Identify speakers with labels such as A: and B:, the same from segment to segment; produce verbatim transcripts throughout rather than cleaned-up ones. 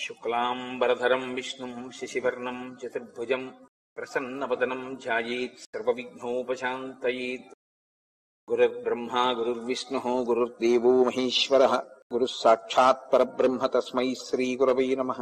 A: శుక్లాంబరధరం విష్ణుం శశివర్ణం చతుర్భుజం ప్రసన్నవదనం ధ్యాయేత్ సర్వవిఘ్నోపశాంతయేత్. గురుర్బ్రహ్మా గురుర్విష్ణుః గురుర్దేవో మహేశ్వరః గురుః సాక్షాత్ పరబ్రహ్మ తస్మై శ్రీగురవై నమః.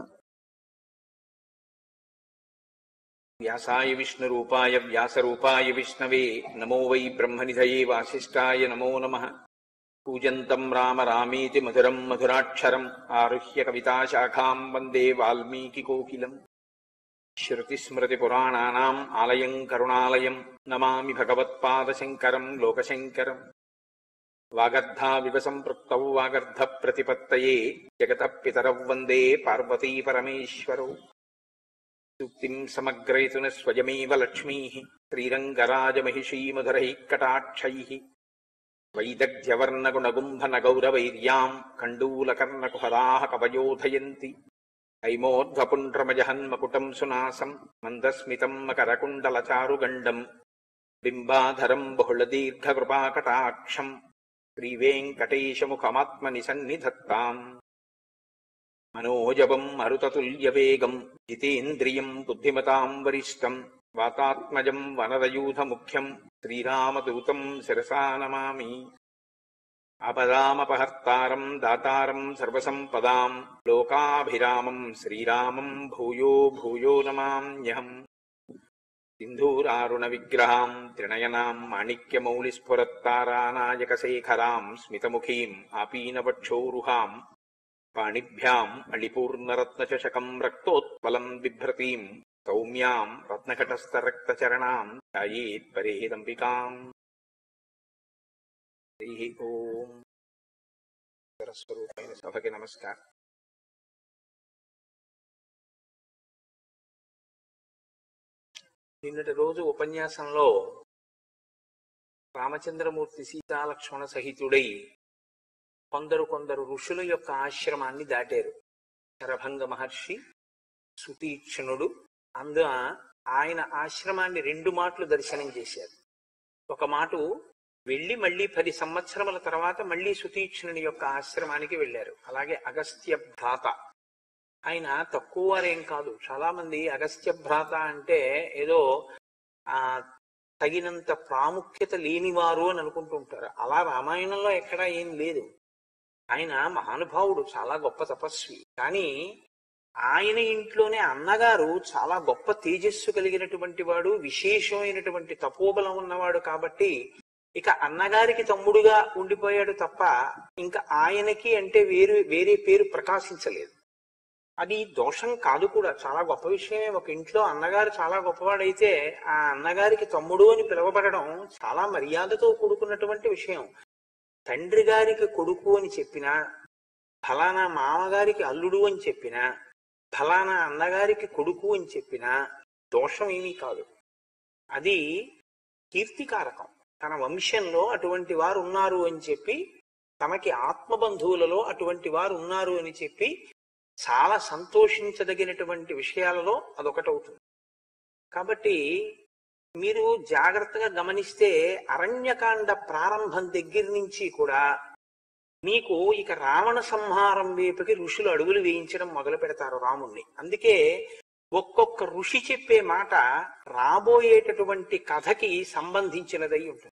A: వ్యాసాయ విష్ణురూపాయ వ్యాసరూపాయ విష్ణవే నమో వై బ్రహ్మనిధయే వాసిష్ఠాయ నమో నమః. పూజంతం రామ రామేతి మధురం మధురాక్షరం ఆరుహ్య కవితాశాఖాం వందే వాల్మీకికోకిలం. శ్రుతిస్మృతిపురాణానాం ఆలయం కరుణాలయం నమామి భగవత్పాదశంకరం లోకశంకరం. వాగర్ధావివ సంపృక్తౌ వాగర్ధప్రతిపత్తయే జగతః పితరౌ వందే పార్వతీపరమేశ్వరౌ. సూక్తిం సమగ్రయతున స్వయమేవ లక్ష్మీః శ్రీరంగరాజమహిషీమధురైః కటాక్షైః. వైదగ్ధ్యవర్ణగుణగుంభనగౌరవైర్యాం కండూలకర్ణకుహరాः కవయోధయంతి. ఐమోర్ధ్వపుండ్రమజహన్మకుటం సునాసం మందస్మితం మకరకుండలచారుగండం. బింబాధరం బహుళదీర్ఘకృపాకటాక్షం శ్రీవేంకటేశముఖమాత్మని సన్నిధత్తాం. మనోజవం మరుతతుల్యవేగం జితేంద్రియం బుద్ధిమతాం వరిష్టం. వాతాత్మజం వనరయూధముఖ్యం శ్రీరామదూతం శిరసా నమామి. ఆపదామపహర్తారం దాతారం సర్వసంపదాం లోకాభిరామం శ్రీరామం భూయో భూయో నమామ్యహం. సింధూరారుణ విగ్రహాం త్రినయనాం మాణిక్యమౌళిస్ఫురత్తారానాయకశేఖరాం స్మితముఖీం ఆపీనవక్షోరుహాం. పాణిభ్యాం అళిపూర్ణరత్నచషకం రక్తోత్పలం బిభ్రతీం సౌమ్యాం రత్నఘటస్థరక్తచరణాం ధ్యాయేత్ పరేదంబికాం. హరి ఓం. స్వరూపైన సభకి నమస్కారం. నిన్నటి రోజు ఉపన్యాసంలో రామచంద్రమూర్తి సీతాలక్ష్మణ సహితుడై కొందరు కొందరు ఋషుల యొక్క ఆశ్రమాన్ని దాటారు. శరభంగ మహర్షి, సుతీక్ష్ణుడు. అందున ఆయన ఆశ్రమాన్ని రెండు మాటలు దర్శనం చేశారు. ఒక మాట వెళ్ళి మళ్ళీ పది సంవత్సరముల తర్వాత మళ్ళీ సుతీక్ష్ణుని యొక్క ఆశ్రమానికి వెళ్ళారు. అలాగే అగస్త్య భ్రాత, ఆయన తక్కువ వారేం కాదు. చాలా మంది అగస్త్య భ్రాత అంటే ఏదో ఆ తగినంత ప్రాముఖ్యత లేనివారు అని అనుకుంటుంటారు. అలా రామాయణంలో ఎక్కడా ఏం లేదు. ఆయన మహానుభావుడు, చాలా గొప్ప తపస్వి. కానీ ఆయన ఇంట్లోనే అన్నగారు చాలా గొప్ప తేజస్సు కలిగినటువంటి వాడు, విశేషమైనటువంటి తపోబలం ఉన్నవాడు. కాబట్టి ఇక అన్నగారికి తమ్ముడుగా ఉండిపోయాడు తప్ప ఇంకా ఆయనకి అంటే వేరు వేరే పేరు ప్రకాశించలేదు. అది దోషం కాదు కూడా, చాలా గొప్ప విషయమే. ఒక ఇంట్లో అన్నగారు చాలా గొప్పవాడైతే ఆ అన్నగారికి తమ్ముడు అని పిలువబడడం చాలా మర్యాదతో కూడుకున్నటువంటి విషయం. తండ్రి గారికి కొడుకు అని చెప్పినా, ఫలానా మామగారికి అల్లుడు అని చెప్పినా, ఫలానా అన్నగారికి కొడుకు అని చెప్పినా దోషం ఏమీ కాదు. అది కీర్తికారకం. తన వంశంలో అటువంటి వారు ఉన్నారు అని చెప్పి, తమకి ఆత్మబంధువులలో అటువంటి వారు ఉన్నారు అని చెప్పి చాలా సంతోషించదగినటువంటి విషయాలలో అదొకటవుతుంది. కాబట్టి మీరు జాగ్రత్తగా గమనిస్తే అరణ్యకాండ ప్రారంభం దగ్గర నుంచి కూడా మీకు ఇక రావణ సంహారం వైపుకి ఋషులు అడుగులు వేయించడం మొదలు పెడతారు రాముణ్ణి. అందుకే ఒక్కొక్క ఋషి చెప్పే మాట రాబోయేటటువంటి కథకి సంబంధించినదై ఉంటుంది.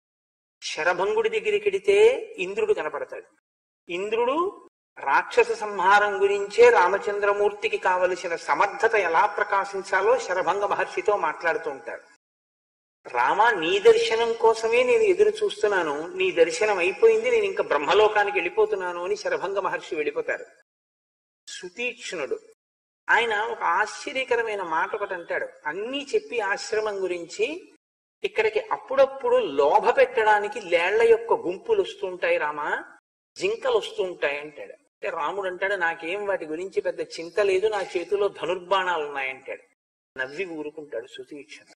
A: శరభంగుడి దగ్గరికి వెడితే ఇంద్రుడు కనపడతాడు. ఇంద్రుడు రాక్షస సంహారం గురించే రామచంద్రమూర్తికి కావలసిన సమర్థత ఎలా ప్రకాశించాలో శరభంగ మహర్షితో మాట్లాడుతూ ఉంటారు. రామ, నీ దర్శనం కోసమే నేను ఎదురు చూస్తున్నాను, నీ దర్శనం అయిపోయింది, నేను ఇంకా బ్రహ్మలోకానికి వెళ్ళిపోతున్నాను అని శరభంగ మహర్షి వెళ్ళిపోతారు. సుతీక్ష్ణుడు ఆయన ఒక ఆశ్చర్యకరమైన మాట ఒకటి అంటాడు. అన్నీ చెప్పి ఆశ్రమం గురించి ఇక్కడికి అప్పుడప్పుడు లోభ పెట్టడానికి లేళ్ల యొక్క గుంపులు వస్తుంటాయి రామా, జింకలు వస్తుంటాయి అంటాడు. అంటే రాముడు అంటాడు, నాకేం వాటి గురించి పెద్ద చింత లేదు, నా చేతిలో ధనుర్బాణాలు ఉన్నాయంటాడు. నవ్వి ఊరుకుంటాడు సుతీక్ష్ణుడు.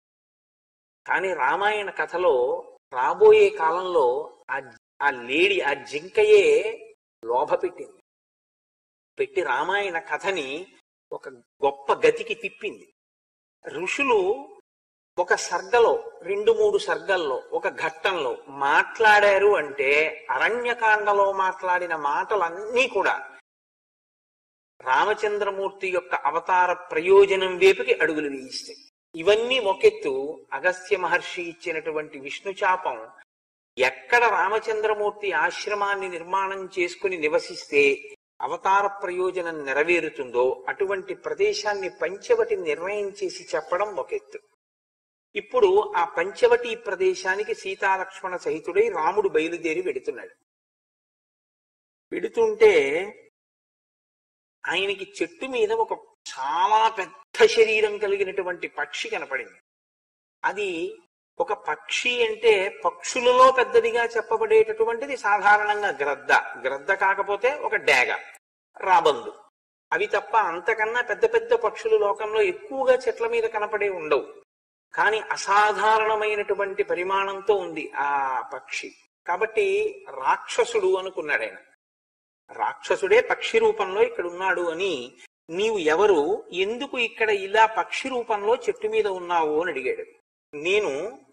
A: కానీ రామాయణ కథలో రాబోయే కాలంలో ఆ ఆ లేడి, ఆ జింకయే లోభ పెట్టింది. పెట్టి రామాయణ కథని ఒక గొప్ప గతికి తిప్పింది. ఋషులు ఒక సర్గలో, రెండు మూడు సర్గల్లో, ఒక ఘట్టంలో మాట్లాడారు అంటే అరణ్యకాండలో మాట్లాడిన మాటలన్నీ కూడా రామచంద్రమూర్తి యొక్క అవతార ప్రయోజనం వైపుకి అడుగులు వేయిస్తాయి. ఇవన్నీ ఒకెత్తు. అగస్త్య మహర్షి ఇచ్చినటువంటి విష్ణుచాపం ఎక్కడ రామచంద్రమూర్తి ఆశ్రమాన్ని నిర్మాణం చేసుకుని నివసిస్తే అవతార ప్రయోజనం నెరవేరుతుందో అటువంటి ప్రదేశాన్ని పంచవటి నిర్ణయం చేసి చెప్పడం ఒకెత్తు. ఇప్పుడు ఆ పంచవటి ప్రదేశానికి సీతాలక్ష్మణ సహితుడై రాముడు బయలుదేరి వెడుతున్నాడు. వెడుతుంటే ఆయనకి చెట్టు మీద ఒక చాలా పెద్ద శరీరం కలిగినటువంటి పక్షి కనపడింది. అది ఒక పక్షి అంటే పక్షులలో పెద్దదిగా చెప్పబడేటటువంటిది సాధారణంగా గ్రద్ద. గ్రద్ద కాకపోతే ఒక డేగ, రాబందు. అవి తప్ప అంతకన్నా పెద్ద పెద్ద పక్షులు లోకంలో ఎక్కువగా చెట్ల మీద కనపడే ఉండవు. కానీ అసాధారణమైనటువంటి పరిమాణంతో ఉంది ఆ పక్షి. కాబట్టి రాక్షసుడు అనుకున్నాడు ఆయన. రాక్షసుడే పక్షి రూపంలో ఇక్కడ ఉన్నాడు అని, నీవు ఎవరు, ఎందుకు ఇక్కడ ఇలా పక్షి రూపంలో చెట్టు మీద ఉన్నావు అని అడిగాడు. నేను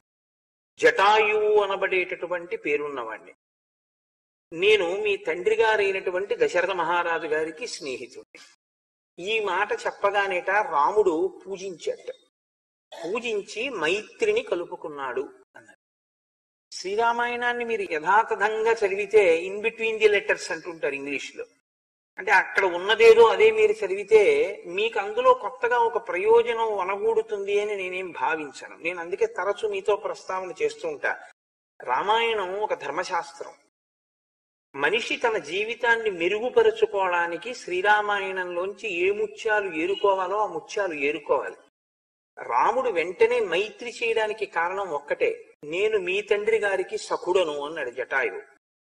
A: జటాయువు అనబడేటటువంటి పేరున్నవాడిని. నేను మీ తండ్రి గారైనటువంటి దశరథ మహారాజు గారికి స్నేహితుడిని. ఈ మాట చెప్పగానేట రాముడు పూజించట. పూజించి మైత్రిని కలుపుకున్నాడు అన్నాడు. శ్రీరామాయణాన్ని మీరు యథాతథంగా చదివితే ఇన్ బిట్వీన్ ది లెటర్స్ అంటుంటారు ఇంగ్లీష్లో. అంటే అక్కడ ఉన్నదేదో అదే మీరు చదివితే మీకు అందులో కొత్తగా ఒక ప్రయోజనం వనగూడుతుంది అని నేనేం భావించను. నేను అందుకే తరచు మీతో ప్రస్తావన చేస్తూ ఉంటా. రామాయణం ఒక ధర్మశాస్త్రం. మనిషి తన జీవితాన్ని మెరుగుపరుచుకోవడానికి శ్రీరామాయణంలోంచి ఏ ముత్యాలు ఏరుకోవాలో ఆ ముత్యాలు ఏరుకోవాలి. రాముడు వెంటనే మైత్రి చేయడానికి కారణం ఒక్కటే, నేను మీ తండ్రి గారికి సఖుడను అన్నాడు జటాయువు.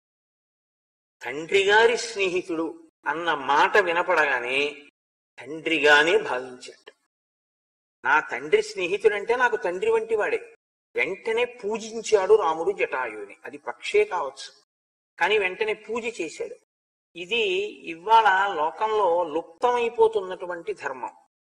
A: తండ్రి గారి స్నేహితుడు అన్న మాట వినపడగానే తండ్రిగానే భావించాడు. నా తండ్రి స్నేహితుడంటే నాకు తండ్రి వంటి వాడే. వెంటనే పూజించాడు రాముడు జటాయువుని. అది పక్షే కావచ్చు, కానీ వెంటనే పూజ చేశాడు. ఇది ఇవాళ లోకంలో లుప్తమైపోతున్నటువంటి ధర్మం.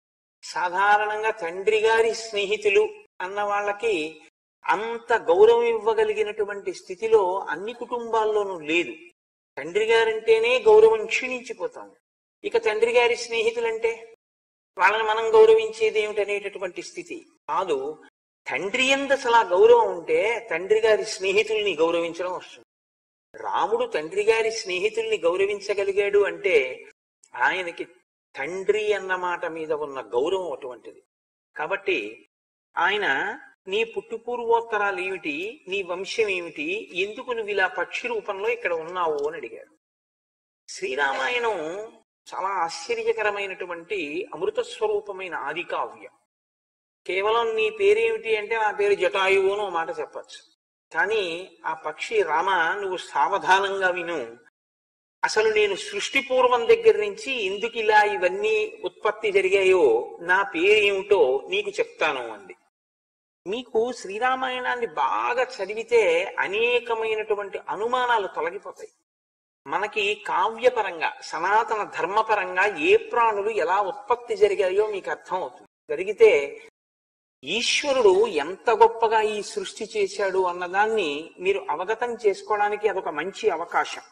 A: సాధారణంగా తండ్రి గారి స్నేహితులు అన్న వాళ్ళకి అంత గౌరవం ఇవ్వగలిగినటువంటి స్థితిలో అన్ని కుటుంబాల్లోనూ లేదు. తండ్రి గారంటేనే గౌరవం క్షీణించిపోతాం. ఇక తండ్రి గారి స్నేహితులంటే వాళ్ళని మనం గౌరవించేది ఏమిటనేటటువంటి స్థితి కాదు. తండ్రి యందు అసలు ఆ గౌరవం ఉంటే తండ్రి గారి స్నేహితుల్ని గౌరవించడం వస్తుంది. రాముడు తండ్రి గారి స్నేహితుల్ని గౌరవించగలిగాడు అంటే ఆయనకి తండ్రి అన్న మాట మీద ఉన్న గౌరవం అటువంటిది. కాబట్టి ఆయన నీ పుట్టుపూర్వోత్తరాలు ఏమిటి, నీ వంశం ఏమిటి, ఎందుకు నువ్వు ఇలా పక్షి రూపంలో ఇక్కడ ఉన్నావు అని అడిగాడు. శ్రీరామాయణం చాలా ఆశ్చర్యకరమైనటువంటి అమృత స్వరూపమైన ఆది కావ్యం. కేవలం నీ పేరేమిటి అంటే నా పేరు జటాయువు అని మాట చెప్పచ్చు. కానీ ఆ పక్షి, రామ నువ్వు సావధానంగా విను, అసలు నేను సృష్టి పూర్వం దగ్గర నుంచి ఎందుకు ఇలా ఇవన్నీ ఉత్పత్తి జరిగాయో నా పేరేమిటో నీకు చెప్తాను అంది. మీకు శ్రీరామాయణాన్ని బాగా చదివితే అనేకమైనటువంటి అనుమానాలు తొలగిపోతాయి. మనకి కావ్యపరంగా సనాతన ధర్మపరంగా ఏ ప్రాణులు ఎలా ఉత్పత్తి జరిగాయో మీకు అర్థం అవుతుంది. జరిగితే ఈశ్వరుడు ఎంత గొప్పగా ఈ సృష్టి చేశాడు అన్నదాన్ని మీరు అవగతం చేసుకోవడానికి అదొక మంచి అవకాశం.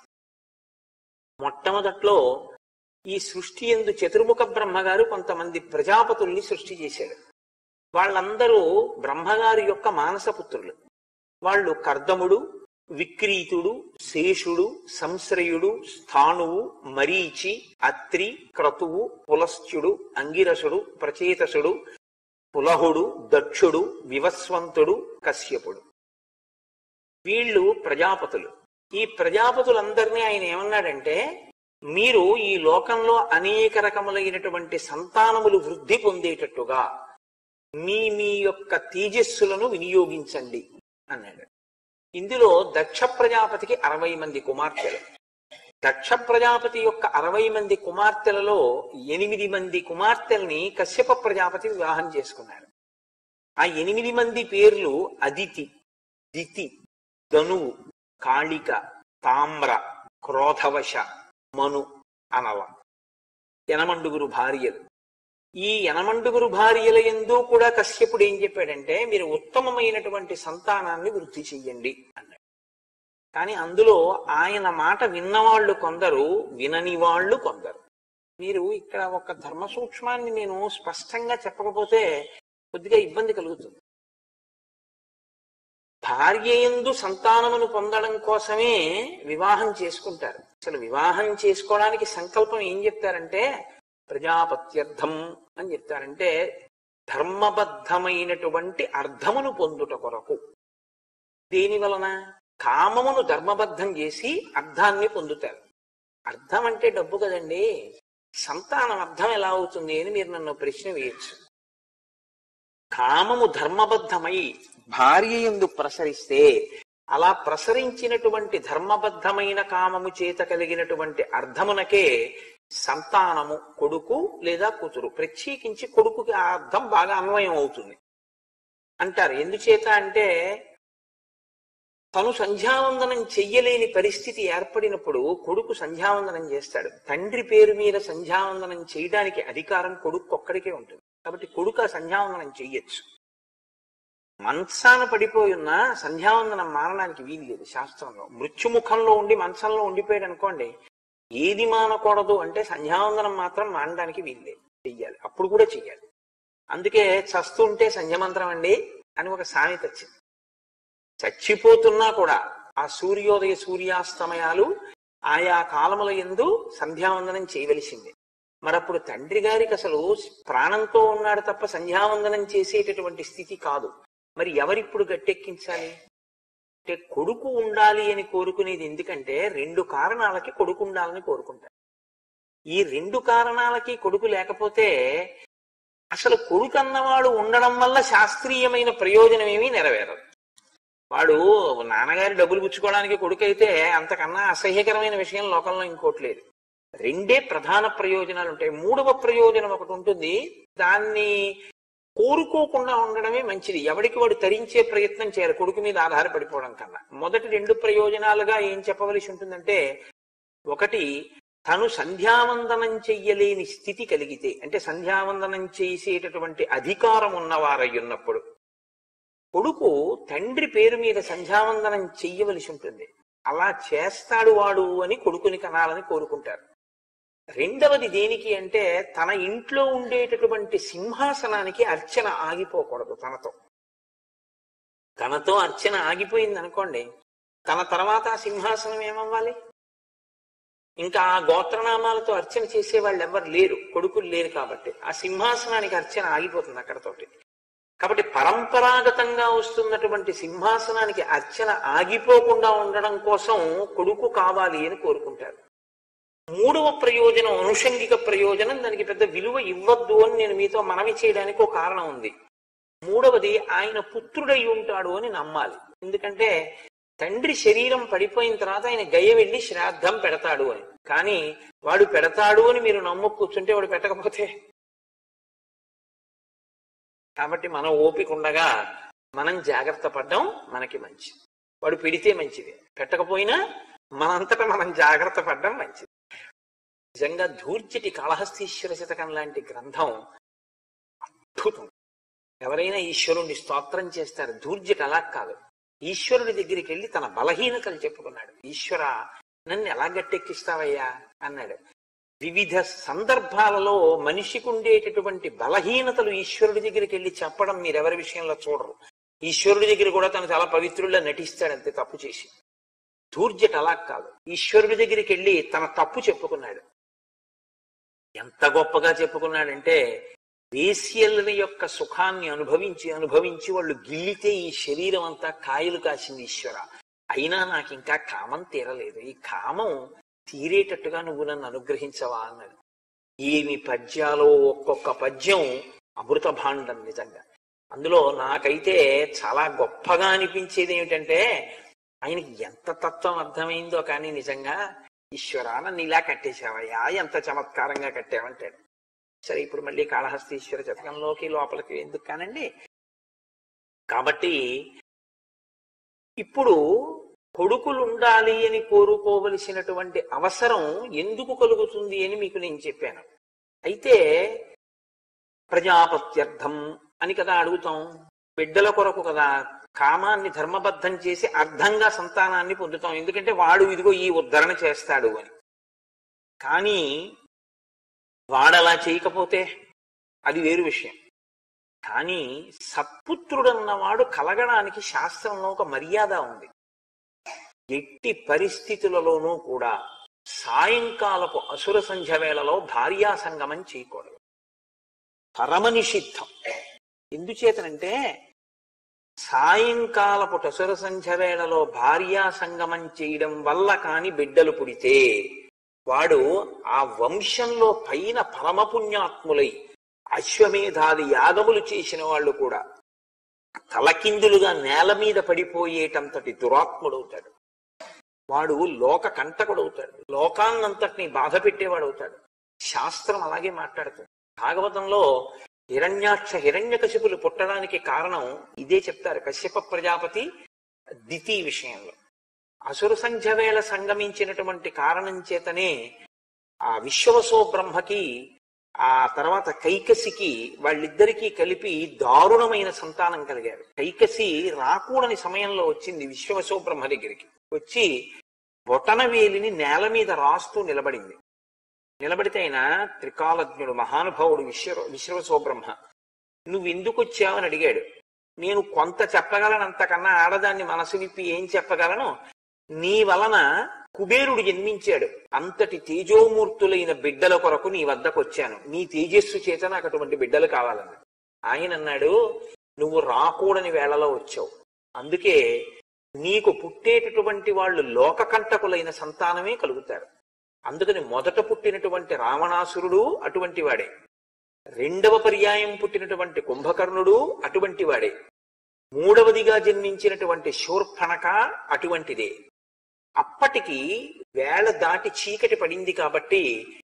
A: మొట్టమొదట్లో ఈ సృష్టి యందు చతుర్ముఖ బ్రహ్మగారు కొంతమంది ప్రజాపతుల్ని సృష్టి చేశాడు. వాళ్ళందరూ బ్రహ్మగారి యొక్క మానసపుత్రులు. వాళ్ళు కర్దముడు, విక్రీతుడు, శేషుడు, సంశ్రయుడు, స్థాణువు, మరీచి, అత్రి, క్రతువు, పులస్త్యుడు, అంగిరసుడు, ప్రచేతసుడు, పులహుడు, దక్షుడు, వివస్వంతుడు, కశ్యపుడు. వీళ్ళు ప్రజాపతులు. ఈ ప్రజాపతులందరినీ ఆయన ఏమన్నాడంటే, మీరు ఈ లోకంలో అనేక రకములైనటువంటి సంతానములు వృద్ధి పొందేటట్టుగా మీ మీ యొక్క తేజస్సులను వినియోగించండి అన్నాడు. ఇందులో దక్ష ప్రజాపతికి అరవై మంది కుమార్తెలు. దక్ష ప్రజాపతి యొక్క అరవై మంది కుమార్తెలలో ఎనిమిది మంది కుమార్తెల్ని కశ్యప ప్రజాపతి వివాహం చేసుకున్నాడు. ఆ ఎనిమిది మంది పేర్లు అదితి, దితి, ధనువు, కాళిక, తామ్ర, క్రోధవశ, మను, అనవ. యనమండుగురు భార్యలు. ఈ యనమండుగురు భార్యల యందు కూడా కశ్యపుడు ఏం చెప్పాడంటే, మీరు ఉత్తమమైనటువంటి సంతానాన్ని వృద్ధి చెయ్యండి అన్నాడు. కానీ అందులో ఆయన మాట విన్నవాళ్లు కొందరు, వినని వాళ్ళు కొందరు. మీరు ఇక్కడ ఒక ధర్మ సూక్ష్మాన్ని నేను స్పష్టంగా చెప్పకపోతే కొద్దిగా ఇబ్బంది కలుగుతుంది. భార్య యందు సంతానమును పొందడం కోసమే వివాహం చేసుకుంటారు. అసలు వివాహం చేసుకోవడానికి సంకల్పం ఏం చెప్తారంటే ప్రజాపత్యర్థం అని చెప్తారంటే ధర్మబద్ధమైనటువంటి అర్థమును పొందుట కొరకు. దేని వలన? కామమును ధర్మబద్ధం చేసి అర్థాన్ని పొందుతారు. అర్థం అంటే డబ్బు కదండి. సంతానం అర్థం ఎలా అవుతుంది అని మీరు నన్ను ప్రశ్న వేయచ్చు. కామము ధర్మబద్ధమై భార్య యందు ప్రసరిస్తే అలా ప్రసరించినటువంటి ధర్మబద్ధమైన కామము చేత కలిగినటువంటి అర్థమునకే సంతానము, కొడుకు లేదా కూతురు. ప్రత్యేకించి కొడుకుకి ఆ అర్థం బాగా అన్వయం అవుతుంది అంటారు. ఎందుచేత అంటే తను సంధ్యావందనం చెయ్యలేని పరిస్థితి ఏర్పడినప్పుడు కొడుకు సంధ్యావందనం చేస్తాడు. తండ్రి పేరు మీద సంధ్యావందనం చేయడానికి అధికారం కొడుకు ఒక్కడికే ఉంటుంది. కాబట్టి కొడుకు ఆ సంధ్యావందనం చెయ్యొచ్చు. మంచాన పడిపోయి ఉన్న సంధ్యావందనం మానడానికి వీలు లేదు శాస్త్రంలో. మృత్యుముఖంలో ఉండి మంచంలో ఉండిపోయాడు అనుకోండి, ఏది మానకూడదు అంటే సంధ్యావందనం మాత్రం మానడానికి వీలు లేదు, చెయ్యాలి. అప్పుడు కూడా చెయ్యాలి. అందుకే చస్తుంటే సంధ్యమంత్రం అండి అని ఒక సామెత వచ్చింది. చచ్చిపోతున్నా కూడా ఆ సూర్యోదయ సూర్యాస్తమయాలు ఆయా కాలముల యందు సంధ్యావందనం చేయవలసిందే. మరప్పుడు తండ్రి గారికి అసలు ప్రాణంతో ఉన్నాడు తప్ప సంధ్యావందనం చేసేటటువంటి స్థితి కాదు. మరి ఎవరిప్పుడు గట్టెక్కించాలి అంటే కొడుకు ఉండాలి అని కోరుకునేది. ఎందుకంటే రెండు కారణాలకి కొడుకు ఉండాలని కోరుకుంటారు. ఈ రెండు కారణాలకి కొడుకు లేకపోతే అసలు కొడుకు అన్నవాడు ఉండడం వల్ల శాస్త్రీయమైన ప్రయోజనం ఏమీ నెరవేరదు. వాడు నాన్నగారి డబ్బులు పుచ్చుకోవడానికి కొడుకు అయితే అంతకన్నా అసహ్యకరమైన విషయం లోకంలో ఇంకోటి లేదు. రెండే ప్రధాన ప్రయోజనాలు ఉంటాయి. మూడవ ప్రయోజనం ఒకటి ఉంటుంది, దాన్ని కోరుకోకుండా ఉండడమే మంచిది. ఎవడికి వాడు తరించే ప్రయత్నం చేయరు కొడుకు మీద ఆధారపడిపోవడం కన్నా. మొదటి రెండు ప్రయోజనాలుగా ఏం చెప్పవలసి ఉంటుందంటే, ఒకటి తను సంధ్యావందనం చెయ్యలేని స్థితి కలిగితే, అంటే సంధ్యావందనం చేసేటటువంటి అధికారం ఉన్నవారై ఉన్నప్పుడు కొడుకు తండ్రి పేరు మీద సంధ్యావందనం చెయ్యవలసి ఉంటుంది. అలా చేస్తాడు వాడు అని కొడుకుని కనాలని కోరుకుంటారు. రెండవది దేనికి అంటే తన ఇంట్లో ఉండేటటువంటి సింహాసనానికి అర్చన ఆగిపోకూడదు. తనతో తనతో అర్చన ఆగిపోయింది అనుకోండి, తన తర్వాత ఆ సింహాసనం ఏమవ్వాలి? ఇంకా ఆ గోత్రనామాలతో అర్చన చేసే వాళ్ళు ఎవరు లేరు, కొడుకులు లేరు. కాబట్టి ఆ సింహాసనానికి అర్చన ఆగిపోతుంది అక్కడతోటి. కాబట్టి పరంపరాగతంగా వస్తున్నటువంటి సింహాసనానికి అర్చన ఆగిపోకుండా ఉండడం కోసం కొడుకు కావాలి అని కోరుకుంటారు. మూడవ ప్రయోజనం అనుషంగిక ప్రయోజనం, దానికి పెద్ద విలువ ఇవ్వద్దు అని నేను మీతో మనవి చేయడానికి ఒక కారణం ఉంది. మూడవది ఆయన పుత్రుడై ఉంటాడు అని నమ్మాలి. ఎందుకంటే తండ్రి శరీరం పడిపోయిన తర్వాత ఆయన గయ వెళ్ళి శ్రాద్ధం పెడతాడు అని. కానీ వాడు పెడతాడు అని మీరు నమ్ము కూర్చుంటే వాడు పెట్టకపోతే, కాబట్టి మనం ఓపిక ఉండగా మనం జాగ్రత్త పడ్డం మనకి మంచిది. వాడు పెడితే మంచిది, పెట్టకపోయినా మనంతటా మనం జాగ్రత్త పడ్డం మంచిది. నిజంగా ధూర్జటి కాళహస్తీశ్వర శతకం లాంటి గ్రంథం అద్భుతం. ఎవరైనా ఈశ్వరుణ్ణి స్తోత్రం చేస్తారు. ధూర్జటి అలా కాదు, ఈశ్వరుడి దగ్గరికి వెళ్ళి తన బలహీనతలు చెప్పుకున్నాడు. ఈశ్వర, నన్ను ఎలా గట్టెక్కిస్తావయ్యా అన్నాడు. వివిధ సందర్భాలలో మనిషికి ఉండేటటువంటి బలహీనతలు ఈశ్వరుడి దగ్గరికి వెళ్ళి చెప్పడం మీరెవరి విషయంలో చూడరు. ఈశ్వరుడి దగ్గర కూడా తను చాలా పవిత్రుల్లో నటిస్తాడంతే తప్పు చేసి. ధూర్జట అలా కాదు, ఈశ్వరుడి దగ్గరికి వెళ్ళి తన తప్పు చెప్పుకున్నాడు. ఎంత గొప్పగా చెప్పుకున్నాడంటే, వేశ్యల యొక్క సుఖాన్ని అనుభవించి అనుభవించి వాళ్ళు గిల్లితే ఈ శరీరం అంతా కాయలు కాసింది ఈశ్వర, అయినా నాకు ఇంకా కామం తీరలేదు, ఈ కామం తీరేటట్టుగా నువ్వు నన్ను అనుగ్రహించవా అన్నాడు. ఏమి పద్యాలో, ఒక్కొక్క పద్యం అమృత భాండం నిజంగా. అందులో నాకైతే చాలా గొప్పగా అనిపించేది ఏమిటంటే, ఆయనకి ఎంత తత్వం అర్థమైందో కానీ నిజంగా, ఈశ్వరా నన్ను ఇలా కట్టేశావయ్యా, ఎంత చమత్కారంగా కట్టావంటాడు. సరే, ఇప్పుడు మళ్ళీ కాళహస్తీశ్వర శతకంలోకి లోపలికి ఎందుకు కానండి. కాబట్టి ఇప్పుడు కొడుకులు ఉండాలి అని కోరుకోవలసినటువంటి అవసరం ఎందుకు కలుగుతుంది అని మీకు నేను చెప్పాను. అయితే ప్రజాపత్యర్థం అని కదా అడుగుతాం, బిడ్డల కొరకు కదా. కామాన్ని ధర్మబద్ధం చేసి అర్థంగా సంతానాన్ని పొందుతాం, ఎందుకంటే వాడు ఇదిగో ఈ ఉద్ధరణ చేస్తాడు అని. కానీ వాడలా చేయకపోతే అది వేరు విషయం. కానీ సత్పుత్రుడన్నవాడు కలగడానికి శాస్త్రంలో ఒక మర్యాద ఉంది. ఎట్టి పరిస్థితులలోనూ కూడా సాయంకాలపు అసుర సంధ్య వేళలో భార్యా సంగమం చేయకూడదు, పరమనిషిద్ధం. ఎందుచేతనంటే సాయంకాలపు అసుర సంధ్య వేళలో భార్యా సంగమం చేయడం వల్ల కాని బిడ్డలు పుడితే వాడు ఆ వంశంలో పైన పరమపుణ్యాత్ములై అశ్వమేధాది యాగములు చేసిన వాళ్ళు కూడా తలకిందులుగా నేల మీద పడిపోయేటంతటి దురాత్ముడవుతాడు. వాడు లోక కంటకుడవుతాడు, లోకాన్నంతటినీ బాధ పెట్టేవాడవుతాడు. శాస్త్రం అలాగే మాట్లాడుతుంది. భాగవతంలో హిరణ్యాక్ష హిరణ్యకశిపులు పుట్టడానికి కారణం ఇదే చెప్తారు కశ్యప ప్రజాపతి దితి విషయంలో. అసుర సంధ్య వేళ సంగమించినటువంటి కారణం చేతనే ఆ విశ్వవసో బ్రహ్మకి ఆ తర్వాత కైకసికి వాళ్ళిద్దరికీ కలిపి దారుణమైన సంతానం కలిగారు. కైకసి రాకూడని సమయంలో వచ్చింది విశ్వవసో బ్రహ్మ దగ్గరికి. వచ్చి బొటనవేలిని నేల మీద రాస్తూ నిలబడింది. నిలబడితే ఆయన త్రికాలజ్ఞుడు మహానుభావుడు విశ్వ విశ్వవసో బ్రహ్మ. నువ్వు ఎందుకు వచ్చావని అడిగాడు. నేను కొంత చెప్పగలను, అంతకన్నా ఆడదాన్ని మనసు విప్పి ఏం చెప్పగలను, నీ వలన కుబేరుడు జన్మించాడు, అంతటి తేజోమూర్తులైన బిడ్డల కొరకు నీ వద్దకు వచ్చాను, నీ తేజస్సు చేత నాకు అటువంటి బిడ్డలు కావాలన్నాడు. ఆయన అన్నాడు, నువ్వు రాకూడని వేళలో వచ్చావు, అందుకే నీకు పుట్టేటటువంటి వాళ్ళు లోకకంటకులైన సంతానమే కలుగుతారు. అందుకని మొదట పుట్టినటువంటి రావణాసురుడు అటువంటి వాడే, రెండవ పర్యాయం పుట్టినటువంటి కుంభకర్ణుడు అటువంటి వాడే, మూడవదిగా జన్మించినటువంటి శూర్పణక అటువంటిదే. అప్పటికి వేళ దాటి చీకటి పడింది కాబట్టి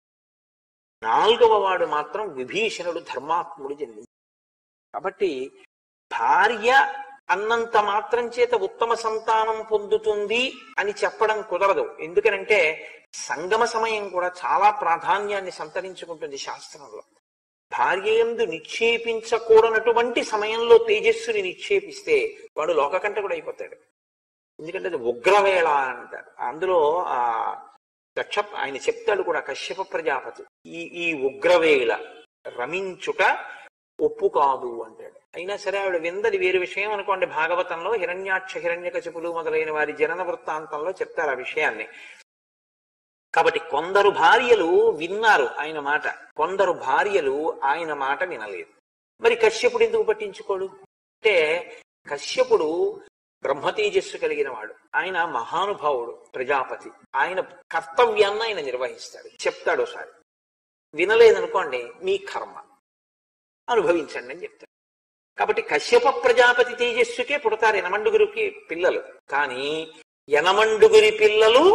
A: నాలుగవ వాడు మాత్రం విభీషణుడు ధర్మాత్ముడు జన్మించాడు. కాబట్టి భార్య అన్నంత మాత్రం చేత ఉత్తమ సంతానం పొందుతుంది అని చెప్పడం కుదరదు. ఎందుకనంటే సంగమ సమయం కూడా చాలా ప్రాధాన్యాన్ని సంతరించుకుంటుంది శాస్త్రంలో. భార్యయందు నిక్షేపించకూడనటువంటి సమయంలో తేజస్సుని నిక్షేపిస్తే వాడు లోకకంటకుడు అయిపోతాడు. ఎందుకంటే అది ఉగ్రవేళ అంటారు. అందులో ఆ దక్ష ఆయన చెప్తాడు కూడా కశ్యప ప్రజాపతి, ఈ ఈ ఉగ్రవేళ రమించుట ఒప్పు కాదు అంటాడు. అయినా సరే ఆవిడ విందది వేరు విషయం అనుకోండి. భాగవతంలో హిరణ్యాక్ష హిరణ్యకశిపులు మొదలైన వారి జనన వృత్తాంతంలో చెప్తారు ఆ విషయాన్ని. కాబట్టి కొందరు భార్యలు విన్నారు ఆయన మాట, కొందరు భార్యలు ఆయన మాట వినలేదు. మరి కశ్యపుడు ఎందుకు పట్టించుకోడు అంటే, కశ్యపుడు బ్రహ్మతేజస్సు కలిగిన వాడు, ఆయన మహానుభావుడు ప్రజాపతి, ఆయన కర్తవ్యాన్ని ఆయన నిర్వహిస్తాడు. చెప్తాడు ఒకసారి, వినలేదనుకోండి మీ కర్మ అనుభవించండి అని చెప్తాడు. కాబట్టి కశ్యప ప్రజాపతి తేజస్సుకే పుడతారు యనమండుగురికి పిల్లలు, కానీ యనమండుగురి పిల్లలు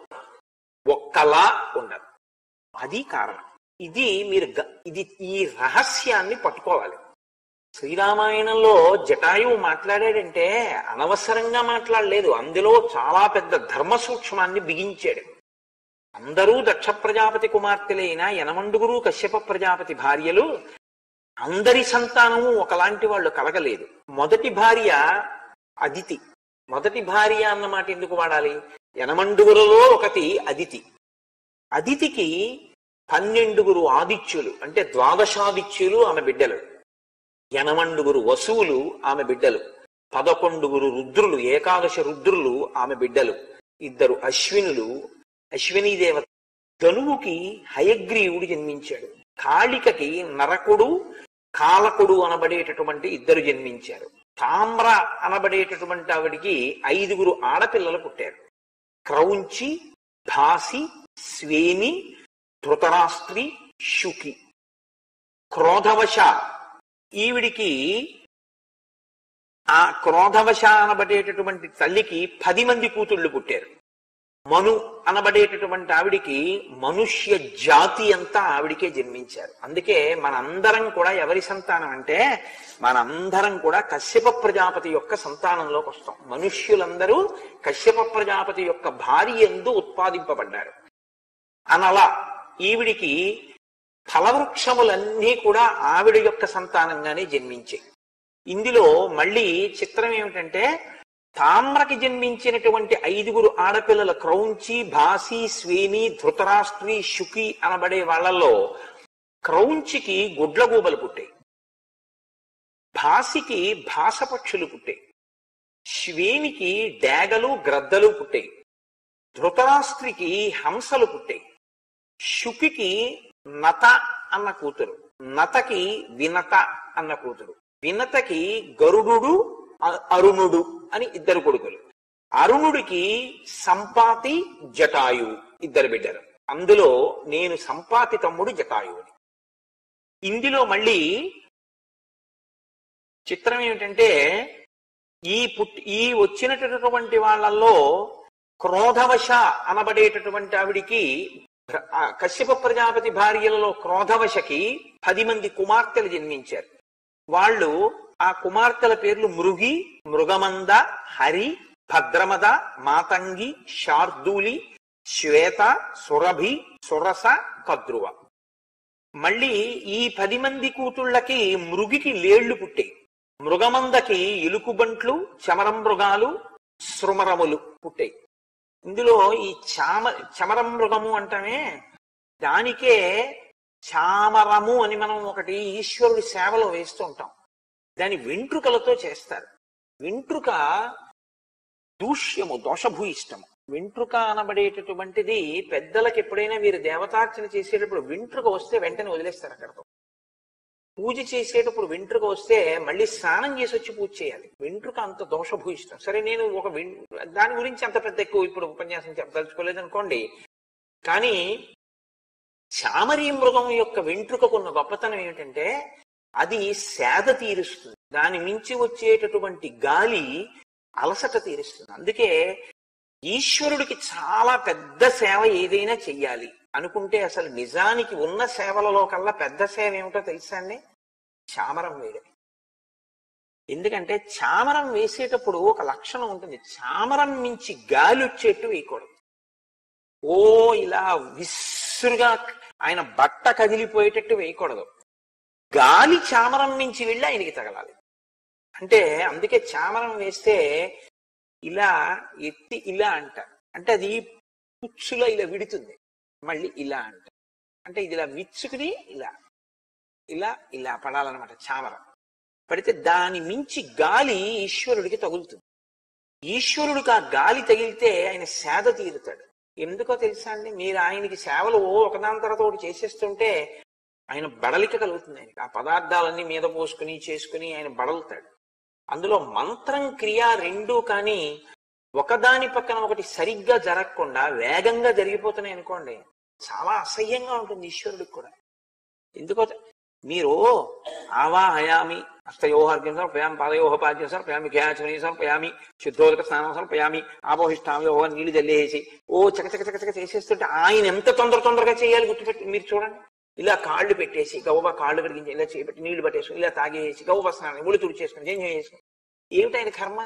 A: ఒక్కలా ఉండరు. అది కారణం. ఇది మీరు ఇది ఈ రహస్యాన్ని పట్టుకోవాలి. శ్రీరామాయణంలో జటాయువు మాట్లాడాడంటే అనవసరంగా మాట్లాడలేదు, అందులో చాలా పెద్ద ధర్మ సూక్ష్మాన్ని బిగించాడు. అందరూ దక్ష ప్రజాపతి కుమార్తెలైన యనమండుగురు కశ్యప ప్రజాపతి భార్యలు, అందరి సంతానము ఒకలాంటి వాళ్ళు కలగలేదు. మొదటి భార్య అదితి. మొదటి భార్య అన్నమాట ఎందుకు వాడాలి? యనమండుగురులో ఒకటి అదితి. అదితికి పన్నెండుగురు ఆదిత్యులు అంటే ద్వాదశాదిత్యులు ఆమె బిడ్డలు, యనమండుగురు వసువులు ఆమె బిడ్డలు, పదకొండుగురు రుద్రులు ఏకాదశ రుద్రులు ఆమె బిడ్డలు, ఇద్దరు అశ్వినులు అశ్వినీ దేవత. ధనువుకి హయగ్రీవుడు జన్మించాడు, కాళికకి నరకుడు కాలకుడు అనబడేటటువంటి ఇద్దరు జన్మించారు, తామ్ర అనబడేటటువంటి ఆవిడికి ఐదుగురు ఆడపిల్లలు పుట్టారు. క్రౌంచి, భాసి, స్వేని, ధృతరాస్త్రి, శుకి. క్రోధవశ ఈవిడికి ఆ క్రోధవశ అనబడేటటువంటి తల్లికి పది మంది కూతుళ్ళు పుట్టారు. మను అనబడేటటువంటి ఆవిడికి మనుష్య జాతి అంతా ఆవిడికే జన్మించారు. అందుకే మనందరం కూడా ఎవరి సంతానం అంటే మనందరం కూడా కశ్యప ప్రజాపతి యొక్క సంతానంలోకి వస్తాం. మనుష్యులందరూ కశ్యప ప్రజాపతి యొక్క భార్య యందు ఉత్పాదింపబడ్డారు. అనలా ఈవిడికి ఫలవృక్షములన్నీ కూడా ఆవిడ యొక్క సంతానంగానే జన్మించాయి. ఇందులో మళ్ళీ చిత్రం ఏమిటంటే, తామ్రకి జన్మించినటువంటి ఐదుగురు ఆడపిల్లల క్రౌంచి, భాసి, స్వేని, ధృతరాష్ట్రి, శుకి అనబడే వాళ్ళల్లో క్రౌంచికి గుడ్లగూబలు పుట్టాయి, భాసికి భాసపక్షులు పుట్టాయి, శ్వేనికి డేగలు గ్రద్దలు పుట్టాయి, ధృతరాష్ట్రికి హంసలు పుట్టాయి, శుకికి నత అన్న కూతురు, నతకి వినత అన్న కూతురు, వినతకి గరుడు అరుణుడు అని ఇద్దరు కొడుకులు, అరుణుడికి సంపాతి జటాయు ఇద్దరు బిడ్డలు. అందులో నేను సంపాతి తమ్ముడు జటాయువుని. ఇందులో మళ్ళీ చిత్రం ఏమిటంటే ఈ పుట్ ఈ వచ్చినటువంటి వాళ్ళల్లో క్రోధవశ అనబడేటటువంటి ఆవిడికి, కశ్యప ప్రజాపతి భార్యలలో క్రోధవశకి పది మంది కుమార్తెలు జన్మించారు. వాళ్ళు ఆ కుమార్తెల పేర్లు మృగి, మృగమంద, హరి, భద్రమద, మాతంగి, శార్దూలి, శ్వేత, సురభి, సురస, కద్రువ. మళ్ళీ ఈ పది మంది కూతుళ్ళకి మృగికి లేళ్లు పుట్టాయి, మృగమందకి ఎలుకుబంట్లు, చమరం మృగాలు, శృమరములు పుట్టాయి. ఇందులో ఈ చామ చమరం మృగము అంటామే, దానికే చామరము అని మనం ఒకటి ఈశ్వరుడి సేవలో వేస్తూ ఉంటాం. దాని వెంట్రుకలతో చేస్తారు. వెంట్రుక దూష్యము, దోషభూయిష్టము. వెంట్రుక అనబడేటటువంటిది పెద్దలకు ఎప్పుడైనా మీరు దేవతార్చన చేసేటప్పుడు వెంట్రుక వస్తే వెంటనే వదిలేస్తారు. అక్కడతో పూజ చేసేటప్పుడు వెంట్రుక వస్తే మళ్ళీ స్నానం చేసి వచ్చి పూజ చేయాలి. వెంట్రుక అంత దోషభూయిష్టం. సరే, నేను ఒక దాని గురించి అంత పెద్ద ఎక్కువ ఇప్పుడు ఉపన్యాసం చెప్పదలుచుకోలేదు అనుకోండి. కానీ చామరీ మృగం యొక్క వెంట్రుకకున్న గొప్పతనం ఏమిటంటే అది సేద తీరుస్తుంది. దాని మించి వచ్చేటటువంటి గాలి అలసట తీరుస్తుంది. అందుకే ఈశ్వరుడికి చాలా పెద్ద సేవ ఏదైనా చెయ్యాలి అనుకుంటే అసలు నిజానికి ఉన్న సేవలలో కల్లా పెద్ద సేవ ఏమిటో తెలుసా అండి? చామరం వేయడం. ఎందుకంటే చామరం వేసేటప్పుడు ఒక లక్షణం ఉంటుంది. చామరం మించి గాలి వచ్చేట్టు వేయకూడదు. ఓ ఇలా విస్సురుగా ఆయన బట్ట కదిలిపోయేటట్టు వేయకూడదు. గాలి చామరం నుంచి వెళ్ళి ఆయనకి తగలాలి. అంటే అందుకే చామరం వేస్తే ఇలా ఎత్తి ఇలా అంటారు. అంటే అది పుచ్చులో ఇలా విడుతుంది. మళ్ళీ ఇలా అంటారు. అంటే ఇది ఇలా విచ్చుకుని ఇలా ఇలా ఇలా పడాలన్నమాట. చామరం పడితే దాని మించి గాలి ఈశ్వరుడికి తగులుతుంది. ఈశ్వరుడికి ఆ గాలి తగిలితే ఆయన సేద తీరుతాడు. ఎందుకో తెలుసా అండి? మీరు ఆయనకి సేవలు ఒకదాని తర్వాత ఒకటి చేసేస్తుంటే ఆయన బడలిక కలుగుతుంది. ఆయనకి ఆ పదార్థాలన్నీ మీద పోసుకుని చేసుకుని ఆయన బడలుతాడు. అందులో మంత్రం క్రియ రెండూ కానీ ఒకదాని పక్కన ఒకటి సరిగ్గా జరగకుండా వేగంగా జరిగిపోతున్నాయి అనుకోండి, చాలా అసహ్యంగా ఉంటుంది ఈశ్వరుడికి కూడా. ఎందుకో మీరు ఆవాహయామి హస్తయోహర్గ్యం సమర్పయామి, పాదయోహపాద్యం సమర్పయామి, ఖ్యాచమని సమర్పయామి, శుద్ధోదక స్నానం సమర్పయామి, ఆపోహిష్టామి ఓహ నీళ్లు జల్లేసి ఓ చకచక చకచక చేసేస్తుంటే ఆయన ఎంత తొందర తొందరగా చేయాలి గుర్తుపెట్టి మీరు చూడండి. ఇలా కాళ్ళు పెట్టేసి గవ్వ కాళ్ళు కడిగించి ఇలా చేపెట్టి నీళ్లు పట్టేసుకుని ఇలా తాగేసి గవ్వ స్నానం ముడి తుడి చేసుకుని ఏం చేసుకుని ఏమిటి ఆయన కర్మ?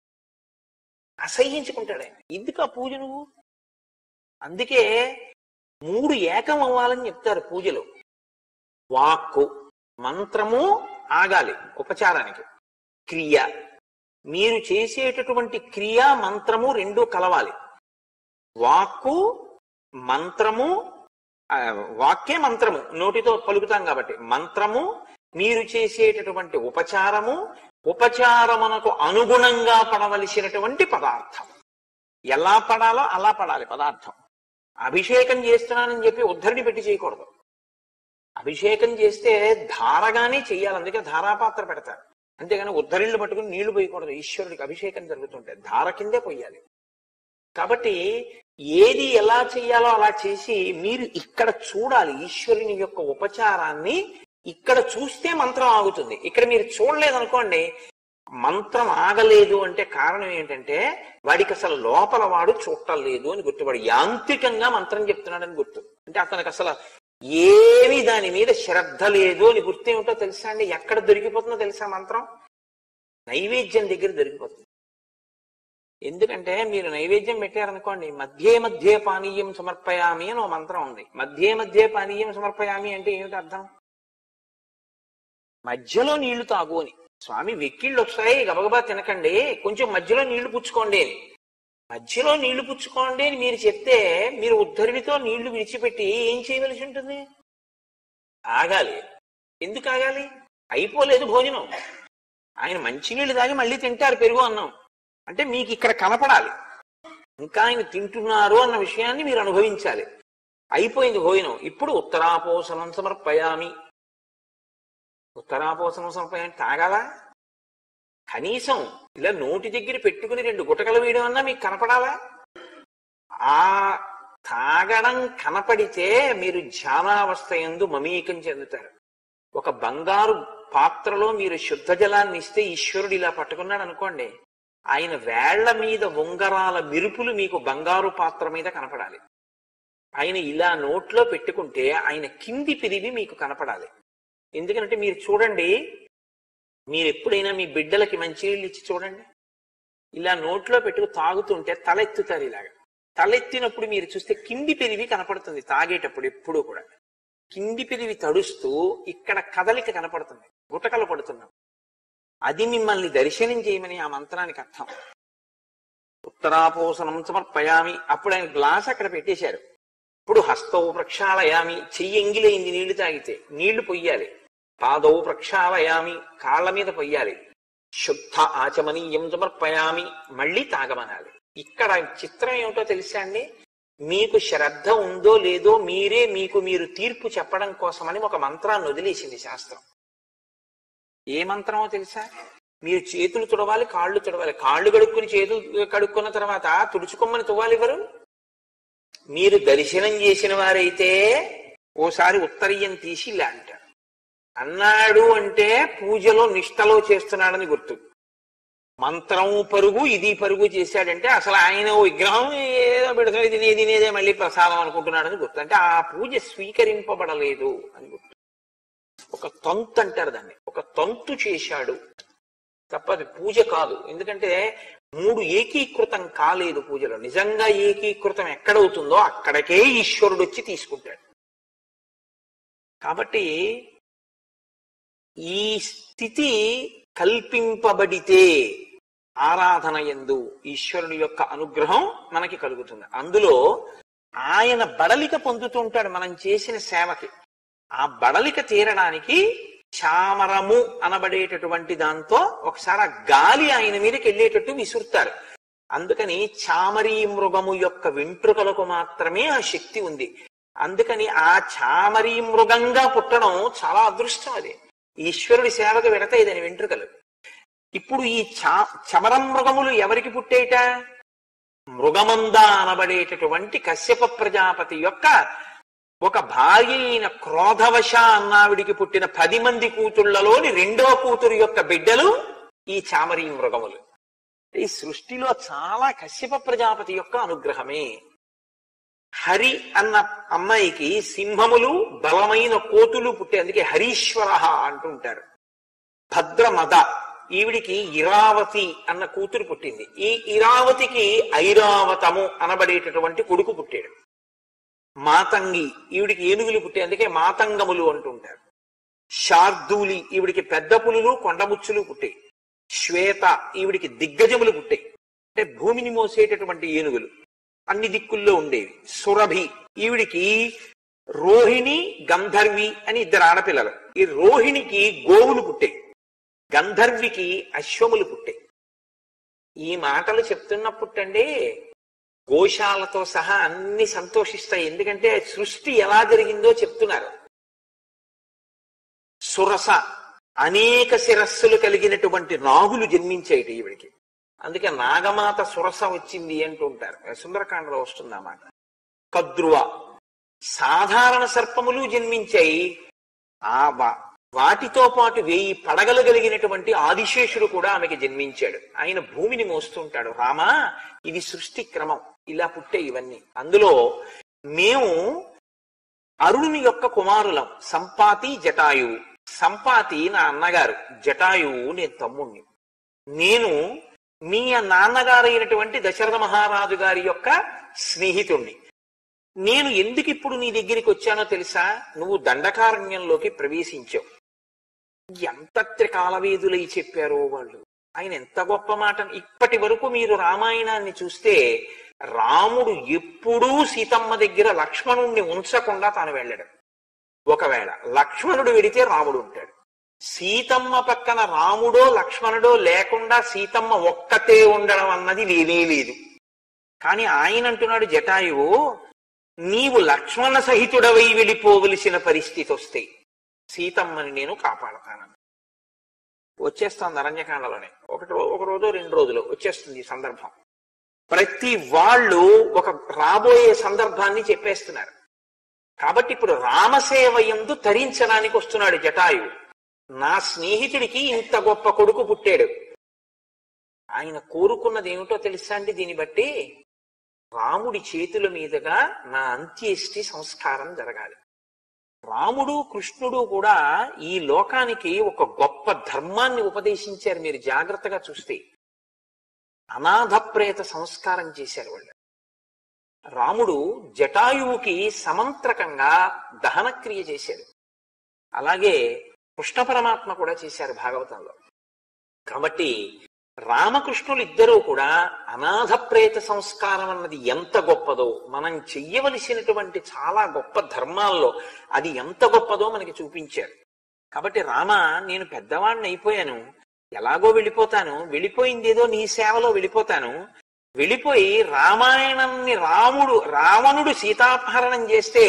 A: అసహ్యించుకుంటాడు ఆయన. ఎందుకు ఆ పూజ నువ్వు? అందుకే మూడు ఏకం అవ్వాలని చెప్తారు పూజలో. వాక్కు మంత్రము ఆగాలి ఉపచారానికి, క్రియ మీరు చేసేటటువంటి క్రియ మంత్రము రెండు కలవాలి. వాక్కు మంత్రము, వాక్యే మంత్రము నోటితో పలుకుతాం కాబట్టి మంత్రము, మీరు చేసేటటువంటి ఉపచారము, ఉపచారమునకు అనుగుణంగా పడవలసినటువంటి పదార్థం. ఎలా పడాలో అలా పడాలి పదార్థం. అభిషేకం చేస్తున్నానని చెప్పి ఉద్ధరిని పెట్టి చేయకూడదు. అభిషేకం చేస్తే ధారగానే చెయ్యాలి. అందుకే ధారాపాత్ర పెడతారు. అంతేగాని ఉద్ధరిళ్ళు పట్టుకుని నీళ్లు పోయకూడదు. ఈశ్వరుడికి అభిషేకం జరుగుతుంటే ధార కిందే పోయాలి. కాబట్టి ఏది ఎలా చెయ్యాలో అలా చేసి మీరు ఇక్కడ చూడాలి. ఈశ్వరుని యొక్క ఉపచారాన్ని ఇక్కడ చూస్తే మంత్రం ఆగుతుంది. ఇక్కడ మీరు చూడలేదనుకోండి, మంత్రం ఆగలేదు అంటే కారణం ఏంటంటే వాడికి అసలు లోపల వాడు చూడటం లేదు అని గుర్తు. వాడు యాంత్రికంగా మంత్రం చెప్తున్నాడని గుర్తు. అంటే అతనికి అసలు ఏమి దాని మీద శ్రద్ధ లేదు అని గుర్తు. ఏమిటో తెలుసా అండి? ఎక్కడ దొరికిపోతుందో తెలుసా మంత్రం? నైవేద్యం దగ్గర దొరికిపోతుంది. ఎందుకంటే మీరు నైవేద్యం పెట్టారనుకోండి, మధ్యే మధ్యే పానీయం సమర్పయామి అని ఒక మంత్రం ఉంది. మధ్యే మధ్యే పానీయం సమర్పయామి అంటే ఏమిటి అర్థం? మధ్యలో నీళ్లు తాగు అని. స్వామి వెక్కిళ్ళు వస్తాయి గబగబా తినకండి, కొంచెం మధ్యలో నీళ్లు పుచ్చుకోండి అని. మధ్యలో నీళ్లు పుచ్చుకోండి అని మీరు చెప్తే మీరు ఉద్ధరిడితో నీళ్లు విడిచిపెట్టి ఏం చేయవలసి ఉంటుంది? ఆగాలి. ఎందుకు ఆగాలి? అయిపోలేదు భోజనం. ఆయన మంచినీళ్ళు తాగి మళ్ళీ తింటారు పెరుగు అన్నం. అంటే మీకు ఇక్కడ కనపడాలి, ఇంకా ఆయన తింటున్నారు అన్న విషయాన్ని మీరు అనుభవించాలి. అయిపోయింది భోజనం. ఇప్పుడు ఉత్తరాపోసనం సమర్పయామి. ఉత్తరాపోసనం సమర్పయామి తాగాలా? కనీసం ఇలా నోటి దగ్గర పెట్టుకుని రెండు గుటకలు వేయడం అన్నా మీకు కనపడాలా? ఆ తాగడం కనపడితే మీరు ధ్యానావస్థ యందు మమేకం చెందుతారు. ఒక బంగారు పాత్రలో మీరు శుద్ధ జలాన్ని ఇస్తే ఈశ్వరుడు ఇలా పట్టుకున్నాడు అనుకోండి, ఆయన వేళ్ల మీద ఉంగరాల మెరుపులు మీకు బంగారు పాత్ర మీద కనపడాలి. ఆయన ఇలా నోట్లో పెట్టుకుంటే ఆయన కింది పిరివి మీకు కనపడాలి. ఎందుకంటే మీరు చూడండి, మీరు ఎప్పుడైనా మీ బిడ్డలకి మంచినీళ్ళు ఇచ్చి చూడండి, ఇలా నోట్లో పెట్టుకు తాగుతుంటే తలెత్తుతారు. ఇలాగా తలెత్తినప్పుడు మీరు చూస్తే కింది పెరివి కనపడుతుంది. తాగేటప్పుడు ఎప్పుడూ కూడా కింది పెరివి తడుస్తూ ఇక్కడ కదలిక కనపడుతుంది, గుటకలు పడుతున్నాం. అది మిమ్మల్ని దర్శనం చేయమని ఆ మంత్రానికి అర్థం. ఉత్తరాపోసనం సమర్పయామి. అప్పుడు ఆయన గ్లాస్ అక్కడ పెట్టేశారు. ఇప్పుడు హస్తౌ ప్రక్షాళయామి, చెయ్యి ఎంగిలైంది నీళ్లు తాగితే, నీళ్లు పొయ్యాలి. పాదౌ ప్రక్షాళయామి, కాళ్ళ మీద పొయ్యాలి. శుద్ధ ఆచమనీయం సమర్పయామి, మళ్ళీ తాగమనాలి. ఇక్కడ చిత్రం ఏమిటో తెలుసా అండి? మీకు శ్రద్ధ ఉందో లేదో మీరే మీకు మీరు తీర్పు చెప్పడం కోసమని ఒక మంత్రాన్ని వదిలేసింది శాస్త్రం. ఏ మంత్రమో తెలుసా? మీరు చేతులు తుడవాలి, కాళ్ళు తుడవాలి. కాళ్ళు కడుక్కుని చేతులు కడుక్కున్న తర్వాత తుడుచుకోమని తువ్వాలి ఎవరు? మీరు దర్శనం చేసిన వారైతే ఓసారి ఉత్తరీయం తీసి ఇలా అంటారు. అన్నాడు అంటే పూజలో నిష్టలో చేస్తున్నాడని గుర్తు. మంత్రం పరుగు ఇది పరుగు చేశాడంటే అసలు ఆయన విగ్రహం ఏదో పెడుతుంది, తినే తినేదే మళ్ళీ ప్రసాదం అనుకుంటున్నాడని గుర్తు. అంటే ఆ పూజ స్వీకరింపబడలేదు అని గుర్తు. ఒక తంతు అంటారు దాన్ని, ఒక తంతు చేశాడు తప్పది పూజ కాదు. ఎందుకంటే మూడు ఏకీకృతం కాలేదు పూజలో. నిజంగా ఏకీకృతం ఎక్కడవుతుందో అక్కడికే ఈశ్వరుడు వచ్చి తీసుకుంటాడు. కాబట్టి ఈ స్థితి కల్పింపబడితే ఆరాధన యందు ఈశ్వరుని యొక్క అనుగ్రహం మనకి కలుగుతుంది. అందులో ఆయన బడలిక పొందుతుంటాడు మనం చేసిన సేవకి. ఆ బడలిక తీరడానికి చామరము అనబడేటటువంటి దాంతో ఒకసారి ఆ గాలి ఆయన మీదకి వెళ్ళేటట్టు విసురుతారు. అందుకని చామరీ మృగము యొక్క వెంట్రుకలకు మాత్రమే ఆ శక్తి ఉంది. అందుకని ఆ చామరీ మృగంగా పుట్టడం చాలా అదృష్టం. అది ఈశ్వరుడి సేవకు వెడతాయి దాని వెంట్రుకలు. ఇప్పుడు ఈ చా చమరం మృగములు ఎవరికి పుట్టేట? మృగమంద అనబడేటటువంటి కశ్యప ప్రజాపతి యొక్క ఒక భార్య అయిన క్రోధవశ అన్నావిడికి పుట్టిన పది మంది కూతుళ్లలోని రెండో కూతురు యొక్క బిడ్డలు ఈ చామరీ మృగములు. ఈ సృష్టిలో చాలా కశ్యప ప్రజాపతి యొక్క అనుగ్రహమే. హరి అన్న అమ్మాయికి సింహములు బలమైన కోతులు పుట్టే, అందుకే హరీశ్వర అంటుంటారు. భద్రమద, ఈవిడికి ఇరావతి అన్న కూతురు పుట్టింది. ఈ ఇరావతికి ఐరావతము అనబడేటటువంటి కొడుకు పుట్టాడు. మాతంగి, ఈవిడికి ఏనుగులు పుట్టాయి, అందుకే మాతంగములు అంటుంటారు. శార్దూలి, ఈవిడికి పెద్ద పులులు కొండముచ్చులు పుట్టాయి. శ్వేత, ఈవిడికి దిగ్గజములు పుట్టాయి, అంటే భూమిని మోసేటటువంటి ఏనుగులు అన్ని దిక్కుల్లో ఉండేవి. సురభి, ఈవిడికి రోహిణి గంధర్వి అని ఇద్దరు ఆడపిల్లలు. ఈ రోహిణికి గోవులు పుట్టాయి, గంధర్వికి అశ్వములు పుట్టాయి. ఈ మాటలు చెప్తున్నప్పుడండి గోశాలతో సహా అన్ని సంతోషిస్తాయి. ఎందుకంటే సృష్టి ఎలా జరిగిందో చెప్తున్నారు. సురస, అనేక శిరస్సులు కలిగినటువంటి నాగులు జన్మించాయి ఈవిడికి. అందుకే నాగమాత సురస వచ్చింది అంటుంటారు. సుందరకాండలో వస్తుంది ఆ మాట. కద్రువ, సాధారణ సర్పములు జన్మించాయి. ఆ వాటితో పాటు వేయి పడగలు కలిగినటువంటి ఆదిశేషుడు కూడా ఆమెకి జన్మించాడు. ఆయన భూమిని మోస్తుంటాడు. రామా, ఇది సృష్టి క్రమం, ఇలా పుట్టే ఇవన్నీ. అందులో మేము అరుణుని యొక్క కుమారులం. సంపాతి జటాయువు. సంపాతి నా అన్నగారు, జటాయువు నేను తమ్ముణ్ణి. నేను మీ నాన్నగారు అయినటువంటి దశరథ మహారాజు గారి యొక్క స్నేహితుణ్ణి. నేను ఎందుకు ఇప్పుడు నీ దగ్గరికి వచ్చానో తెలుసా? నువ్వు దండకారణ్యంలోకి ప్రవేశించావు. ఎంత త్రికాలవేదులై చెప్పారో వాళ్ళు. ఆయన ఎంత గొప్ప మాట. ఇప్పటి వరకు మీరు రామాయణాన్ని చూస్తే రాముడు ఎప్పుడూ సీతమ్మ దగ్గర లక్ష్మణుణ్ణి ఉంచకుండా తాను వెళ్ళాడు. ఒకవేళ లక్ష్మణుడు వెడితే రాముడు ఉంటాడు. సీతమ్మ పక్కన రాముడో లక్ష్మణుడో లేకుండా సీతమ్మ ఒక్కతే ఉండడం అన్నది లేనే లేదు. కానీ ఆయన అంటున్నాడు జటాయువు, నీవు లక్ష్మణ సహితుడవై వెళ్ళిపోవలసిన పరిస్థితి వస్తే సీతమ్మని నేను కాపాడతాను. వచ్చేస్తుంది అరణ్యకాండలోనే, ఒకటి ఒక రోజు రెండు రోజులు వచ్చేస్తుంది ఈ సందర్భం. ప్రతి వాళ్ళు ఒక రాబోయే సందర్భాన్ని చెప్పేస్తున్నారు. కాబట్టి ఇప్పుడు రామసేవ యందు తరించడానికి వస్తున్నాడు జటాయువు. నా స్నేహితుడికి ఇంత గొప్ప కొడుకు పుట్టాడు. ఆయన కోరుకున్నది ఏమిటో తెలుసా అండి? దీన్ని బట్టి రాముడి చేతుల మీదుగా నా అంత్యేష్టి సంస్కారం జరగాలి. రాముడు కృష్ణుడు కూడా ఈ లోకానికి ఒక గొప్ప ధర్మాన్ని ఉపదేశించారు. మీరు జాగ్రత్తగా చూస్తే అనాథ ప్రేత సంస్కారం చేశారు వాళ్ళు. రాముడు జటాయువుకి సమంత్రకంగా దహనక్రియ చేశాడు. అలాగే కృష్ణ పరమాత్మ కూడా చేశారు భాగవతంలో. కాబట్టి రామకృష్ణులు ఇద్దరూ కూడా అనాథ ప్రేత సంస్కారం అన్నది ఎంత గొప్పదో, మనం చెయ్యవలసినటువంటి చాలా గొప్ప ధర్మాల్లో అది ఎంత గొప్పదో మనకి చూపించారు. కాబట్టి రామ, నేను పెద్దవాడిని అయిపోయాను, ఎలాగో వెళ్ళిపోతాను, వెళ్ళిపోయిందేదో నీ సేవలో వెళ్ళిపోతాను. వెళ్ళిపోయి రామాయణాన్ని రాముడు రావణుడు సీతాపహరణం చేస్తే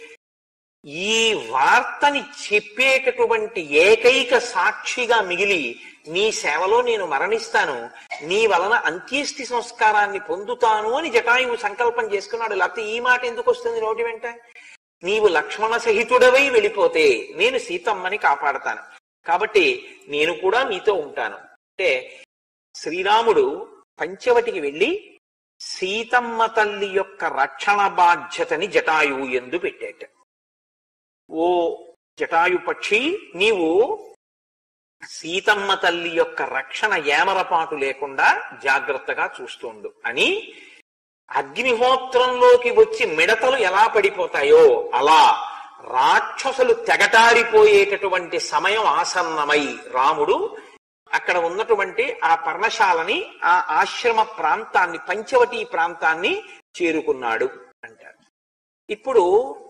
A: ఈ వార్తని చెప్పేటటువంటి ఏకైక సాక్షిగా మిగిలి నీ సేవలో నేను మరణిస్తాను, నీ వలన అంత్యేష్టి సంస్కారాన్ని పొందుతాను అని జటాయువు సంకల్పం చేసుకున్నాడు. లేకపోతే ఈ మాట ఎందుకు వస్తుంది నోటి వెంట? నీవు లక్ష్మణ సహితుడవై వెళ్ళిపోతే నేను సీతమ్మని కాపాడతాను, కాబట్టి నేను కూడా మీతో ఉంటాను అంటే శ్రీరాముడు పంచవటికి వెళ్ళి సీతమ్మ తల్లి యొక్క రక్షణ బాధ్యతని జటాయువు యందు పెట్టేట. ఓ జటాయు పక్షి, నీవు సీతమ్మ తల్లి యొక్క రక్షణ ఏమరపాటు లేకుండా జాగ్రత్తగా చూస్తుండు అని అగ్నిహోత్రంలోకి వచ్చి మిడతలు ఎలా పడిపోతాయో అలా రాక్షసులు తెగటారిపోయేటటువంటి సమయం ఆసన్నమై రాముడు అక్కడ ఉన్నటువంటి ఆ పర్ణశాలని, ఆ ఆశ్రమ ప్రాంతాన్ని, పంచవటి ప్రాంతాన్ని చేరుకున్నాడు అంటారు. ఇప్పుడు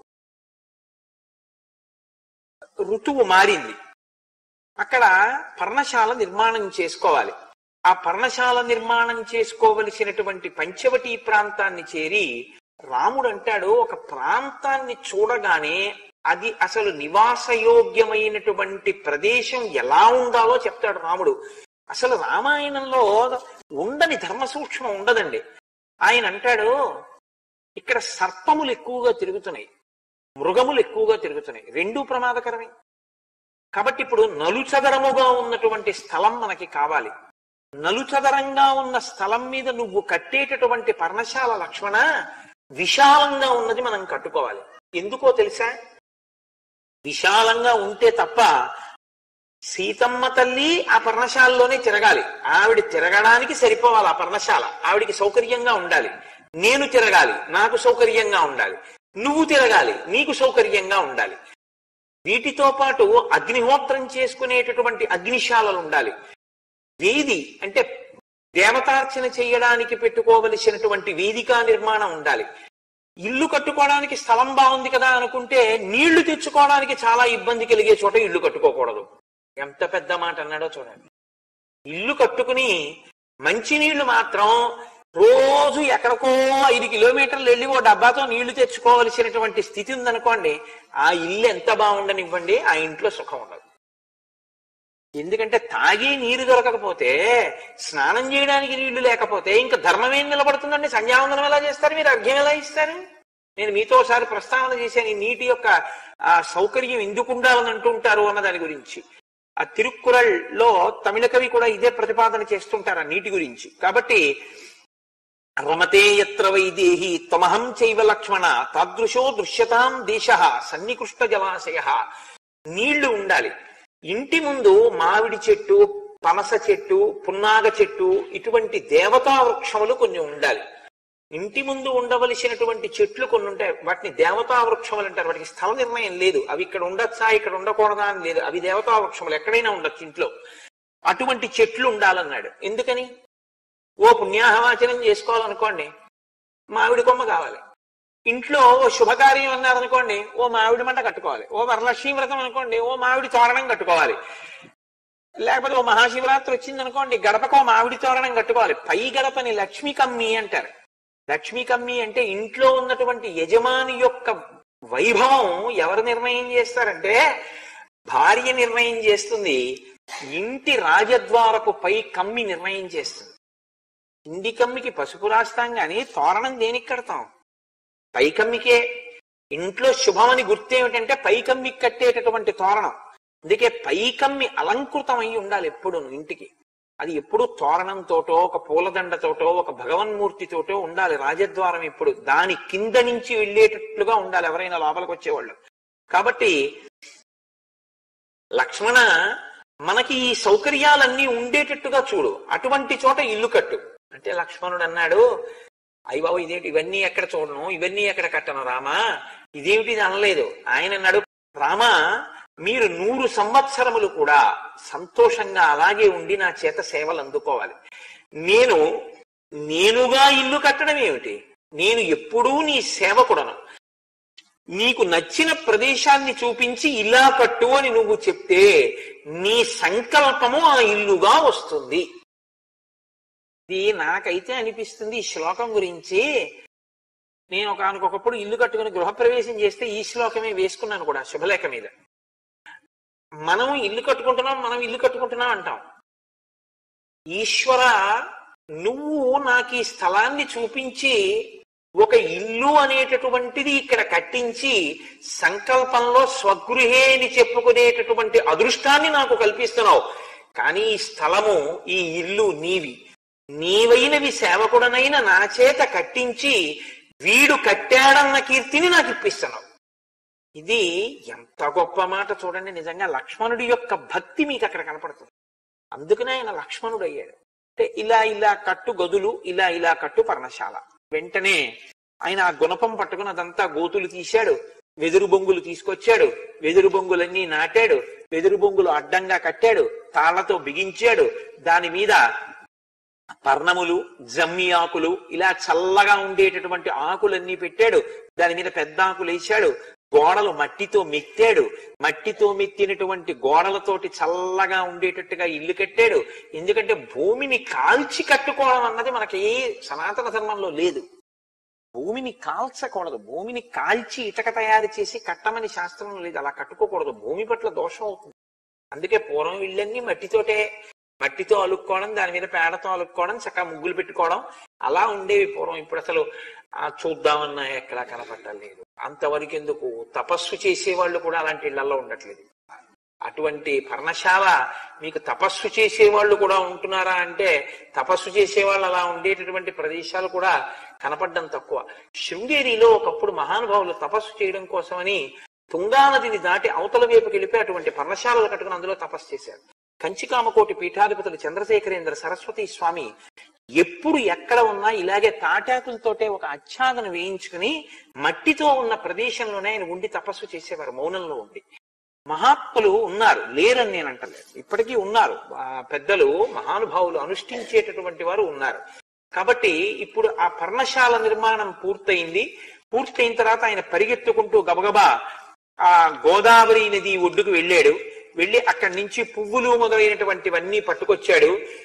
A: ఋతువు మారింది. అక్కడ పర్ణశాల నిర్మాణం చేసుకోవాలి. ఆ పర్ణశాల నిర్మాణం చేసుకోవలసినటువంటి పంచవటి ప్రాంతాన్ని చేరి రాముడు అంటాడు, ఒక ప్రాంతాన్ని చూడగానే అది అసలు నివాసయోగ్యమైనటువంటి ప్రదేశం ఎలా ఉండాలో చెప్తాడు రాముడు. అసలు రామాయణంలో ఉండని ధర్మ సూక్ష్మం ఉండదండి. ఆయన అంటాడు, ఇక్కడ సర్పములు ఎక్కువగా తిరుగుతున్నాయి, మృగములు ఎక్కువగా తిరుగుతున్నాయి, రెండూ ప్రమాదకరమే. కాబట్టి ఇప్పుడు నలుచదరముగా ఉన్నటువంటి స్థలం మనకి కావాలి. నలుచదరంగా ఉన్న స్థలం మీద నువ్వు కట్టేటటువంటి పర్ణశాల లక్ష్మణ విశాలంగా ఉన్నది మనం కట్టుకోవాలి. ఎందుకో తెలుసా? విశాలంగా ఉంటే తప్ప సీతమ్మ తల్లి ఆ పర్ణశాలలోనే తిరగాలి. ఆవిడ తిరగడానికి సరిపోవాలి ఆ పర్ణశాల, ఆవిడికి సౌకర్యంగా ఉండాలి. నేను తిరగాలి, నాకు సౌకర్యంగా ఉండాలి. నువ్వు తిరగాలి, నీకు సౌకర్యంగా ఉండాలి. వీటితో పాటు అగ్నిహోత్రం చేసుకునేటటువంటి అగ్నిశాలలు ఉండాలి. వేది అంటే దేవతార్చన చేయడానికి పెట్టుకోవలసినటువంటి వేదికా నిర్మాణం ఉండాలి. ఇల్లు కట్టుకోవడానికి స్థలం బాగుంది కదా అనుకుంటే నీళ్లు తెచ్చుకోవడానికి చాలా ఇబ్బంది కలిగే చోట ఇల్లు కట్టుకోకూడదు. ఎంత పెద్ద మాట అన్నాడో చూడండి. ఇల్లు కట్టుకుని మంచినీళ్లు మాత్రం రోజు ఎక్కడికో ఐదు కిలోమీటర్లు వెళ్ళి ఓ డబ్బాతో నీళ్లు తెచ్చుకోవలసినటువంటి స్థితి ఉందనుకోండి, ఆ ఇల్లు ఎంత బాగుండనివ్వండి, ఆ ఇంట్లో సుఖం ఉండదు. ఎందుకంటే తాగి నీరు దొరకకపోతే, స్నానం చేయడానికి నీళ్లు లేకపోతే ఇంకా ధర్మం ఏం నిలబడుతుందండి? సంధ్యావందనం ఎలా చేస్తారు మీరు? అర్ఘ్యం ఎలా ఇస్తారు? నేను మీతో ఒకసారి ప్రస్తావన చేశాను ఈ నీటి యొక్క ఆ సౌకర్యం ఎందుకు ఉండాలని అంటుంటారు అన్న దాని గురించి. ఆ తిరుక్కురల్లో తమిళ కవి కూడా ఇదే ప్రతిపాదన చేస్తుంటారు ఆ నీటి గురించి. కాబట్టి రమతే యత్ర వైదేహి త్వమహం చైవ లక్ష్మణ తాదృశో దృశ్యతాం దేశ సన్నికృష్ట జలాశయ. నీళ్లు ఉండాలి. ఇంటి ముందు మామిడి చెట్టు, పనస చెట్టు, పున్నాగ చెట్టు, ఇటువంటి దేవతా వృక్షములు కొన్ని ఉండాలి. ఇంటి ముందు ఉండవలసినటువంటి చెట్లు కొన్ని ఉంటాయి, వాటిని దేవతా వృక్షములు అంటారు. వాటికి స్థల నిర్ణయం లేదు, అవి ఇక్కడ ఉండొచ్చా ఇక్కడ ఉండకూడదా అని లేదు, అవి దేవతా వృక్షములు, ఎక్కడైనా ఉండొచ్చు ఇంట్లో. అటువంటి చెట్లు ఉండాలన్నాడు. ఎందుకని? ఓ పుణ్యాహవాచనం చేసుకోవాలనుకోండి, మామిడి కొమ్మ కావాలి. ఇంట్లో ఓ శుభకార్యం అన్నారనుకోండి, ఓ మామిడి మంట కట్టుకోవాలి. ఓ వరలక్ష్మీ వ్రతం అనుకోండి, ఓ మామిడి తోరణం కట్టుకోవాలి. లేకపోతే ఓ మహాశివరాత్రి వచ్చింది అనుకోండి, గడపకో మామిడి తోరణం కట్టుకోవాలి. పై గడపని లక్ష్మీ కమ్మి అంటారు. లక్ష్మీ కమ్మి అంటే ఇంట్లో ఉన్నటువంటి యజమాని యొక్క వైభవం ఎవరు నిర్ణయం చేస్తారంటే భార్య నిర్ణయం చేస్తుంది. ఇంటి రాజద్వారపు పై కమ్మి నిర్ణయం చేస్తుంది. ఇంటి కమ్మికి పసుపు రాస్తాం గాని తోరణం దేనికి కడతాం? పై కమ్మికే. ఇంట్లో శుభమని గుర్తేమిటంటే పై కమ్మికి కట్టేటటువంటి తోరణం. అందుకే పై కమ్మి అలంకృతం అయి ఉండాలి ఎప్పుడు ఇంటికి. అది ఎప్పుడు తోరణంతోటో ఒక పూలదండతోటో ఒక భగవన్మూర్తితోటో ఉండాలి రాజద్వారం. ఎప్పుడు దాని కింద నుంచి వెళ్ళేటట్లుగా ఉండాలి ఎవరైనా లోపలికి వచ్చేవాళ్ళు. కాబట్టి లక్ష్మణ మనకి ఈ సౌకర్యాలన్నీ ఉండేటట్టుగా చూడు, అటువంటి చోట ఇల్లు కట్టు అంటే లక్ష్మణుడు అన్నాడు, అయ్య బాబు ఇదేంటి ఇవన్నీ ఎక్కడ చూడను, ఇవన్నీ ఎక్కడ కట్టను రామా, ఇదేమిటి ఇది అనలేదు. ఆయన అన్నాడు, రామా మీరు నూరు సంవత్సరములు కూడా సంతోషంగా అలాగే ఉండి నా చేత సేవలు అందుకోవాలి. నేను నేనుగా ఇల్లు కట్టడం ఏమిటి? నేను ఎప్పుడూ నీ సేవకుడను. నీకు నచ్చిన ప్రదేశాన్ని చూపించి ఇలా కట్టు అని నువ్వు చెప్తే నీ సంకల్పము ఆ ఇల్లుగా వస్తుంది. ఇది నాకైతే అనిపిస్తుంది ఈ శ్లోకం గురించి. నేను ఒకనకొకప్పుడు ఇల్లు కట్టుకుని గృహప్రవేశం చేస్తే ఈ శ్లోకమే వేసుకున్నాను కూడా శుభలేఖ మీద. మనం ఇల్లు కట్టుకుంటున్నాం మనం ఇల్లు కట్టుకుంటున్నాం అంటాం. ఈశ్వర నువ్వు నాకు ఈ స్థలాన్ని చూపించి ఒక ఇల్లు అనేటటువంటిది ఇక్కడ కట్టించి సంకల్పంలో స్వగృహే అని చెప్పుకునేటటువంటి అదృష్టాన్ని నాకు కల్పిస్తున్నావు. కానీ ఈ స్థలము ఈ ఇల్లు నీవి, నీవైనవి సేవకుడనైన నా చేత కట్టించి వీడు కట్టాడన్న కీర్తిని నాకు ఇప్పిస్తున్నావు. ఇది ఎంత గొప్ప మాట చూడండి. నిజంగా లక్ష్మణుడి యొక్క భక్తి మీకు అక్కడ కనపడుతుంది. అందుకనే ఆయన లక్ష్మణుడు అయ్యాడు. అంటే ఇలా ఇలా కట్టు గదులు, ఇలా ఇలా కట్టు పర్ణశాల. వెంటనే ఆయన ఆ గుణపం పట్టుకుని అదంతా గోతులు తీశాడు, వెదురు బొంగులు తీసుకొచ్చాడు, వెదురు బొంగులన్నీ నాటాడు, వెదురు బొంగులు అడ్డంగా కట్టాడు, తాళ్లతో బిగించాడు, దాని మీద పర్ణములు జమ్మి ఆకులు ఇలా చల్లగా ఉండేటటువంటి ఆకులన్నీ పెట్టాడు, దాని మీద పెద్ద ఆకులు వేశాడు, గోడలు మట్టితో మెత్తాడు, మట్టితో మెత్తినటువంటి గోడలతోటి చల్లగా ఉండేటట్టుగా ఇల్లు కట్టాడు. ఎందుకంటే భూమిని కాల్చి కట్టుకోవడం అన్నది మనకి ఏ సనాతన ధర్మంలో లేదు. భూమిని కాల్చకూడదు, భూమిని కాల్చి ఇటక తయారు చేసి కట్టమని శాస్త్రం లేదు. అలా కట్టుకోకూడదు, భూమి పట్ల దోషం అవుతుంది. అందుకే పూర్వం ఇళ్ళన్నీ మట్టితోటే, మట్టితో అలుక్కోవడం, దాని మీద పేడతో అలుక్కోవడం, చక్కగా ముగ్గులు పెట్టుకోవడం అలా ఉండేవి పూర్వం. ఇప్పుడు అసలు ఆ చూద్దామన్నా ఎక్కడా కనపట్టలేదు. అంతవరకు ఎందుకు, తపస్సు చేసేవాళ్ళు కూడా అలాంటి ఇళ్లలో ఉండట్లేదు. అటువంటి పర్ణశాల మీకు తపస్సు చేసేవాళ్ళు కూడా ఉంటున్నారా అంటే తపస్సు చేసేవాళ్ళు అలా ఉండేటటువంటి ప్రదేశాలు కూడా కనపడడం తక్కువ. శృంగేరిలో ఒకప్పుడు మహానుభావులు తపస్సు చేయడం కోసమని తుంగా నదిని దాటి అవతల వైపుకి వెళ్ళిపోయి అటువంటి పర్ణశాలలు కట్టుకుని అందులో తపస్సు చేశారు. కంచికామకోటి పీఠాధిపతులు చంద్రశేఖరేంద్ర సరస్వతి స్వామి ఎప్పుడు ఎక్కడ ఉన్నా ఇలాగే తాటాకులతోటే ఒక ఆచ్ఛాదన వేయించుకుని మట్టితో ఉన్న ప్రదేశంలోనే ఆయన ఉండి తపస్సు చేసేవారు, మౌనంలో ఉండి. మహాత్ములు ఉన్నారు, లేరని నేను అంటలేదు, ఇప్పటికీ ఉన్నారు. పెద్దలు మహానుభావులు అనుష్ఠించేటటువంటి వారు ఉన్నారు. కాబట్టి ఇప్పుడు ఆ పర్ణశాల నిర్మాణం పూర్తయింది. పూర్తయిన తర్వాత ఆయన పరిగెత్తుకుంటూ గబగబా ఆ గోదావరి నది ఒడ్డుకు వెళ్ళాడు. వెళ్ళి అక్కడి నుంచి పువ్వులు మొదలైనటువంటివన్నీ పట్టుకొచ్చాడు.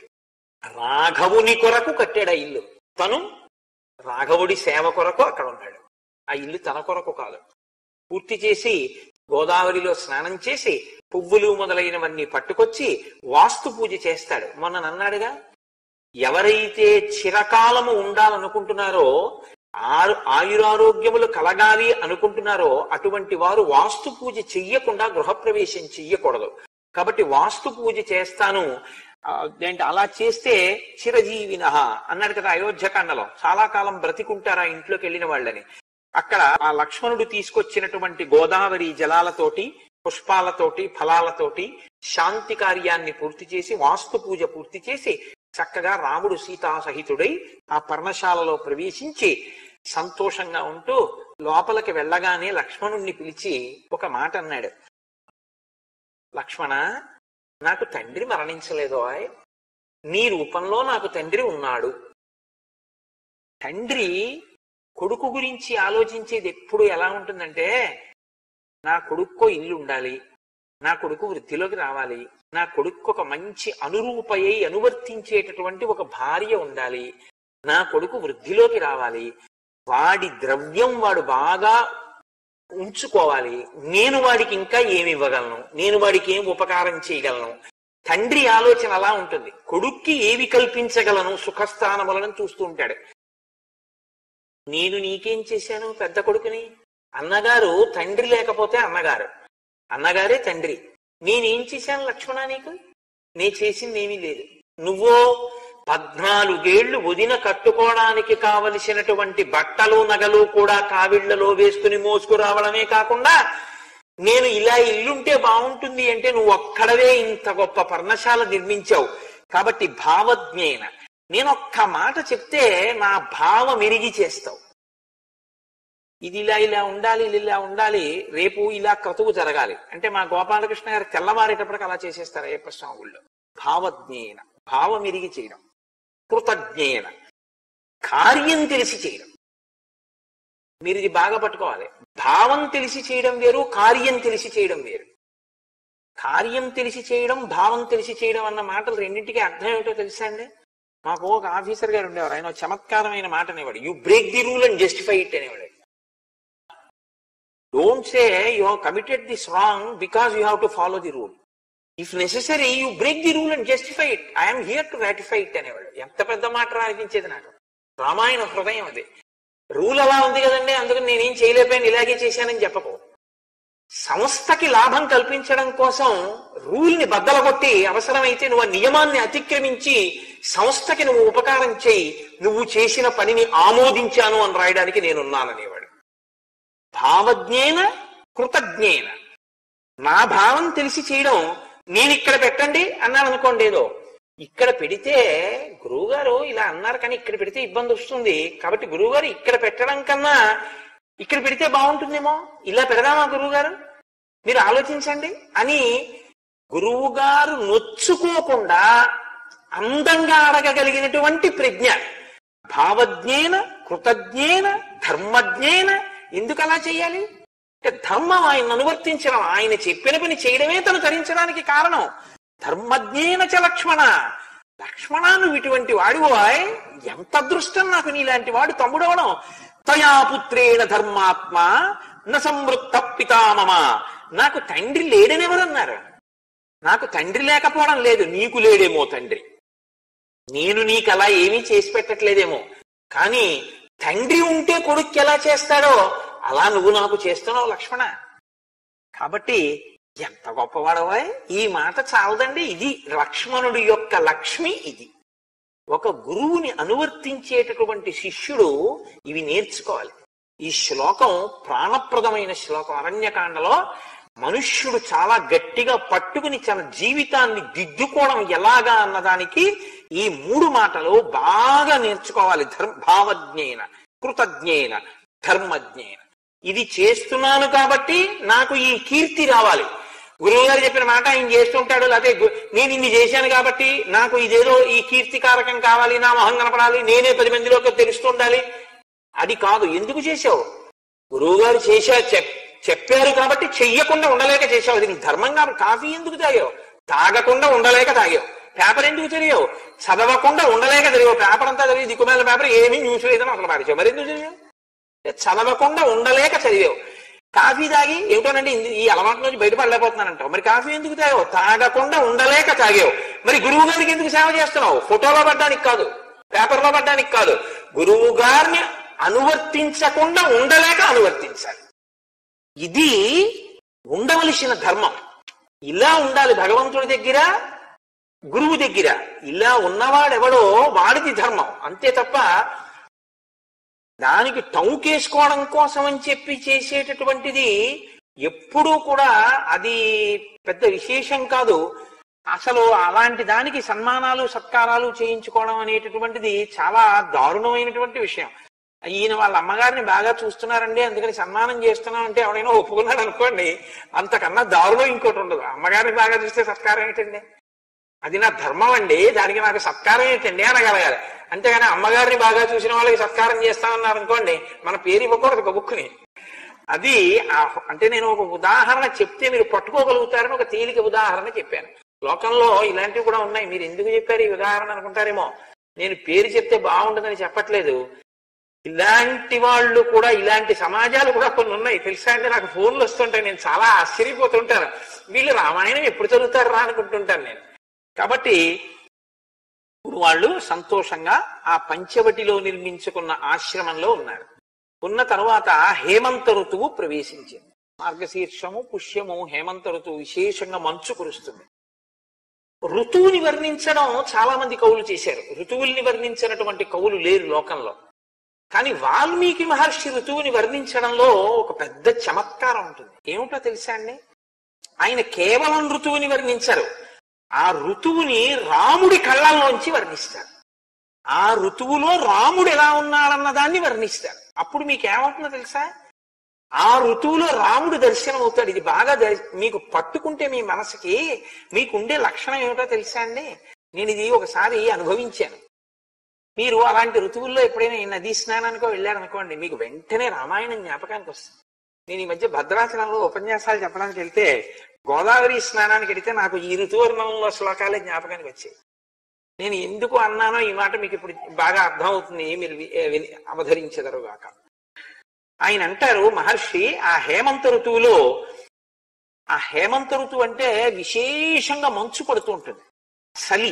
A: రాఘవుని కొరకు కట్టాడు ఆ ఇల్లు. తను రాఘవుడి సేవ కొరకు అక్కడ ఉన్నాడు. ఆ ఇల్లు తన కొరకు కాదు. పూర్తి చేసి గోదావరిలో స్నానం చేసి పువ్వులు మొదలైనవన్నీ పట్టుకొచ్చి వాస్తు పూజ చేస్తాడు. మొన్న నన్నాడుగా, ఎవరైతే చిరకాలము ఉండాలనుకుంటున్నారో, ఆరు ఆయురారోగ్యములు కలగాలి అనుకుంటున్నారో అటువంటి వారు వాస్తు పూజ చెయ్యకుండా గృహప్రవేశం చెయ్యకూడదు. కాబట్టి వాస్తు పూజ చేస్తాను ఏంటి, అలా చేస్తే చిరజీవిన అన్నాడు కదా అయోధ్యకాండలో. చాలా కాలం బ్రతికుంటారు ఆ ఇంట్లోకి వెళ్ళిన వాళ్ళని. అక్కడ ఆ లక్ష్మణుడు తీసుకొచ్చినటువంటి గోదావరి జలాలతోటి, పుష్పాలతోటి, ఫలాలతోటి శాంతి కార్యాన్ని పూర్తి చేసి వాస్తు పూజ పూర్తి చేసి చక్కగా రాముడు సీతా సహితుడై ఆ పర్ణశాలలో ప్రవేశించి సంతోషంగా ఉంటూ లోపలికి వెళ్ళగానే లక్ష్మణుణ్ణి పిలిచి ఒక మాట అన్నాడు. లక్ష్మణ, నాకు తండ్రి మరణించలేదో, నీ రూపంలో నాకు తండ్రి ఉన్నాడు. తండ్రి కొడుకు గురించి ఆలోచించేది ఎప్పుడు ఎలా ఉంటుందంటే, నా కొడుక్కో ఇల్లు ఉండాలి, నా కొడుకు వృద్ధిలోకి రావాలి, నా కొడుకు ఒక మంచి అనురూపయ్యి అనువర్తించేటటువంటి ఒక భార్య ఉండాలి, నా కొడుకు వృద్ధిలోకి రావాలి, వాడి ద్రవ్యం వాడు బాగా ఉంచుకోవాలి, నేను వాడికి ఇంకా ఏమి ఇవ్వగలను, నేను వాడికి ఏం ఉపకారం చేయగలను. తండ్రి ఆలోచన అలా ఉంటుంది. కొడుక్కి ఏవి కల్పించగలను సుఖస్థానములను చూస్తూ ఉంటాడు. నేను నీకేం చేశాను పెద్ద కొడుకుని? అన్నగారు తండ్రి లేకపోతే అన్నగారు, అన్నగారే తండ్రి. నేనేం చేశాను లక్ష్మణ నీకు? నే చేసింది ఏమీ లేదు. నువ్వో పద్నాలుగేళ్లు వదిన కట్టుకోవడానికి కావలసినటువంటి బట్టలు నగలు కూడా కావిళ్లలో వేసుకుని మోసుకురావడమే కాకుండా, నేను ఇలా ఇల్లుంటే బాగుంటుంది అంటే నువ్వు ఒక్కడవే ఇంత గొప్ప పర్ణశాల నిర్మించావు. కాబట్టి భావజ్ఞేన నేను ఒక్క మాట చెప్తే నా భావం ఎరిగి చేస్తావు. ఇది ఇలా ఇలా ఉండాలి, ఇలా ఉండాలి, రేపు ఇలా క్రతువు జరగాలి అంటే మా గోపాలకృష్ణ గారు తెల్లవారేటప్పటికి అలా చేసేస్తారు అయ్యప్ప స్వామి ఊళ్ళో. భావజ్ఞేన భావం ఎరిగి చేయడం. కృతజ్ఞేన కార్యం తెలిసి చేయడం. మీరు ఇది బాగా పట్టుకోవాలి. భావం తెలిసి చేయడం వేరు, కార్యం తెలిసి చేయడం వేరు. కార్యం తెలిసి చేయడం, భావం తెలిసి చేయడం అన్న మాటలు రెండింటికి అర్థం ఏమిటో తెలుసా అండి? మాకు ఒక ఆఫీసర్ గారు ఉండేవారు, ఆయన చమత్కారమైన మాట అనేవాడు, you break the rule and justify it అనేవాడు. Don't say you have committed this wrong because you have to follow the rule. If necessary you break the rule and justify it. I'm here to ratify it అనేవాడు. ఎంత పెద్ద మాట రాయించేది నాకు. రామాయణ హృదయం అది. Rule అలా ఉంది కదండి, అందుకని నేనేం చేయలేకపోయాను, ఇలాగే చేశానని చెప్పకు. సంస్థకి లాభం కల్పించడం కోసం రూల్ని బద్దలగొట్టి అవసరమైతే నువ్వు ఆ నియమాన్ని అతిక్రమించి సంస్థకి నువ్వు ఉపకారం చేయి, నువ్వు చేసిన పనిని ఆమోదించాను అని రాయడానికి నేనున్నాననేవాడు. భావజ్ఞేన కృతజ్ఞేన. నా భావం తెలిసి చేయడం. నేను ఇక్కడ పెట్టండి అన్నాను అనుకోండి, ఏదో ఇక్కడ పెడితే గురువుగారు ఇలా అన్నారు కానీ ఇక్కడ పెడితే ఇబ్బంది వస్తుంది, కాబట్టి గురువుగారు ఇక్కడ పెట్టడం కన్నా ఇక్కడ పెడితే బాగుంటుందేమో, ఇలా పెడదామా గురువుగారు మీరు ఆలోచించండి అని గురువుగారు నొచ్చుకోకుండా అందంగా అడగగలిగినటువంటి ప్రజ్ఞ. భావజ్ఞేన కృతజ్ఞేన ధర్మజ్ఞేన. ఎందుకు అలా చేయాలి అంటే ధర్మం ఆయన అనువర్తించడం, ఆయన చెప్పిన పని చేయడమే తను తరించడానికి కారణం. ధర్మజ్ఞేన చ లక్ష్మణ. లక్ష్మణ నువ్వు ఇటువంటి వాడివాయ్, ఎంత అదృష్టం నాకు నీలాంటి వాడు తమ్ముడవడం. తయా పుత్రేణ ధర్మాత్మ న సంవృత్త పితామమ. నాకు తండ్రి లేడనెవరన్నారు? నాకు తండ్రి లేకపోవడం లేదు, నీకు లేడేమో తండ్రి. నేను నీకు అలా ఏమీ చేసి పెట్టట్లేదేమో, కానీ తండ్రి ఉంటే కొడుక్కి ఎలా చేస్తాడో అలా నువ్వు నాకు చేస్తున్నావు లక్ష్మణ. కాబట్టి ఎంత గొప్పవాడవా. ఈ మాట చాలదండి. ఇది లక్ష్మణుడి యొక్క లక్ష్మి. ఇది ఒక గురువుని అనువర్తించేటటువంటి శిష్యుడు ఇవి నేర్చుకోవాలి. ఈ శ్లోకం ప్రాణప్రదమైన శ్లోకం. అరణ్యకాండలో మనుష్యుడు చాలా గట్టిగా పట్టుకుని తన జీవితాన్ని దిద్దుకోవడం ఎలాగా అన్నదానికి ఈ మూడు మాటలు బాగా నేర్చుకోవాలి. ధర్మ భావజ్ఞేన కృతజ్ఞేన ధర్మజ్ఞేన. ఇది చేస్తున్నాను కాబట్టి నాకు ఈ కీర్తి రావాలి. గురువు గారు చెప్పిన మాట ఆయన చేస్తుంటాడు, లేకపోతే నేను ఇన్ని చేశాను కాబట్టి నాకు ఇదేదో ఈ కీర్తికారకం కావాలి, నా మొహం కనపడాలి, నేనే పది మందిలోకి తెలుస్తుండాలి. అది కాదు. ఎందుకు చేశావు? గురువు గారు చేశా చెప్పారు కాబట్టి చెయ్యకుండా ఉండలేక చేశావు. అది ధర్మం కాబట్టి. కాఫీ ఎందుకు తాగావు? తాగకుండా ఉండలేక తాగావు. పేపర్ ఎందుకు చదివావు? చదవకుండా ఉండలేక చదివావు. పేపర్ అంతా చదివి దిక్కుమేల పేపర్ ఏమీ న్యూస్ లేదని అసలు పారేసావు. మరి ఎందుకు చదివావు? చదవకుండా ఉండలేక చదివావు. కాఫీ తాగి ఏమిటోనండి ఈ అలవాటు నుంచి బయటపడలేకపోతున్నానంటావు. మరి కాఫీ ఎందుకు తాగావు? తాగకుండా ఉండలేక తాగావు. మరి గురువు గారికి ఎందుకు సేవ చేస్తున్నావు? ఫోటోలో పడ్డానికి కాదు, పేపర్లో పడ్డానికి కాదు. గురువు గారిని అనువర్తించకుండా ఉండలేక అనువర్తించాలి. ఇది ఉండవలసిన ధర్మం. ఇలా ఉండాలి భగవంతుడి దగ్గర, గురువు దగ్గర. ఇలా ఉన్నవాడెవడో వాడిది ధర్మం, అంతే తప్ప దానికి టౌకేసుకోవడం కోసం అని చెప్పి చేసేటటువంటిది ఎప్పుడూ కూడా అది పెద్ద విశేషం కాదు. అసలు అలాంటి దానికి సన్మానాలు సత్కారాలు చేయించుకోవడం అనేటటువంటిది చాలా దారుణమైనటువంటి విషయం. ఈయన వాళ్ళ అమ్మగారిని బాగా చూస్తున్నారండి అందుకని సన్మానం చేస్తున్నాం అంటే ఎవడైనా ఒప్పుకున్నాడు అనుకోండి, అంతకన్నా దారుణం ఇంకోటి ఉండదు. అమ్మగారిని బాగా చూస్తే సత్కారం ఏంటండి? అది నా ధర్మం అండి, దానికి నాకు సత్కారం ఏంటండి అనగలగాలి. అంతేగాని అమ్మగారిని బాగా చూసిన వాళ్ళకి సత్కారం చేస్తామన్నారు అనుకోండి, మన పేరు ఇవ్వకూడదు కబుక్కుని. అది అంటే నేను ఒక ఉదాహరణ చెప్తే మీరు పట్టుకోగలుగుతారని ఒక తేలిక ఉదాహరణ చెప్పాను. లోకంలో ఇలాంటివి కూడా ఉన్నాయి. మీరు ఎందుకు చెప్పారు ఈ ఉదాహరణ అనుకుంటారేమో. నేను పేరు చెప్తే బాగుంటుందని చెప్పట్లేదు. ఇలాంటి వాళ్ళు కూడా, ఇలాంటి సమాజాలు కూడా కొన్ని ఉన్నాయి తెలుసా అంటే. నాకు ఫోన్లు వస్తుంటాయి, నేను చాలా ఆశ్చర్యపోతుంటాను. వీళ్ళు రామాయణం ఎప్పుడు చదువుతారు రా అనుకుంటుంటాను నేను. కాబట్టి ఇప్పుడు వాళ్ళు సంతోషంగా ఆ పంచవటిలో నిర్మించుకున్న ఆశ్రమంలో ఉన్నారు. ఉన్న తర్వాత హేమంత ఋతువు ప్రవేశించింది. మార్గశీర్షము పుష్యము హేమంత ఋతువు, విశేషంగా మంచు కురుస్తుంది. ఋతువుని వర్ణించడం చాలా మంది కవులు చేశారు. ఋతువుల్ని వర్ణించినటువంటి కవులు లేరు లోకంలో. కానీ వాల్మీకి మహర్షి ఋతువుని వర్ణించడంలో ఒక పెద్ద చమత్కారం ఉంటుంది. ఏమిటో తెలుసా అండి? ఆయన కేవలం ఋతువుని వర్ణించరు, ఆ ఋతువుని రాముడి కళ్ళల్లోంచి వర్ణిస్తారు. ఆ ఋతువులో రాముడు ఎలా ఉన్నాడన్న దాన్ని వర్ణిస్తారు. అప్పుడు మీకేమవుతుందో తెలుసా? ఆ ఋతువులో రాముడు దర్శనం అవుతాడు. ఇది బాగా మీకు పట్టుకుంటే మీ మనసుకి మీకుండే లక్షణం ఏమిటో తెలుసా అండి? నేను ఇది ఒకసారి అనుభవించాను. మీరు అలాంటి ఋతువుల్లో ఎప్పుడైనా ఈ నదీ స్నానానికో వెళ్ళారనుకోండి, మీకు వెంటనే రామాయణం జ్ఞాపకానికి వస్తుంది. నేను ఈ మధ్య భద్రాచలంలో ఉపన్యాసాలు చెప్పడానికి వెళ్తే గోదావరి స్నానానికి వెళితే నాకు ఈ ఋతువర్ణంలో శ్లోకాలే జ్ఞాపకానికి వచ్చాయి. నేను ఎందుకు అన్నానో ఈ మాట మీకు ఇప్పుడు బాగా అర్థం అవుతుంది, మీరు అవధరించెదరుగాక. ఆయన అంటారు మహర్షి, ఆ హేమంత ఋతువులో, ఆ హేమంత ఋతువు అంటే విశేషంగా మంచు పడుతూ ఉంటుంది, చలి.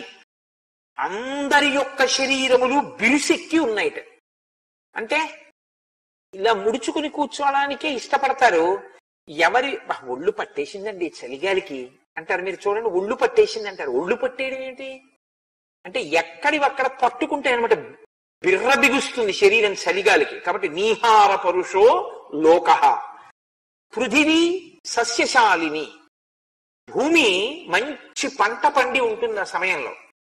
A: అందరి యొక్క శరీరములు బిరుసెక్కి ఉన్నాయిట. అంటే ఇలా ముడుచుకుని కూర్చోవడానికే ఇష్టపడతారు. ఎవరి ఒళ్ళు పట్టేసిందండి చలిగాలికి అంటారు. మీరు చూడండి, ఒళ్ళు పట్టేసింది అంటారు. ఒళ్ళు పట్టేయడం ఏంటి అంటే ఎక్కడి అక్కడ పట్టుకుంటే అనమాట, బిర్ర బిగుస్తుంది శరీరం చలిగాలికి. కాబట్టి నీహార పరుషో లోక, పృథివీ సస్యశాలిని, భూమి మంచి పంట పండి ఉంటుంది ఆ సమయంలో.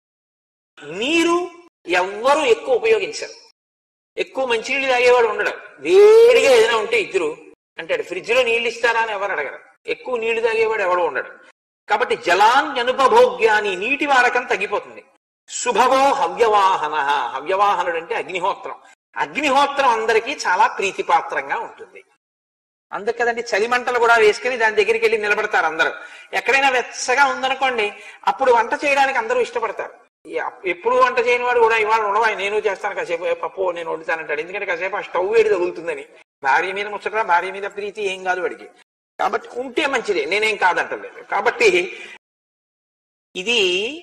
A: నీరు ఎవ్వరూ ఎక్కువ ఉపయోగించరు. ఎక్కువ మంచినీళ్ళు తాగేవాడు ఉండడు. వేడిగా ఏదైనా ఉంటే ఇద్దరు అంటాడు, ఫ్రిడ్జ్ లో నీళ్ళు ఇస్తారా అని ఎవరు అడగరు. ఎక్కువ నీళ్లు తాగేవాడు ఎవడో ఉండడు. కాబట్టి జలాన్యనుపభోగ్యాన్ని, నీటి వాడకం తగ్గిపోతుంది. శుభగో హవ్యవాహన, హవ్యవాహనుడు అంటే అగ్నిహోత్రం. అగ్నిహోత్రం అందరికీ చాలా ప్రీతిపాత్రంగా ఉంటుంది. అందుకు కదండి చలిమంటలు కూడా వేసుకుని దాని దగ్గరికి వెళ్ళి నిలబడతారు అందరూ. ఎక్కడైనా వెచ్చగా ఉందనుకోండి, అప్పుడు వంట చేయడానికి అందరూ ఇష్టపడతారు. ఎప్పుడు వంట చేయని వాడు కూడా ఇవాళ ఉండవా నేను చేస్తాను కాసేపు పప్పు నేను వండుతానంటాడు. ఎందుకంటే కాసేపు ఆ స్టవ్ వేడి తగులుతుందని. భార్య మీద ముచ్చట, భార్య మీద ప్రీతి ఏం కాదు వాడికి. కాబట్టి ఉంటే మంచిదే, నేనేం కాదంటలేదు. కాబట్టి ఇది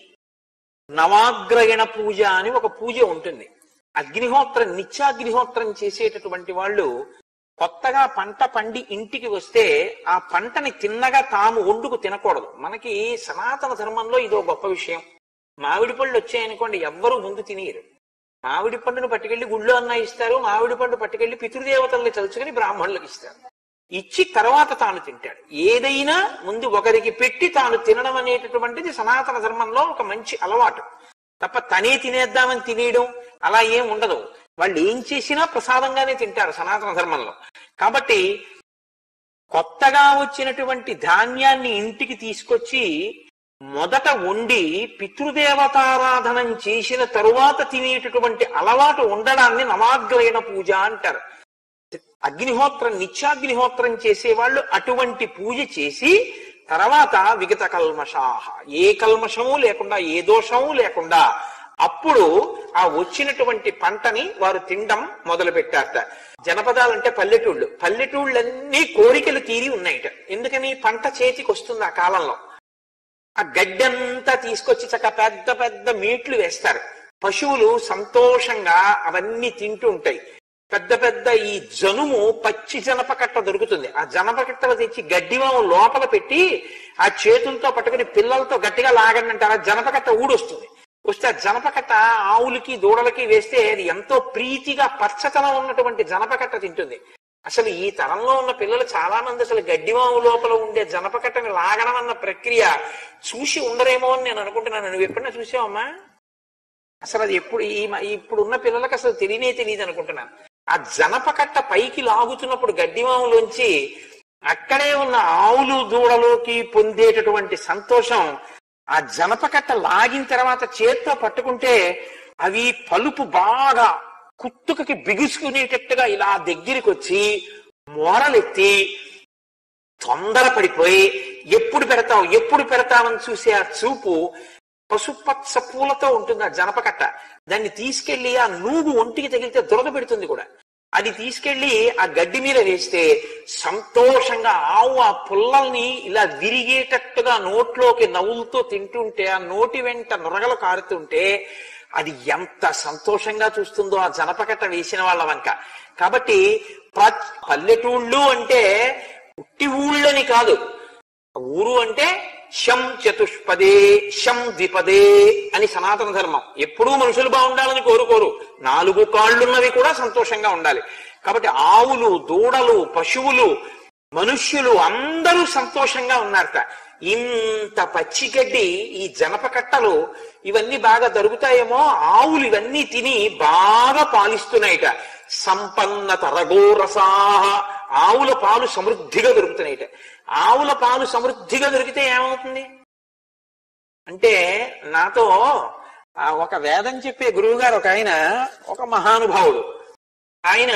A: నవాగ్రయణ పూజ అని ఒక పూజ ఉంటుంది. అగ్నిహోత్రం, నిత్యాగ్నిహోత్రం చేసేటటువంటి వాళ్ళు కొత్తగా పంట పండి ఇంటికి వస్తే ఆ పంటని తిన్నగా తాము వండుకు తినకూడదు. మనకి సనాతన ధర్మంలో ఇదో గొప్ప విషయం. మామిడి పళ్ళు వచ్చాయనుకోండి, ఎవ్వరూ ముందు తినేయరు. మామిడి పండును పట్టుకెళ్లి గుళ్ళో అన్నా ఇస్తారు, మామిడి పండు పట్టుకెళ్లి పితృదేవతల్ని తలుచుకుని బ్రాహ్మణులకు ఇస్తారు. ఇచ్చి తర్వాత తాను తింటాడు. ఏదైనా ముందు ఒకరికి పెట్టి తాను తినడం అనేటటువంటిది సనాతన ధర్మంలో ఒక మంచి అలవాటు. తప్ప తనే తినేద్దామని తినేయడం అలా ఏం ఉండదు. వాళ్ళు ఏం చేసినా ప్రసాదంగానే తింటారు సనాతన ధర్మంలో. కాబట్టి కొత్తగా వచ్చినటువంటి ధాన్యాన్ని ఇంటికి తీసుకొచ్చి మొదట వండి పితృదేవతారాధనం చేసిన తరువాత తినేటటువంటి అలవాటు ఉండడాన్ని నవాగ్రయణ పూజ అంటారు. అగ్నిహోత్రం, నిత్యాగ్నిహోత్రం చేసేవాళ్ళు అటువంటి పూజ చేసి తర్వాత విగత కల్మషాహ, ఏ కల్మషము లేకుండా, ఏ దోషము లేకుండా అప్పుడు ఆ వచ్చినటువంటి పంటని వారు తినడం మొదలు పెట్టారట. జనపదాలంటే పల్లెటూళ్ళు. పల్లెటూళ్ళన్నీ కోరికలు తీరి ఉన్నాయిట. ఎందుకని? పంట చేతికి వస్తుంది ఆ కాలంలో. ఆ గడ్డంతా తీసుకొచ్చి చక్క పెద్ద పెద్ద మీట్లు వేస్తారు. పశువులు సంతోషంగా అవన్నీ తింటూ ఉంటాయి. పెద్ద పెద్ద ఈ జనుము, పచ్చి జనపకట్ట దొరుకుతుంది. ఆ జనపకట్టలు తెచ్చి గడ్డివాము లోపల పెట్టి ఆ చేతులతో పట్టుకుని పిల్లలతో గట్టిగా లాగండి అంటారు. ఆ జనపకట్ట ఊడొస్తుంది. వస్తే ఆ జనపకట్ట ఆవులకి దూడలకి వేస్తే అది ఎంతో ప్రీతిగా పచ్చతనం ఉన్నటువంటి జనపకట్ట తింటుంది. అసలు ఈ తరంలో ఉన్న పిల్లలు చాలా మంది అసలు గడ్డివాము లోపల ఉండే జనపకట్టని లాగడం అన్న ప్రక్రియ చూసి ఉండరేమో అని నేను అనుకుంటున్నాను. నువ్వు ఎప్పుడైనా చూసావమ్మా? అసలు అది ఎప్పుడు ఈ ఇప్పుడు ఉన్న పిల్లలకు అసలు తెలియనే తెలియదు అనుకుంటున్నాను. ఆ జనపకట్ట పైకి లాగుతున్నప్పుడు గడ్డివాములోంచి అక్కడే ఉన్న ఆవులు దూడలోకి పొందేటటువంటి సంతోషం ఆ జనపకట్ట లాగిన తర్వాత చేత్తో పట్టుకుంటే అవి పలుపు బాగా కుత్తుకకి బిగుసుకునేటట్టుగా ఇలా దగ్గరికి వచ్చి మోరలెత్తి తొందరపడిపోయి ఎప్పుడు పెడతావు ఎప్పుడు పెడతావని చూసే ఆ చూపు పసుపచ్చ పూలతో ఉంటుంది ఆ జనపకట్ట. దాన్ని తీసుకెళ్లి ఆ నూగు ఒంటికి తగిలితే దురద పెడుతుంది కూడా. అది తీసుకెళ్లి ఆ గడ్డి మీద వేస్తే సంతోషంగా ఆవు ఆ పుల్లల్ని ఇలా విరిగేటట్టుగా నోట్లోకి నవ్వులతో తింటుంటే ఆ నోటి వెంట నొరగలు కారుతుంటే అది ఎంత సంతోషంగా చూస్తుందో ఆ జనపకట్ట వేసిన వాళ్ళ వంక. కాబట్టి పల్లెటూళ్ళు అంటే ఉట్టి ఊళ్ళని కాదు, ఊరు అంటే శం చతుష్పదే శం ద్విపదే అని సనాతన ధర్మం. ఎప్పుడూ మనుషులు బాగుండాలని కోరుకోరు, నాలుగు కాళ్ళున్నవి కూడా సంతోషంగా ఉండాలి. కాబట్టి ఆవులు, దూడలు, పశువులు, మనుష్యులు అందరూ సంతోషంగా ఉన్నారట. ఇంత పచ్చిగడ్డి ఈ జనపకట్టలు ఇవన్నీ బాగా దొరుకుతాయేమో, ఆవులు ఇవన్నీ తిని బాగా పాలిస్తున్నాయిట. సంపన్న తరగోరసాహ, ఆవుల పాలు సమృద్ధిగా దొరుకుతున్నాయిట. ఆవుల పాలు సమృద్ధిగా దొరికితే ఏమవుతుంది అంటే, నాతో ఒక వేదం చెప్పే గురువు గారు ఒక ఆయన, ఒక మహానుభావుడు, ఆయన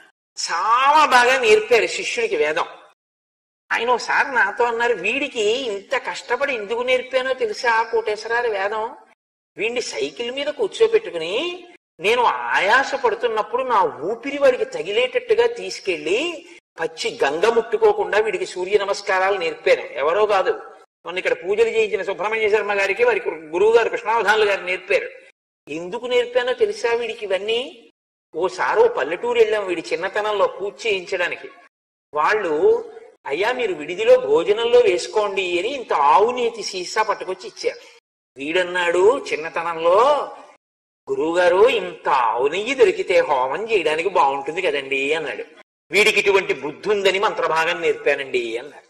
A: చాలా బాగా నేర్పారు శిష్యుడికి వేదం. ఆయన ఒకసారి నాతో అన్నారు, వీడికి ఇంత కష్టపడి ఎందుకు నేర్పానో తెలుసా కోటేశ్వరారి వేదం? వీడిని సైకిల్ మీద కూర్చోబెట్టుకుని నేను ఆయాస పడుతున్నప్పుడు నా ఊపిరి వాడికి తగిలేటట్టుగా తీసుకెళ్లి పచ్చి గంగ ముట్టుకోకుండా వీడికి సూర్య నమస్కారాలు నేర్పాను. ఎవరో కాదు, మొన్న ఇక్కడ పూజలు చేయించిన సుబ్రహ్మణ్య శర్మ గారికి వారికి గురువు గారు కృష్ణావధానులు గారు నేర్పారు. ఎందుకు నేర్పానో తెలుసా వీడికి ఇవన్నీ? ఓసారి ఓ పల్లెటూరు వెళ్ళాం వీడి చిన్నతనంలో పూజ చేయించడానికి. వాళ్ళు, అయ్యా మీరు విడిదిలో భోజనంలో వేసుకోండి అని ఇంత ఆవు నేతి సీసా పట్టుకొచ్చి ఇచ్చారు. వీడన్నాడు చిన్నతనంలో, గురువు గారు ఇంత ఆవు నెయ్యి దొరికితే హోమం చేయడానికి బాగుంటుంది కదండి అన్నాడు. వీడికి ఇటువంటి బుద్ధి ఉందని మంత్రభాగం నేర్పానండి అన్నాడు.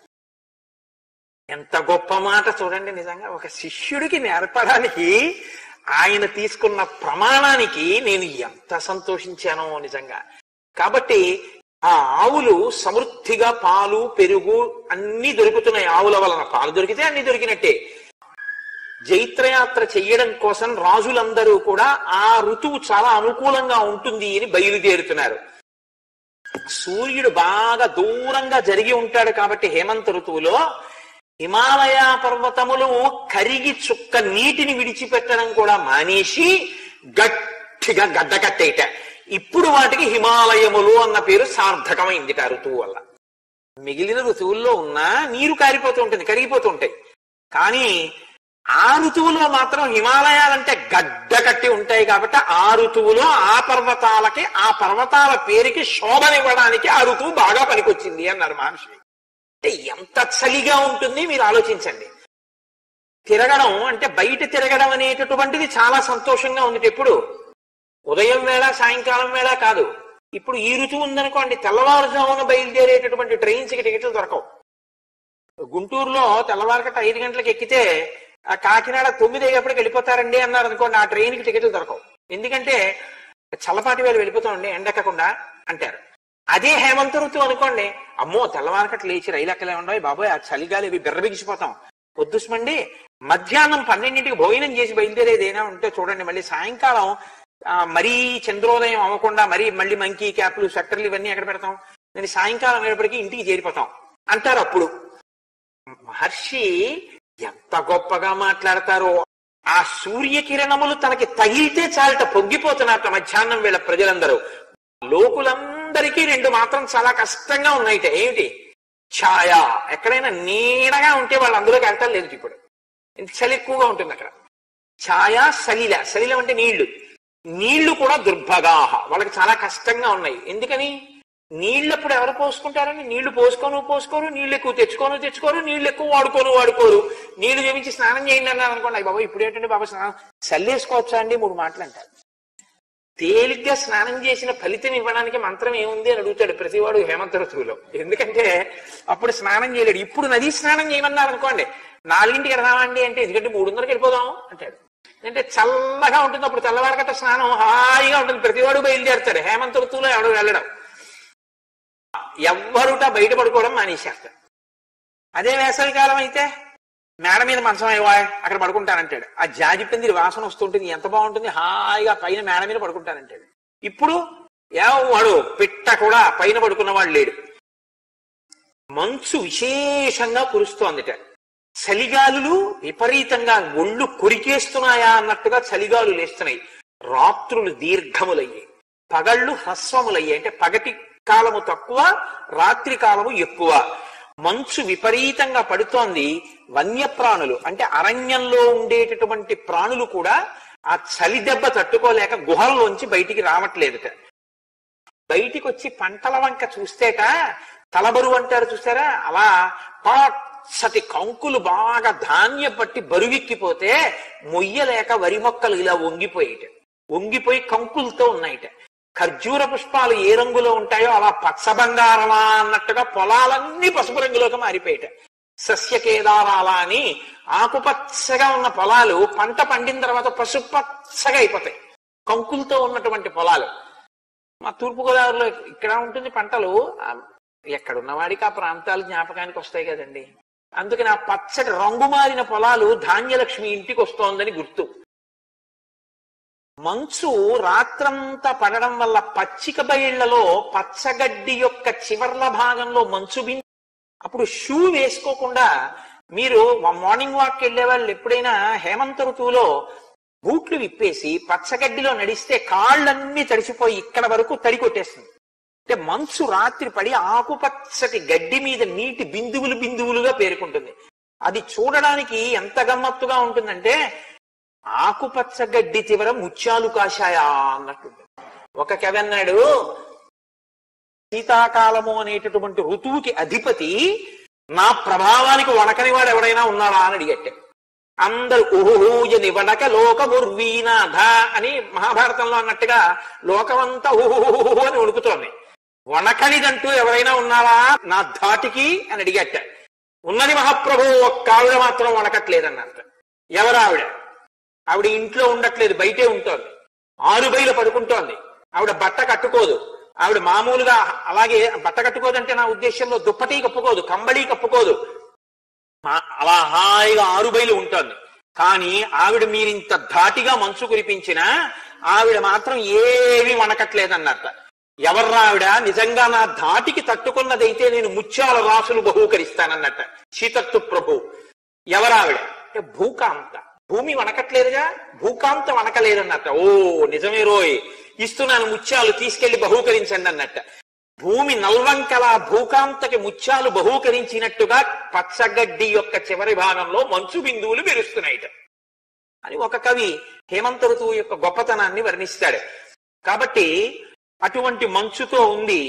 A: ఎంత గొప్ప మాట చూడండి. నిజంగా ఒక శిష్యుడికి నేర్పడానికి ఆయన తీసుకున్న ప్రమాణానికి నేను ఎంత సంతోషించానో నిజంగా. కాబట్టి ఆ ఆవులు సమృద్ధిగా పాలు, పెరుగు అన్ని దొరుకుతున్నాయి. ఆవుల వలన పాలు దొరికితే అన్ని దొరికినట్టే. జైత్రయాత్ర చెయ్యడం కోసం రాజులందరూ కూడా ఆ ఋతువు చాలా అనుకూలంగా ఉంటుంది అని బయలుదేరుతున్నారు. సూర్యుడు బాగా దూరంగా జరిగి ఉంటాడు కాబట్టి హేమంత ఋతువులో హిమాలయ పర్వతములు కరిగి చుక్క నీటిని విడిచిపెట్టడం కూడా మానేసి గట్టిగా గడ్డకట్టేట. ఇప్పుడు వాటికి హిమాలయములు అన్న పేరు సార్థకమైంది ఆ ఋతువు వల్ల. మిగిలిన ఋతువుల్లో ఉన్నా నీరు కారిపోతూ ఉంటుంది, కరిగిపోతూ ఉంటాయి. కానీ ఆ ఋతువులో మాత్రం హిమాలయాలంటే గడ్డ కట్టి ఉంటాయి కాబట్టి ఆ ఋతువులో ఆ పర్వతాలకి, ఆ పర్వతాల పేరుకి శోభనివ్వడానికి ఆ ఋతువు బాగా పనికొచ్చింది అన్నారు మహర్షి. అంటే ఎంత చలిగా ఉంటుంది మీరు ఆలోచించండి. తిరగడం అంటే బయట తిరగడం అనేటటువంటిది చాలా సంతోషంగా ఉంది. ఎప్పుడు ఉదయం వేళ సాయంకాలం వేళ కాదు. ఇప్పుడు ఈ ఋతువు ఉందనుకోండి, తెల్లవారుజామున బయలుదేరేటటువంటి ట్రైన్స్కి టికెట్లు దొరకవు. గుంటూరులో తెల్లవారుకట్ట ఐదు గంటలకు ఎక్కితే ఆ కాకినాడ తొమ్మిది అయ్యేప్పటికి వెళ్ళిపోతారండి అన్నారు అనుకోండి, ఆ ట్రైన్కి టికెట్లు దొరకవు. ఎందుకంటే చల్లపాటి వేళ వెళ్ళిపోతామండి ఎండెక్కకుండా అంటారు. అదే హేమంత ఋతువు అనుకోండి, అమ్మో తెల్లవారకట్టు లేచి రైలు ఎక్కలే ఉండవు బాబోయ్, ఆ చలిగాలి ఇవి బిర్రబిగిసిపోతాం, పొద్దుస్మండి మధ్యాహ్నం పన్నెండింటికి భోజనం చేసి బయలుదేరేదైనా ఉంటే చూడండి, మళ్ళీ సాయంకాలం మరీ చంద్రోదయం అవ్వకుండా మరీ మళ్ళీ మంకీ క్యాప్లు, స్వెట్టర్లు ఇవన్నీ ఎక్కడ పెడతాం, నేను సాయంకాలం అయ్యేప్పటికీ ఇంటికి చేరిపోతాం అంటారు. అప్పుడు మహర్షి ఎంత గొప్పగా మాట్లాడతారో. ఆ సూర్యకిరణములు తనకి తగిలితే చాలట పొంగిపోతున్నట్ట మధ్యాహ్నం వేళ ప్రజలందరూ. లోకులందరికీ రెండు మాత్రం చాలా కష్టంగా ఉన్నాయిట. ఏమిటి? ఛాయ. ఎక్కడైనా నీడగా ఉంటే వాళ్ళు అందులోకి వెళ్తారు లేదు. ఇప్పుడు చలి ఎక్కువగా ఉంటుంది అక్కడ. ఛాయ, సలిల. సలిలం అంటే నీళ్లు. నీళ్లు కూడా దుర్భగాహ, వాళ్ళకి చాలా కష్టంగా ఉన్నాయి. ఎందుకని? నీళ్ళప్పుడు ఎవరు పోసుకుంటారని, నీళ్లు పోసుకోను పోసుకోరు, నీళ్లు ఎక్కువ తెచ్చుకోను తెచ్చుకోరు, నీళ్లు ఎక్కువ వాడుకోను వాడుకోరు. నీళ్లు చూపించి స్నానం చేయండి అన్నారు అనుకోండి, అయ్యి బాబా ఇప్పుడు ఏంటంటే బాబా స్నానం చల్లేసుకోవచ్చా అండి, మూడు మాటలు అంటారు. తేలిగ్గా స్నానం చేసిన ఫలితం ఇవ్వడానికి మంత్రం ఏముంది అని అడుగుతాడు ప్రతివాడు హేమంత ఋతువులో. ఎందుకంటే అప్పుడు స్నానం చేయలేడు. ఇప్పుడు నదీ స్నానం చేయమన్నారు అనుకోండి, నాలుగింటికి వెళ్దామండి అంటే ఎందుకంటే మూడున్నరకి వెళ్ళిపోదాం అంటాడు. అంటే చల్లగా ఉంటుంది, అప్పుడు తెల్లవారకట్ట స్నానం హాయిగా ఉంటుంది, ప్రతివాడు బయలుదేరుతాడు. హేమంత ఋతువులో ఎవడు వెళ్ళడం, ఎవ్వరుట బయట పడుకోవడం మానేసేస్తారు. అదే వేసవికాలం అయితే మేడ మీద మంచం అయ్యా అక్కడ పడుకుంటానంటాడు. ఆ జాజి పందిరి వాసన వస్తుంటుంది, ఎంత బాగుంటుంది, హాయిగా పైన మేడ మీద పడుకుంటానంటాడు. ఇప్పుడు వాడు పిట్ట కూడా పైన పడుకున్నవాడు లేడు. మంచు విశేషంగా కురుస్తోందిట. చలిగాలులు విపరీతంగా ఒళ్ళు కొరికేస్తున్నాయా అన్నట్టుగా చలిగాలు లేస్తున్నాయి. రాత్రులు దీర్ఘములయ్యాయి, పగళ్ళు హ్రస్వములయ్యాయి. అంటే పగటి కాలము తక్కువ, రాత్రి కాలము ఎక్కువ. మంచు విపరీతంగా పడుతోంది. వన్యప్రాణులు అంటే అరణ్యంలో ఉండేటటువంటి ప్రాణులు కూడా ఆ చలి దెబ్బ తట్టుకోలేక గుహల్లోంచి బయటికి రావట్లేదుట. బయటికి వచ్చి పంటల వంక చూస్తేట తలబరువు అంటారు చూసారా, అలా పచ్చటి కంకులు బాగా ధాన్యం పట్టి బరువెక్కిపోతే మొయ్యలేక వరి మొక్కలు ఇలా వంగిపోయేట, వంగిపోయి కంకులతో ఉన్నాయిట. ఖర్జూర పుష్పాలు ఏ రంగులో ఉంటాయో అలా పచ్చబంగారమా అన్నట్టుగా పొలాలన్నీ పసుపు రంగులోకి మారిపోయేట. సస్యకేదారాలా అని ఆకుపచ్చగా ఉన్న పొలాలు పంట పండిన తర్వాత పసుపు పచ్చగా అయిపోతాయి, కంకులతో ఉన్నటువంటి పొలాలు. మా తూర్పుగోదావరిలో ఇక్కడ ఉంటుంది పంటలు, ఎక్కడున్నవాడికి ఆ ప్రాంతాలు జ్ఞాపకానికి వస్తాయి కదండి. అందుకని ఆ పచ్చటి రంగు మారిన పొలాలు ధాన్యలక్ష్మి ఇంటికి వస్తోందని గుర్తు. మంచు రాత్రంతా పడడం వల్ల పచ్చిక బయళ్లలో పచ్చగడ్డి యొక్క చివర్ల భాగంలో మంచు బిందు. అప్పుడు షూ వేసుకోకుండా మీరు మార్నింగ్ వాక్ వెళ్లే వాళ్ళు ఎప్పుడైనా హేమంత ఋతువులో బూట్లు విప్పేసి పచ్చగడ్డిలో నడిస్తే కాళ్ళన్నీ తడిసిపోయి ఇక్కడ వరకు తడి కొట్టేస్తుంది. అంటే మంచు రాత్రి పడి ఆకుపచ్చటి గడ్డి మీద నీటి బిందువులు బిందువులుగా పేరుకుంటుంది. అది చూడడానికి ఎంత గమ్మత్తుగా ఉంటుందంటే ఆకుపచ్చ గడ్డి చివర ముత్యాలు కాశాయా అన్నట్టుంది. ఒక కవి అన్నాడు, శీతాకాలము అనేటటువంటి ఋతువుకి అధిపతి నా ప్రభావానికి వణకని వాడు ఎవడైనా ఉన్నాడా అని అడిగట్టే. అందరు ఊహూజని వడక లోకముర్వీనాథ అని మహాభారతంలో అన్నట్టుగా లోకమంతా ఊహూహు అని ఉణుకుతోంది. వణకనిదంటూ ఎవరైనా ఉన్నారా నా ధాటికి అని అడిగట్ట. ఉన్నది మహాప్రభు, ఒక్క ఆవిడ మాత్రం వణకట్లేదన్నట్ట. ఎవరావిడ? ఆవిడ ఇంట్లో ఉండట్లేదు, బయటే ఉంటోంది, ఆరు బయలు పడుకుంటోంది. ఆవిడ బట్ట కట్టుకోదు, ఆవిడ మామూలుగా అలాగే బట్ట కట్టుకోదంటే నా ఉద్దేశంలో దుప్పటి కప్పుకోదు, కంబళి కప్పుకోదు, అలా హాయిగా ఆరు బయలు ఉంటుంది. కానీ ఆవిడ మీరింత ధాటిగా మంచు కురిపించినా ఆవిడ మాత్రం ఏమీ వణకట్లేదన్నట్ట. ఎవర్రా ఆవిడ? నిజంగా నా ధాటికి తట్టుకున్నదైతే నేను ముత్యాల రాసులు బహూకరిస్తానన్నట్ట శీతత్తు ప్రభు. ఎవరావిడ అంటే భూకాంత. భూమి వణకట్లేదుగా, భూకాంత వణకలేదన్నట్ట. ఓ నిజమే రోయ్, ఇస్తున్నాను ముత్యాలు, తీసుకెళ్లి బహూకరించండి అన్నట్ట. భూమి నల్వంకల భూకాంతకి ముత్యాలు బహూకరించినట్టుగా పచ్చగడ్డి యొక్క చివరి భాగంలో మంచు బిందువులు మెరుస్తున్నాయిట అని ఒక కవి హేమంత ఋతువు యొక్క గొప్పతనాన్ని వర్ణిస్తాడు. కాబట్టి అటువంటి మంచుతో ఉంది.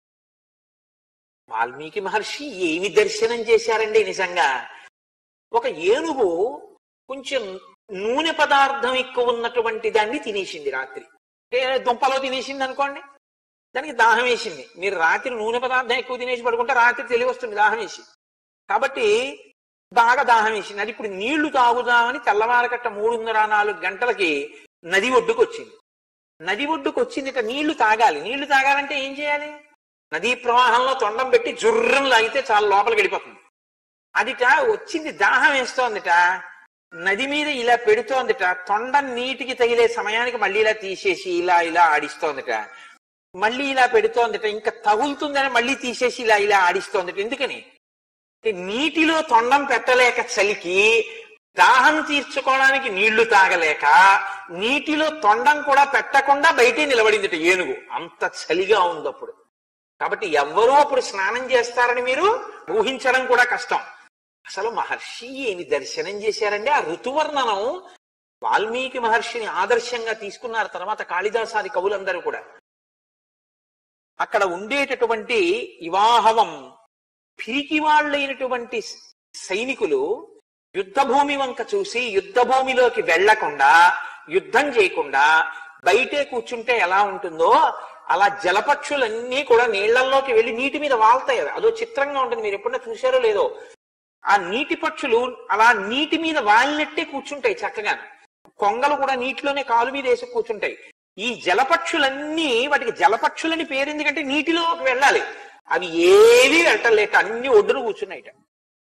A: వాల్మీకి మహర్షి ఏమి దర్శనం చేశారండి నిజంగా. ఒక ఏనుగు కొంచెం నూనె పదార్థం ఎక్కువ ఉన్నటువంటి దాన్ని తినేసింది రాత్రి. దుంపలో తినేసింది అనుకోండి, దానికి దాహం వేసింది. మీరు రాత్రి నూనె పదార్థం ఎక్కువ తినేసి పడుకుంటే రాత్రి తెలివి వస్తుంది దాహం వేసి. కాబట్టి బాగా దాహం వేసింది. అది ఇప్పుడు నీళ్లు తాగుదామని తెల్లవారకట్ట మూడున్నర నాలుగు గంటలకి నది ఒడ్డుకు వచ్చింది. నది ఒడ్డుకు వచ్చింది, ఇక నీళ్లు తాగాలి. నీళ్లు తాగాలంటే ఏం చేయాలి? నదీ ప్రవాహంలో తొండం పెట్టి జుర్రం లాగితే చాలా లోపలికి వెళ్ళిపోతుంది. అదిట వచ్చింది, దాహం వేస్తోందిట, నది మీద ఇలా పెడుతోందిట. తొండం నీటికి తగిలే సమయానికి మళ్ళీ ఇలా తీసేసి ఇలా ఇలా ఆడిస్తోందిట. మళ్ళీ ఇలా పెడుతోందిట, ఇంకా తగులుతుందని మళ్ళీ తీసేసి ఇలా ఇలా ఆడిస్తోందిట. ఎందుకని? నీటిలో తొండం పెట్టలేక చలికి, దాహం తీర్చుకోవడానికి నీళ్లు తాగలేక నీటిలో తొండం కూడా పెట్టకుండా బయటే నిలబడిందిట ఏనుగు. అంత చలిగా ఉంది అప్పుడు. కాబట్టి ఎవ్వరూ అప్పుడు స్నానం చేస్తారని మీరు ఊహించడం కూడా కష్టం. అసలు మహర్షి ఏమి దర్శనం చేశారండి. ఆ ఋతువర్ణనం వాల్మీకి మహర్షిని ఆదర్శంగా తీసుకున్నారు. తర్వాత కాళిదాసాది కవులందరూ కూడా. అక్కడ ఉండేటటువంటి ఇవాహవం పిరికి వాళ్ళైనటువంటి సైనికులు యుద్ధభూమి వంక చూసి యుద్ధభూమిలోకి వెళ్లకుండా, యుద్ధం చేయకుండా బయటే కూర్చుంటే ఎలా ఉంటుందో అలా జలపక్షులన్నీ కూడా నీళ్లలోకి వెళ్లి నీటి మీద వాళ్తాయి. అదో చిత్రంగా ఉంటుంది. మీరు ఎప్పుడన్నా చూశారో లేదో, ఆ నీటి పక్షులు అలా నీటి మీద వాలినట్టే కూర్చుంటాయి చక్కగా. కొంగలు కూడా నీటిలోనే కాలు మీద వేసి కూర్చుంటాయి. ఈ జలపక్షులన్నీ, వాటికి జలపక్షులని పేరు ఎందుకంటే నీటిలోకి వెళ్ళాలి, అవి ఏవి వెళ్ళటం లేక అన్ని ఒడ్డును కూర్చున్నాయిట.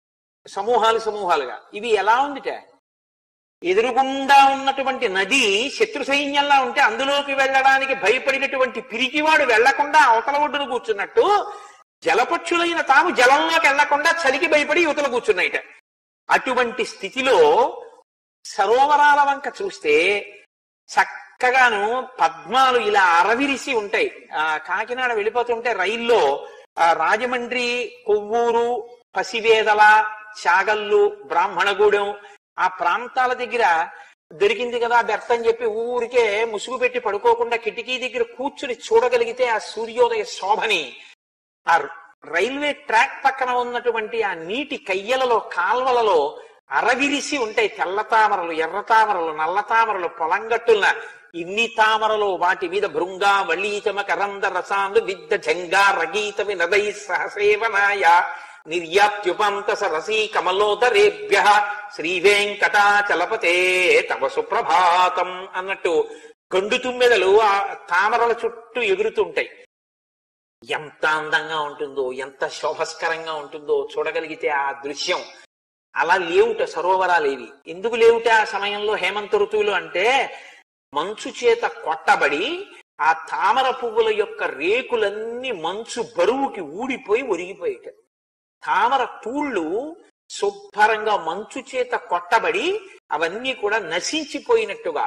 A: సమూహాలు సమూహాలుగా. ఇవి ఎలా ఉందిట, ఎదురుగుండా ఉన్నటువంటి నది శత్రు సైన్యంలా ఉంటే అందులోకి వెళ్ళడానికి భయపడినటువంటి పిరికివాడు వెళ్లకుండా అవతల ఒడ్డును కూర్చున్నట్టు జలపక్షులైన తాము జలంలోకి వెళ్లకుండా చలికి భయపడి యువతలు కూర్చున్నాయిట. అటువంటి స్థితిలో సరోవరాల వంక చూస్తే చక్కగాను పద్మాలు ఇలా అరవిరిసి ఉంటాయి. ఆ కాకినాడ వెళ్ళిపోతుంటే రైల్లో ఆ రాజమండ్రి, కొవ్వూరు, పసివేదల, చాగల్లు, బ్రాహ్మణగూడెం ఆ ప్రాంతాల దగ్గర దొరికింది కదా బెర్త్ అని చెప్పి ఊరికే ముసుగు పెట్టి పడుకోకుండా కిటికీ దగ్గర కూర్చుని చూడగలిగితే ఆ సూర్యోదయ శోభని, ఆ రైల్వే ట్రాక్ పక్కన ఉన్నటువంటి ఆ నీటి కయ్యలలో కాల్వలలో అరవిరిసి ఉంటాయి తెల్ల తామరలు, ఎర్ర తామరలు, నల్ల తామరలు, పొలంగట్టున్న ఇన్ని తామరలు, వాటి మీద భృంగా వళీచమ కరంద రసాలు విద్ద జంగా రగీత వినదై సహసేవనాయ నిర్యాప్యుపంత సరసీ కమలోదరేభ్య శ్రీ వెంకటాచలపతే తవ సుప్రభాతం అన్నట్టు గండు తుమ్మెదలు ఆ తామరల చుట్టూ ఎగురుతుంటాయి. ఎంత అందంగా ఉంటుందో, ఎంత శోభస్కరంగా ఉంటుందో చూడగలిగితే ఆ దృశ్యం. అలా లేవుట సరోవరాలేవి. ఎందుకు లేవుట ఆ సమయంలో హేమంత ఋతువులు అంటే మంచు చేత కొట్టబడి ఆ తామర పువ్వుల యొక్క రేకులన్నీ మంచు బరువుకి ఊడిపోయి ఒరిగిపోయేట. తామర పూళ్ళు శుభ్రంగా మంచు చేత కొట్టబడి అవన్నీ కూడా నశించిపోయినట్టుగా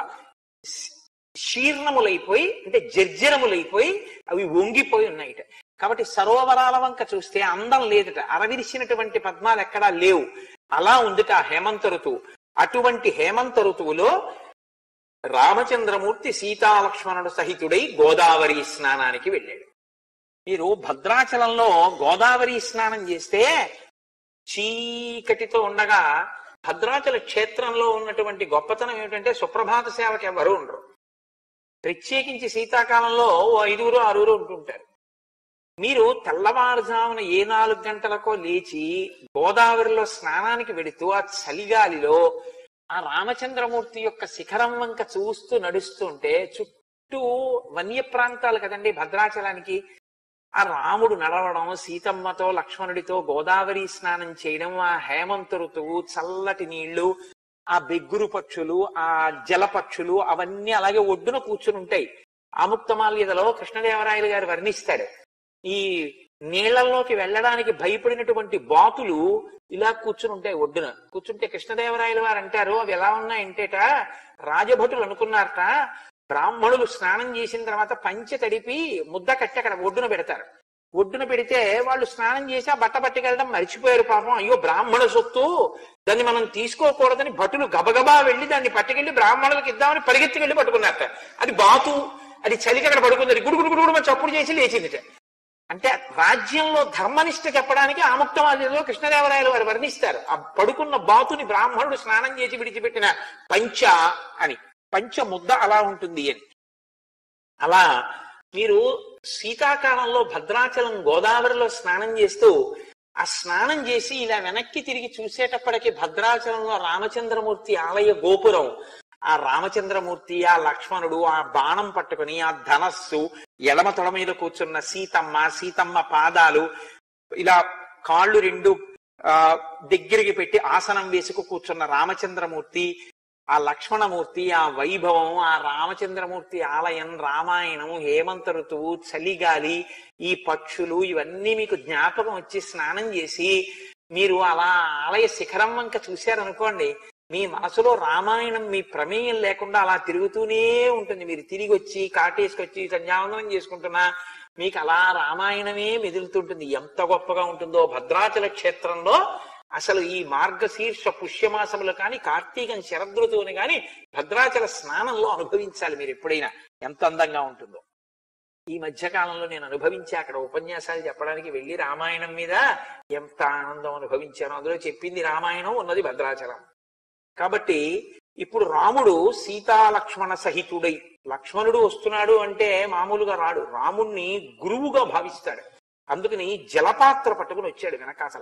A: శీర్ణములైపోయి అంటే జర్జరములైపోయి అవి వంగిపోయి ఉన్నాయిట. కాబట్టి సరోవరాల వంక చూస్తే అందం లేదట, అరవిరిసినటువంటి పద్మాలు ఎక్కడా లేవు. అలా ఉందిట హేమంత ఋతువు. అటువంటి హేమంత ఋతువులో రామచంద్రమూర్తి సీతాలక్ష్మణుడు సహితుడై గోదావరి స్నానానికి వెళ్ళాడు. మీరు భద్రాచలంలో గోదావరి స్నానం చేస్తే చీకటితో ఉండగా భద్రాచల క్షేత్రంలో ఉన్నటువంటి గొప్పతనం ఏమిటంటే సుప్రభాత సేవకి ఎవరు ఉండరు. ప్రత్యేకించి శీతాకాలంలో ఓ ఐదుగురు ఆరుగురు ఉంటుంటారు. మీరు తెల్లవారుజామున ఏ నాలుగు గంటలకో లేచి గోదావరిలో స్నానానికి వెడుతూ ఆ చలిగాలిలో ఆ రామచంద్రమూర్తి యొక్క శిఖరం వంక చూస్తూ నడుస్తుంటే చుట్టూ వన్య ప్రాంతాలు కదండి భద్రాచలానికి. ఆ రాముడు నడవడం, సీతమ్మతో లక్ష్మణుడితో గోదావరి స్నానం చేయడం, ఆ హేమంత ఋతువు, చల్లటి నీళ్లు, ఆ బెగ్గురు పక్షులు, ఆ జల పక్షులు అవన్నీ అలాగే ఒడ్డున కూర్చుని ఉంటాయి. ఆముక్తమాల్యదలో కృష్ణదేవరాయలు గారు వర్ణిస్తాడు. ఈ నీళ్లలోకి వెళ్ళడానికి భయపడినటువంటి బాతులు ఇలా కూర్చుని ఉంటాయి ఒడ్డున. కూర్చుంటే కృష్ణదేవరాయలు వారు అంటారు అవి ఎలా ఉన్నాయంటేట రాజభటులు అనుకున్నారట బ్రాహ్మణులు స్నానం చేసిన తర్వాత పంచె తడిపి ముద్ద కట్టి అక్కడ ఒడ్డున పెడతారు. ఒడ్డున పెడితే వాళ్ళు స్నానం చేసి ఆ బట్ట పట్టుకెళ్ళడం మర్చిపోయారు పాపం. అయ్యో బ్రాహ్మణ సొత్తు, దాన్ని మనం తీసుకోకూడదని భటులు గబగబా వెళ్ళి దాన్ని పట్టుకెళ్లి బ్రాహ్మణులకు ఇద్దామని పరిగెత్తి వెళ్ళి పట్టుకున్నారట. అది బాతు, అది చలికి అక్కడ పడుకుంది, గుడుగుడు గుడుగుడు చప్పుడు చేసి లేచిందిట. అంటే రాజ్యంలో ధర్మనిష్ట చెప్పడానికి ఆముక్తమాల్యంలో కృష్ణదేవరాయలు వారు వర్ణిస్తారు. ఆ పడుకున్న బాతుని బ్రాహ్మణుడు స్నానం చేసి విడిచిపెట్టిన పంచ అని, పంచ ముద్ద అలా ఉంటుంది అని. అలా మీరు శీతాకాలంలో భద్రాచలం గోదావరిలో స్నానం చేస్తూ ఆ స్నానం చేసి ఇలా వెనక్కి తిరిగి చూసేటప్పటికి భద్రాచలంలో రామచంద్రమూర్తి ఆలయ గోపురం, ఆ రామచంద్రమూర్తి, ఆ లక్ష్మణుడు ఆ బాణం పట్టుకుని ఆ ధనస్సు, ఎడమ తొడ మీద కూర్చున్న సీతమ్మ, సీతమ్మ పాదాలు ఇలా కాళ్ళు రెండు ఆ దగ్గరికి పెట్టి ఆసనం వేసుకు కూర్చున్న రామచంద్రమూర్తి, ఆ లక్ష్మణమూర్తి, ఆ వైభవం, ఆ రామచంద్రమూర్తి ఆలయం, రామాయణం, హేమంత ఋతువు, చలిగాలి, ఈ పక్షులు ఇవన్నీ మీకు జ్ఞాపకం వచ్చి స్నానం చేసి మీరు అలా ఆలయ శిఖరం వంక చూశారనుకోండి, మీ మనసులో రామాయణం మీ ప్రమేయం లేకుండా అలా తిరుగుతూనే ఉంటుంది. మీరు తిరిగి వచ్చి కాటేసుకొచ్చి సంధ్యావందనం చేసుకుంటున్నా మీకు అలా రామాయణమే మెదులుతుంటుంది. ఎంత గొప్పగా ఉంటుందో భద్రాచల క్షేత్రంలో. అసలు ఈ మార్గశీర్ష పుష్యమాసములు కానీ కార్తీకం శరదృతువుని కానీ భద్రాచల స్నానంలో అనుభవించాలి మీరు ఎప్పుడైనా, ఎంత అందంగా ఉంటుందో. ఈ మధ్యకాలంలో నేను అనుభవించి అక్కడ ఉపన్యాసాలు చెప్పడానికి వెళ్ళి రామాయణం మీద ఎంత ఆనందం అనుభవించాను. అందులో చెప్పింది రామాయణం, ఉన్నది భద్రాచలం. కాబట్టి ఇప్పుడు రాముడు సీతాలక్ష్మణ సహితుడై, లక్ష్మణుడు వస్తున్నాడు అంటే మామూలుగా రాడు, రాముణ్ణి గురువుగా భావిస్తాడు. అందుకని జలపాత్ర పట్టుకుని వచ్చాడు వెనకాసల.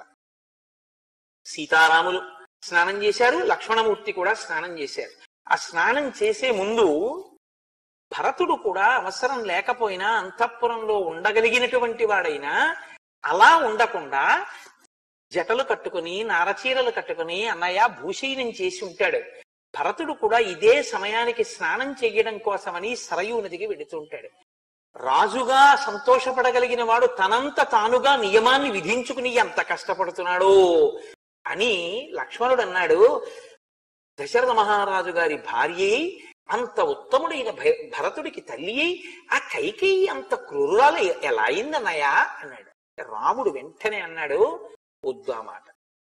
A: సీతారాములు స్నానం చేశారు, లక్ష్మణమూర్తి కూడా స్నానం చేశారు. ఆ స్నానం చేసే ముందు భరతుడు కూడా అవసరం లేకపోయినా అంతఃపురంలో ఉండగలిగినటువంటి వాడైనా అలా ఉండకుండా జటలు కట్టుకుని నారచీరలు కట్టుకుని అన్నయ్య భూషయనం చేసి ఉంటాడు. భరతుడు కూడా ఇదే సమయానికి స్నానం చెయ్యడం కోసమని సరయూ నదికి వెడుతుంటాడు. రాజుగా సంతోషపడగలిగిన వాడు తనంత తానుగా నియమాన్ని విధించుకుని ఎంత కష్టపడుతున్నాడో అని లక్ష్మణుడు అన్నాడు. దశరథ మహారాజు గారి భార్య అంత ఉత్తముడైన భరతుడికి తల్లి అయి ఆ కైకేయి అంత క్రూరాలు ఎలా అయిందన్నయ్యా అన్నాడు. రాముడు వెంటనే అన్నాడు, వద్దు ఆ మాట,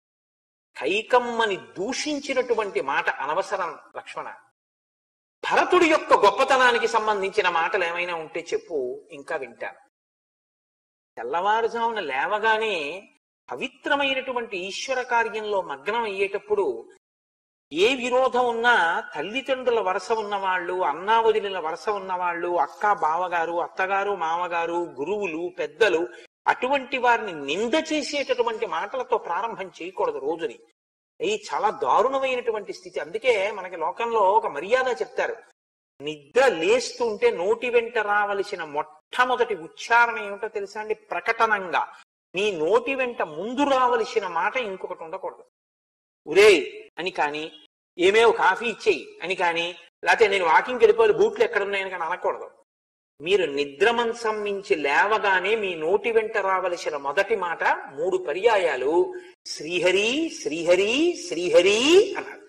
A: కైకమ్మని దూషించినటువంటి మాట అనవసరం లక్ష్మణ. భరతుడి యొక్క గొప్పతనానికి సంబంధించిన మాటలు ఏమైనా ఉంటే చెప్పు, ఇంకా వింటాను. తెల్లవారుజామున లేవగానే పవిత్రమైనటువంటి ఈశ్వర కార్యంలో మగ్నం అయ్యేటప్పుడు ఏ విరోధం ఉన్నా తల్లిదండ్రుల వరస ఉన్నవాళ్ళు, అన్నా వదిలిన వరస ఉన్నవాళ్ళు, అక్క బావగారు, అత్తగారు, మామగారు, గురువులు, పెద్దలు, అటువంటి వారిని నింద చేసేటటువంటి మాటలతో ప్రారంభం చేయకూడదు రోజుని. ఇది చాలా దారుణమైనటువంటి స్థితి. అందుకే మనకి లోకంలో ఒక మర్యాద చెప్తారు, నిద్ర లేస్తుంటే నోటి వెంట రావలసిన మొట్టమొదటి ఉచ్చారణ ఏమిటో తెలుసా అండి? ప్రకటనంగా నీ నోటి వెంట ముందు రావలసిన మాట ఇంకొకటి ఉండకూడదు. ఉరే అని కానీ, ఏమేవో కాఫీ ఇచ్చేయి అని కానీ, లేకపోతే నేను వాకింగ్కి వెళ్ళిపోయి బూట్లు ఎక్కడున్నాయని కానీ అనకూడదు. మీరు నిద్రమంచం మించి లేవగానే మీ నోటి వెంట రావలసిన మొదటి మాట మూడు పర్యాయాలు శ్రీహరి శ్రీహరి శ్రీహరి అన్నాడు.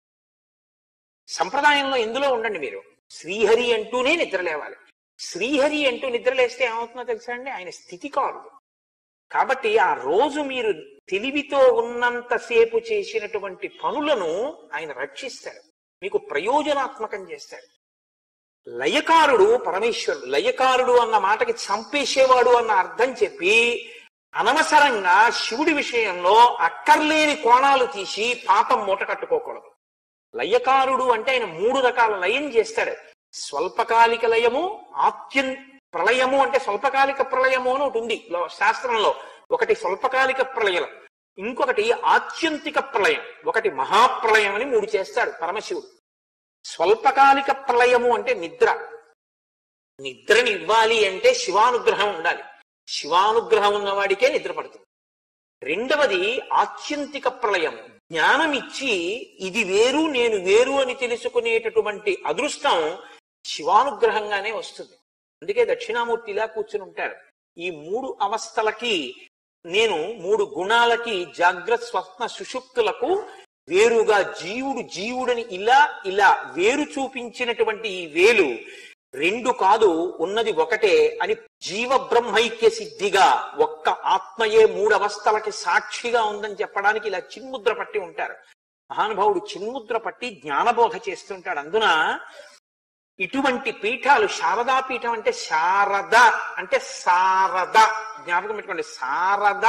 A: సంప్రదాయంలో ఎందులో ఉండండి, మీరు శ్రీహరి అంటూనే నిద్ర లేవాలి. శ్రీహరి అంటూ నిద్ర లేస్తే ఏమవుతుందో తెలుసా అండి? ఆయన స్థితి కాదు. కాబట్టి ఆ రోజు మీరు తెలివితో ఉన్నంతసేపు చేసినటువంటి పనులను ఆయన రక్షిస్తాడు, మీకు ప్రయోజనాత్మకం చేస్తాడు. లయకారుడు పరమేశ్వరుడు. లయకారుడు అన్న మాటకి చంపేసేవాడు అన్న అర్థం చెప్పి అనవసరంగా శివుడి విషయంలో అక్కర్లేని కోణాలు తీసి పాపం మూట కట్టుకోకూడదు. లయకారుడు అంటే ఆయన మూడు రకాల లయం చేస్తాడు. స్వల్పకాలిక లయము, ఆత్యం ప్రళయము అంటే స్వల్పకాలిక ప్రళయము అని ఒకటి ఉంది శాస్త్రంలో. ఒకటి స్వల్పకాలిక ప్రళయం, ఇంకొకటి ఆత్యంతిక ప్రళయం, ఒకటి మహాప్రళయం అని మూడు చేస్తాడు పరమశివుడు. స్వల్పకాలిక ప్రళయము అంటే నిద్ర. నిద్రని ఇవ్వాలి అంటే శివానుగ్రహం ఉండాలి. శివానుగ్రహం ఉన్నవాడికే నిద్ర పడుతుంది. రెండవది ఆత్యంతిక ప్రళయం, జ్ఞానం ఇచ్చి ఇది వేరు నేను వేరు అని తెలుసుకునేటటువంటి అదృష్టం శివానుగ్రహంగానే వస్తుంది. అందుకే దక్షిణామూర్తి ఇలా కూర్చుని ఉంటారు. ఈ మూడు అవస్థలకి నేను, మూడు గుణాలకి, జాగ్రత్త స్వప్న సుషుప్తులకు వేరుగా జీవుడు జీవుడని ఇలా ఇలా వేరు చూపించినటువంటి ఈ వేలు రెండు కాదు, ఉన్నది ఒకటే అని జీవ బ్రహ్మైక్య సిద్ధిగా ఒక్క ఆత్మయే మూడు అవస్థలకి సాక్షిగా ఉందని చెప్పడానికి ఇలా చిన్ముద్ర పట్టి ఉంటారు. మహానుభావుడు చిన్ముద్ర పట్టి జ్ఞానబోధ చేస్తుంటాడు. అందున ఇటువంటి పీఠాలు, శారదా పీఠం అంటే శారద అంటే శారద, జ్ఞాపకం పెట్టుకోండి, శారద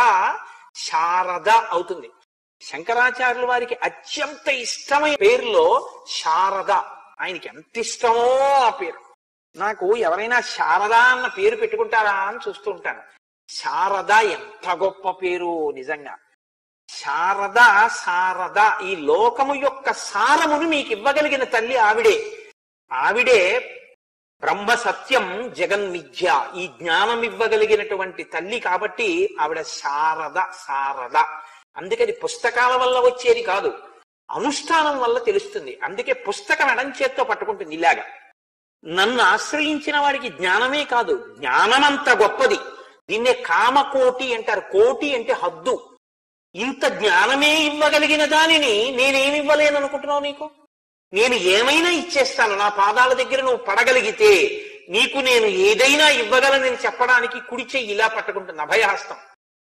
A: శారద అవుతుంది. శంకరాచార్యుల వారికి అత్యంత ఇష్టమైన పేరులో శారద. ఆయనకి ఎంత ఇష్టమో ఆ పేరు. నాకు ఎవరైనా శారద అన్న పేరు పెట్టుకుంటారా అని చూస్తూ ఉంటాను. శారద ఎంత గొప్ప పేరు నిజంగా. శారద శారద ఈ లోకము యొక్క సారమును మీకు ఇవ్వగలిగిన తల్లి ఆవిడే. ఆవిడే బ్రహ్మ సత్యం జగన్మిథ్య, ఈ జ్ఞానం ఇవ్వగలిగినటువంటి తల్లి. కాబట్టి ఆవిడ శారద శారద. అందుకని పుస్తకాల వల్ల వచ్చేది కాదు, అనుష్ఠానం వల్ల తెలుస్తుంది. అందుకే పుస్తకం ఎడం చేత్తో పట్టుకుంటుంది ఇలాగా. నన్ను ఆశ్రయించిన వాడికి జ్ఞానమే కాదు, జ్ఞానమంత గొప్పది. దీన్నే కామకోటి అంటారు. కోటి అంటే హద్దు. ఇంత జ్ఞానమే ఇవ్వగలిగిన దానిని నేనేమి ఇవ్వలేను అనుకుంటున్నావు? నీకు నేను ఏమైనా ఇచ్చేస్తాను. నా పాదాల దగ్గర నువ్వు పడగలిగితే నీకు నేను ఏదైనా ఇవ్వగలనని చెప్పడానికి కుడి చెయ్యి ఇలా పట్టుకుంటుంది, అభయహస్తం.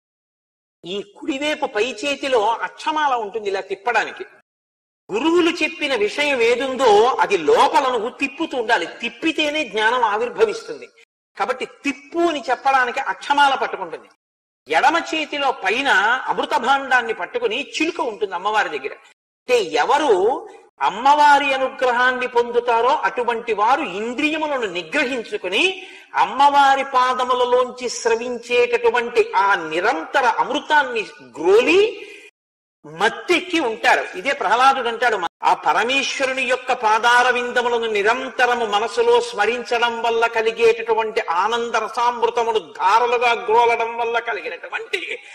A: ఈ కుడివైపు పై చేతిలో అక్షమాల ఉంటుంది ఇలా తిప్పడానికి. గురువులు చెప్పిన విషయం ఏదుందో అది లోపల నువ్వు తిప్పుతూ ఉండాలి. తిప్పితేనే జ్ఞానం ఆవిర్భవిస్తుంది. కాబట్టి తిప్పు అని చెప్పడానికి అక్షమాల పట్టుకుంటుంది. ఎడమ చేతిలో పైన అమృత భాండాన్ని పట్టుకుని చిలుక ఉంటుంది అమ్మవారి దగ్గర. అంటే ఎవరు అమ్మవారి అనుగ్రహాన్ని పొందుతారో అటువంటి వారు ఇంద్రియములను నిగ్రహించుకుని అమ్మవారి పాదములలోంచి స్రవించేటటువంటి ఆ నిరంతర అమృతాన్ని గ్రోలి మత్తెక్కి ఉంటారు. ఇదే ప్రహ్లాదుడు అంటాడు, ఆ పరమేశ్వరుని యొక్క పాదార విందములను నిరంతరము మనసులో స్మరించడం వల్ల కలిగేటటువంటి ఆనంద రసామృతమును ధారలుగా గ్రోలడం వల్ల కలిగినటువంటి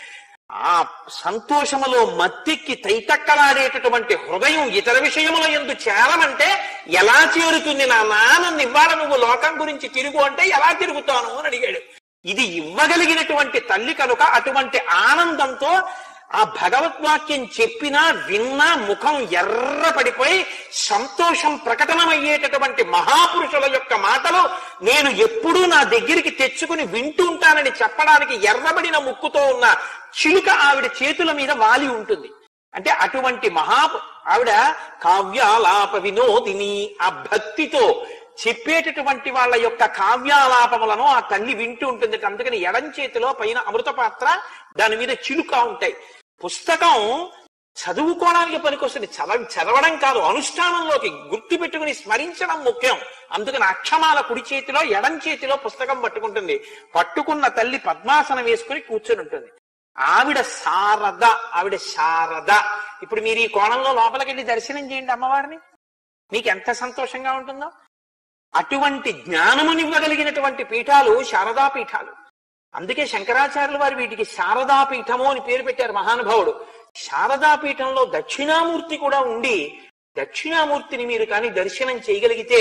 A: ఆ సంతోషములో మత్తెక్కి తైతక్కలాడేటటువంటి హృదయం ఇతర విషయముల యందు చేరమంటే ఎలా చేరుతుంది నాన్న? నన్ను ఇవ్వాల నువ్వు లోకం గురించి తిరుగు అంటే ఎలా తిరుగుతాను అని అడిగాడు. ఇది ఇవ్వగలిగినటువంటి తల్లి కనుక అటువంటి ఆనందంతో ఆ భగవద్వాక్యం చెప్పినా విన్నా ముఖం ఎర్ర పడిపోయి సంతోషం ప్రకటనమయ్యేటటువంటి మహాపురుషుల యొక్క మాటలు నేను ఎప్పుడూ నా దగ్గరికి తెచ్చుకుని వింటుంటానని చెప్పడానికి ఎర్రబడిన ముక్కుతో ఉన్న చిలుక ఆవిడ చేతుల మీద వాలి ఉంటుంది. అంటే అటువంటి మహా ఆవిడ కావ్యాలాప వినోదిని, ఆ భక్తితో చెప్పేటటువంటి వాళ్ళ యొక్క కావ్యాలాపములను ఆ తల్లి వింటూ ఉంటుంది. అందుకని ఎడం చేతిలో పైన అమృత పాత్ర, దాని మీద చిలుక ఉంటాయి. పుస్తకం చదువుకోవడానికి పనికొస్తుంది, చదవ చదవడం కాదు, అనుష్ఠానంలోకి గుర్తు పెట్టుకుని స్మరించడం ముఖ్యం. అందుకని అక్షమాల కుడి చేతిలో ఎడం చేతిలో పుస్తకం పట్టుకుంటుంది. పట్టుకున్న తల్లి పద్మాసనం వేసుకుని కూర్చొని ఉంటుంది. ఆవిడ శారద, ఆవిడ శారద. ఇప్పుడు మీరు ఈ కోణంలో లోపలికెళ్ళి దర్శనం చేయండి అమ్మవారిని, మీకు ఎంత సంతోషంగా ఉంటుందో. అటువంటి జ్ఞానమునివ్వగలిగినటువంటి పీఠాలు శారదా పీఠాలు. అందుకే శంకరాచార్యుల వారు వీటికి శారదాపీఠము అని పేరు పెట్టారు మహానుభావుడు. శారదాపీఠంలో దక్షిణామూర్తి కూడా ఉండి, దక్షిణామూర్తిని మీరు కానీ దర్శనం చేయగలిగితే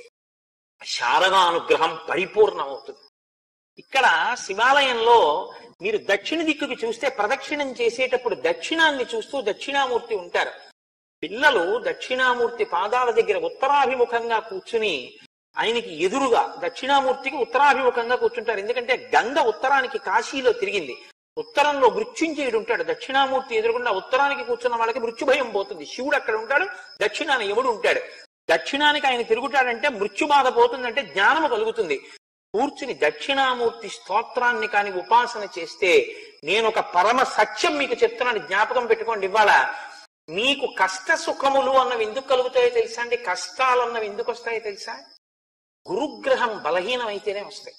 A: శారదా అనుగ్రహం పరిపూర్ణమవుతుంది. ఇక్కడ శివాలయంలో మీరు దక్షిణ దిక్కుకి చూస్తే ప్రదక్షిణం చేసేటప్పుడు దక్షిణాన్ని చూస్తూ దక్షిణామూర్తి ఉంటారు. పిల్లలు దక్షిణామూర్తి పాదాల దగ్గర ఉత్తరాభిముఖంగా కూర్చుని ఆయనకి ఎదురుగా దక్షిణామూర్తికి ఉత్తరాభిముఖంగా కూర్చుంటారు. ఎందుకంటే గంగ ఉత్తరానికి కాశీలో తిరిగింది. ఉత్తరంలో మృత్యుంజయుడు ఉంటాడు. దక్షిణామూర్తి ఎదురుకుండా ఉత్తరానికి కూర్చున్న వాళ్ళకి మృత్యుభయం పోతుంది. శివుడు అక్కడ ఉంటాడు, దక్షిణాన యముడు ఉంటాడు. దక్షిణానికి ఆయన తిరుగుతాడంటే మృత్యుబాధ పోతుందంటే జ్ఞానము కలుగుతుంది. కూర్చుని దక్షిణామూర్తి స్తోత్రాన్ని కాని ఉపాసన చేస్తే, నేను ఒక పరమ సత్యం మీకు చెప్తున్నాను, జ్ఞాపకం పెట్టుకోండి. ఇవాళ మీకు కష్ట సుఖములు అన్నవి ఎందుకు కలుగుతాయో తెలుసా అండి? కష్టాలు అన్నవి ఎందుకు వస్తాయో తెలుసా? గురుగ్రహం బలహీనమైతేనే వస్తాయి.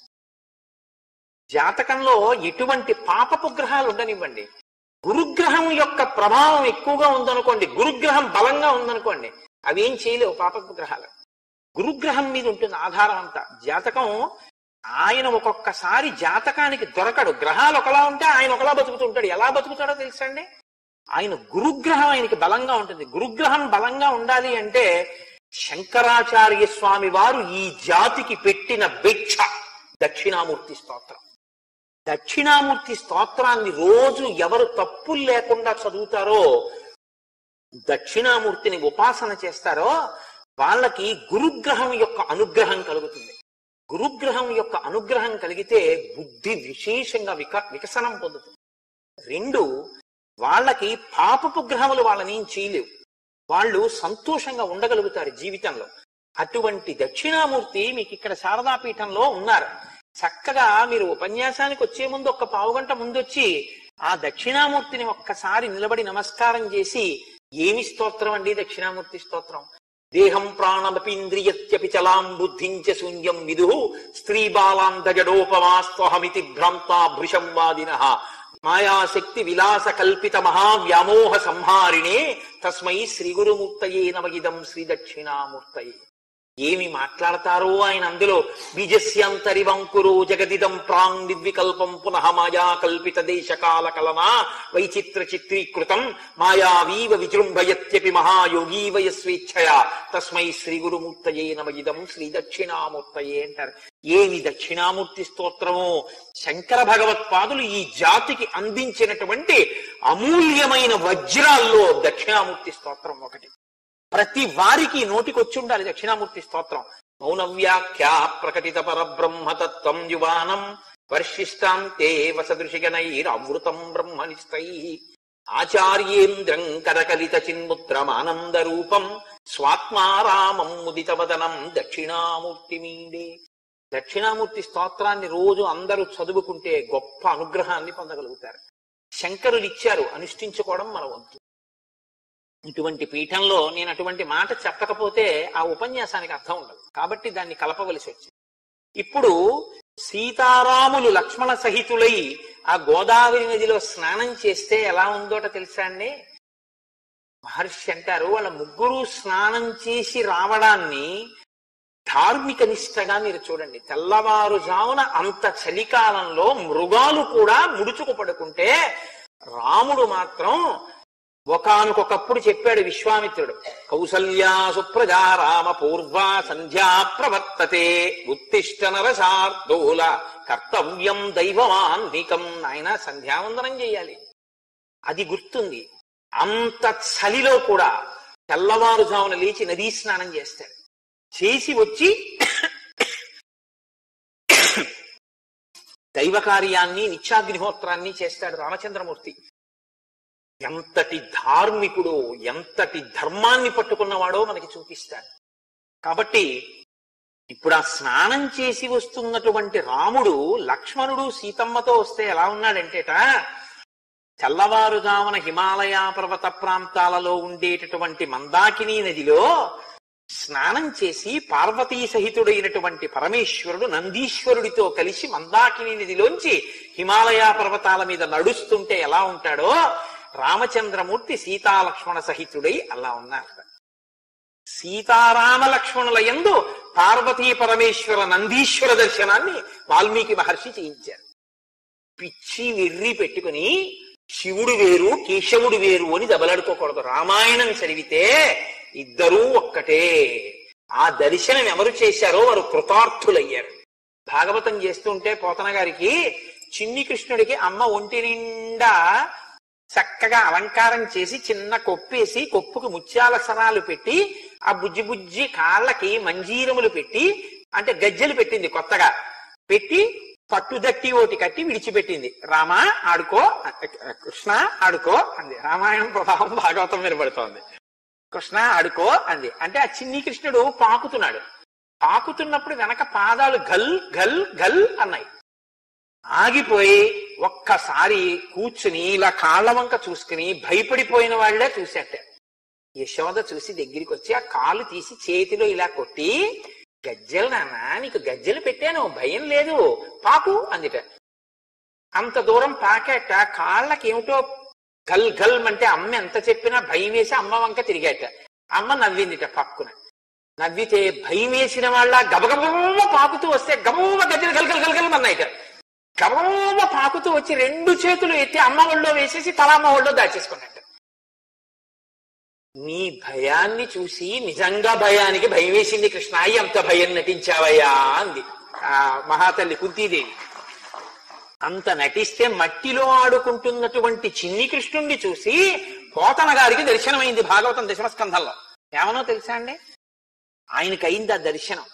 A: జాతకంలో ఎటువంటి పాపపు గ్రహాలు ఉండనివ్వండి, గురుగ్రహం యొక్క ప్రభావం ఎక్కువగా ఉందనుకోండి, గురుగ్రహం బలంగా ఉందనుకోండి, అవి ఏం చేయలేవు పాపపు గ్రహాలు. గురుగ్రహం మీద ఉంటుంది ఆధారం అంతా. జాతకం ఆయన ఒక్కొక్కసారి జాతకానికి దొరకడు. గ్రహాలు ఒకలా ఉంటే ఆయన ఒకలా బతుకుతుంటాడు. ఎలా బతుకుతాడో తెలుసా అండి? ఆయన గురుగ్రహం ఆయనకి బలంగా ఉంటుంది. గురుగ్రహం బలంగా ఉండాలి అంటే శంకరాచార్య స్వామి వారు ఈ జాతికి పెట్టిన భిక్ష దక్షిణామూర్తి స్తోత్రం. దక్షిణామూర్తి స్తోత్రాన్ని రోజు ఎవరు తప్పులు లేకుండా చదువుతారో, దక్షిణామూర్తిని ఉపాసన చేస్తారో, వాళ్ళకి గురుగ్రహం యొక్క అనుగ్రహం కలుగుతుంది. గురుగ్రహం యొక్క అనుగ్రహం కలిగితే బుద్ధి విశేషంగా విక వికసనం పొందుతుంది. రెండు, వాళ్ళకి పాపపు గ్రహములు వాళ్ళని ఏం చేయలేవు. వాళ్ళు సంతోషంగా ఉండగలుగుతారు జీవితంలో. అటువంటి దక్షిణామూర్తి మీకు ఇక్కడ శారదాపీఠంలో ఉన్నారు. చక్కగా మీరు ఉపన్యాసానికి వచ్చే ముందు ఒక్క పావుగంట ముందొచ్చి ఆ దక్షిణామూర్తిని ఒక్కసారి నిలబడి నమస్కారం చేసి, ఏమి స్తోత్రం అండి దక్షిణామూర్తి స్తోత్రం? దేహం ప్రాణమపీంద్రియత్యపి చలాం బుద్ధించ శూన్యం విదు స్త్రీ బాలాంధజడోపమాస్త్వహమితి భ్రాంతా భృశం వాదినః మాయాశక్తి విలాస కల్పిత మహావ్యామోహ సంహారిణే తస్మై శ్రీ గురుమూర్తయే నమగిదం శ్రీ దక్షిణామూర్తయే. ఏమి మాట్లాడతారో ఆయన అందులో. బీజస్యాంతరివంకురో జగదిదం ప్రాంగ్ నిర్వికల్పం పునః మాయా కల్పిత దేశకాల కలనా వైచిత్ర చిత్రీకృతం మాయావీవ విజృంభయత్యపి మహాయోగీవ యస్వేచ్ఛయా తస్మై శ్రీ గురుమూర్తయే నమగిదం శ్రీ దక్షిణామూర్తయే అంటారు. ఏమి దక్షిణామూర్తి స్తోత్రమో! శంకర భగవత్పాదులు ఈ జాతికి అందించినటువంటి అమూల్యమైన వజ్రాల్లో దక్షిణామూర్తి స్తోత్రం ఒకటి. ప్రతి వారికి నోటికొచ్చి ఉండాలి దక్షిణామూర్తి స్తోత్రం. మౌనవ్యాఖ్యా ప్రకటిత పరబ్రహ్మతత్వం యువానం వర్షిష్టాంతే వసదృశిగణైరమృతం బ్రహ్మనిష్టై ఆచార్యేంద్రం కరకలిత చిన్ముద్రమానంద రూపం స్వాత్మారామం ముదితవదనం దక్షిణామూర్తి మీడే. దక్షిణామూర్తి స్తోత్రాన్ని రోజు అందరూ చదువుకుంటే గొప్ప అనుగ్రహాన్ని పొందగలుగుతారు. శంకరులు ఇచ్చారు, అనుష్ఠించుకోవడం మన వంతు. ఇటువంటి పీఠంలో నేను అటువంటి మాట చెప్పకపోతే ఆ ఉపన్యాసానికి అర్థం ఉండదు. కాబట్టి దాన్ని కలపవలసి వచ్చింది. ఇప్పుడు సీతారాములు లక్ష్మణ సహితులై ఆ గోదావరి నదిలో స్నానం చేస్తే ఎలా ఉందోట తెలుసా అండి? మహర్షి అంటారు, వాళ్ళ ముగ్గురు స్నానం చేసి రావడాన్ని ధార్మిక నిష్టగా మీరు చూడండి. తెల్లవారుజామున అంత చలికాలంలో మృగాలు కూడా ముడుచుకు పడుకుంటే రాముడు మాత్రం ఒకానొకప్పుడు చెప్పాడు విశ్వామిత్రుడు, కౌసల్యా సుప్రజా రామ పూర్వా సంధ్యా ప్రవర్తతే ఉత్తిష్ట నరశార్దూల కర్తవ్యం దైవమాన్నికం. ఆయన సంధ్యావందనం చేయాలి, అది గుర్తుంది. అంత చలిలో కూడా తెల్లవారుజామున లేచి నదీ స్నానం చేస్తాడు. చేసి వచ్చి దైవ కార్యాన్ని నిత్యాగ్నిహోత్రాన్ని చేస్తాడు రామచంద్రమూర్తి. ఎంతటి ధార్మికుడో, ఎంతటి ధర్మాన్ని పట్టుకున్నవాడో మనకి చూపిస్తాడు. కాబట్టి ఇప్పుడు ఆ స్నానం చేసి వస్తున్నటువంటి రాముడు లక్ష్మణుడు సీతమ్మతో వస్తే ఎలా ఉన్నాడంటేట, తెల్లవారుజామున హిమాలయ పర్వత ప్రాంతాలలో ఉండేటటువంటి మందాకిని నదిలో స్నానం చేసి పార్వతీ సహితుడైనటువంటి పరమేశ్వరుడు నందీశ్వరుడితో కలిసి మందాకిని నదిలోంచి హిమాలయ పర్వతాల మీద నడుస్తుంటే ఎలా ఉంటాడో రామచంద్రమూర్తి సీతాలక్ష్మణ సహితుడై అలా ఉన్నారు. సీతారామ లక్ష్మణుల యందు పార్వతీ పరమేశ్వర నందీశ్వర దర్శనాన్ని వాల్మీకి మహర్షి చేయించారు. పిచ్చి వెర్రి పెట్టుకుని శివుడు వేరు కేశవుడు వేరు అని దెబ్బలాడుకోకూడదు. రామాయణం చదివితే ఇద్దరూ ఒక్కటే. ఆ దర్శనం ఎవరు చేశారో వారు కృతార్థులయ్యారు. భాగవతం చేస్తుంటే పోతన గారికి చిన్ని కృష్ణుడికి అమ్మ ఒంటి నిండా చక్కగా అలంకారం చేసి చిన్న కొప్పేసి కొప్పుకు ముత్యాల సరాలు పెట్టి ఆ బుజ్జి బుజ్జి కాళ్ళకి మంజీరములు పెట్టి అంటే గజ్జెలు పెట్టింది కొత్తగా పెట్టి పట్టుదట్టి ఓటి కట్టి విడిచిపెట్టింది. రామ ఆడుకో, కృష్ణ ఆడుకో అంది. రామాయణం ప్రభావం భాగవతం మీద పడుతోంది. కృష్ణ ఆడుకో అంది. అంటే ఆ చిన్ని కృష్ణుడు పాకుతున్నాడు. పాకుతున్నప్పుడు వెనక పాదాలు గల్ గల్ గల్ అన్నాయి. ఆగిపోయి ఒక్కసారి కూర్చుని ఇలా కాళ్ల వంక చూసుకుని భయపడిపోయిన వాళ్లే చూసేట. యశోద చూసి దగ్గరికి వచ్చి ఆ కాలు తీసి చేతిలో ఇలా కొట్టి, గజ్జెలు నాన్న, నీకు గజ్జెలు పెట్టాను, భయం లేదు, పాకు అందిట. అంత దూరం పాకేట కాళ్ళకి ఏమిటో గల్ గల్ అంటే అమ్మ ఎంత చెప్పినా భయం వేసి అమ్మ వంక తిరిగాట. అమ్మ నవ్విందిట పక్కున. నవ్వితే భయం వేసిన వాళ్ళ గబగబ పాకుతూ వస్తే గబగబ గజ్జెలు గల్ గల్ గల్ గల్ అన్నాయిట. గబగబ పాకుతూ వచ్చి రెండు చేతులు ఎత్తి అమ్మ ఒళ్ళో వేసేసి తల అమ్మ ఒళ్ళో దాచేసుకున్నట్ట. నీ భయాన్ని చూసి నిజంగా భయానికి భయం వేసింది కృష్ణ, ఎంత భయం నటించావయ్యా అంది ఆ మహాతల్లి కుంతీదేవి. అంత నటిస్తే మట్టిలో ఆడుకుంటున్నటువంటి చిన్ని కృష్ణుణ్ణి చూసి పోతన గారికి దర్శనమైంది భాగవతం దశమస్కంధంలో. ఏమనో తెలుసా అండి, ఆయనకైంది ఆ దర్శనం.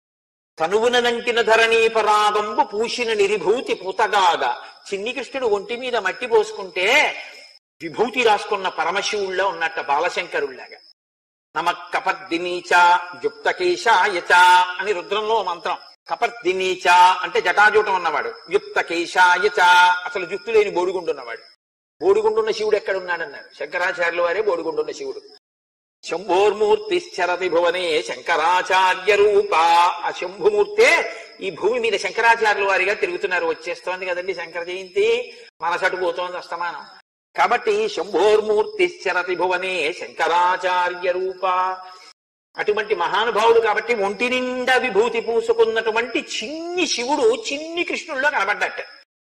A: తనువునంటిన ధరణీ పరాదంబు పూసిన నిరిభూతి పూతగాగా. చిన్ని కృష్ణుడు ఒంటి మీద మట్టి పోసుకుంటే విభూతి రాసుకున్న పరమశివుళ్ళ ఉన్నట్ట బాలశంకరుళ్లాగా. నమ కపర్దినీచ యుక్తకేశాయచ అని రుద్రంలో మంత్రం. కపర్దినీచ అంటే జటాజూటం ఉన్నవాడు, యుక్తకేశాయచ అసలు జుత్తు లేని బోడిగుండున్నవాడు. బోడిగుండున్న శివుడు ఎక్కడున్నాడన్నారు శంకరాచార్యుల వారే బోడిగుండున్న శివుడు. శంభోర్మూర్తిశ్చరతి భువనే శంకరాచార్య రూప. ఆ శంభుమూర్తే ఈ భూమి మీద శంకరాచార్యుల వారిగా తిరుగుతున్నారు. వచ్చేస్తోంది కదండి శంకర జయంతి, మనసటు పోతోంది అస్తమానం. కాబట్టి శంభోర్మూర్తిశ్చరతి భువనే శంకరాచార్య రూప. అటువంటి మహానుభావుడు కాబట్టి ఒంటి నిండా విభూతి పూసుకున్నటువంటి చిన్ని శివుడు చిన్ని కృష్ణుల్లో కనబడ్డట్ట.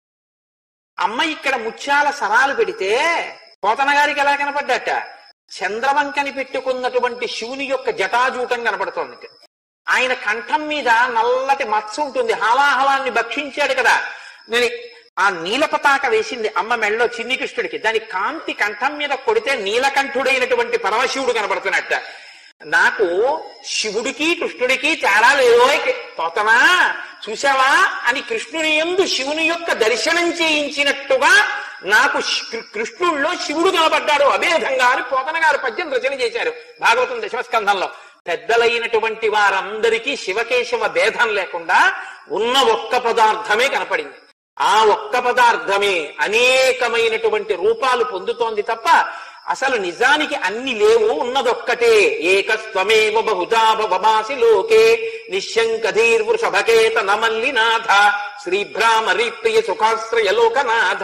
A: అమ్మ ఇక్కడ ముత్యాల సరాలు పెడితే పోతన గారికి ఎలా కనపడ్డట, చంద్రవంకని పెట్టుకున్నటువంటి శివుని యొక్క జటాజూటం కనపడుతోంది. ఆయన కంఠం మీద నల్లటి మచ్చ ఉంటుంది, హాలాహలాన్ని భక్షించాడు కదా. నేను ఆ నీలపతాక వేసింది అమ్మ మెళ్ళలో చిన్ని కృష్ణుడికి. దాని కాంతి కంఠం మీద కొడితే నీలకంఠుడైనటువంటి పరమశివుడు కనబడుతున్నట్ట. నాకు శివుడికి కృష్ణుడికి తేడా లేదో పోతనా చూసావా అని కృష్ణుని యందు శివుని యొక్క దర్శనం చేయించినట్టుగా నాకు కృష్ణుల్లో శివుడు కనబడ్డాడు అభేదంగా అని పోతన గారు పద్యం రచన చేశారు భాగవతం దశమస్కంధంలో. పెద్దలైనటువంటి వారందరికీ శివకేశవ భేదం లేకుండా ఉన్న ఒక్క పదార్థమే కనపడింది. ఆ ఒక్క పదార్థమే అనేకమైనటువంటి రూపాలు పొందుతోంది తప్ప అసలు నిజానికి అన్ని లేవు, ఉన్నదొక్కటే. ఏకస్త్వమేవ బహుధా భవమాసి లోకే నిశ్శంకధీర్వృషభకేత నమల్లినాథ శ్రీభ్రామరి ప్రియ సుఖాశ్రయ లోకనాథ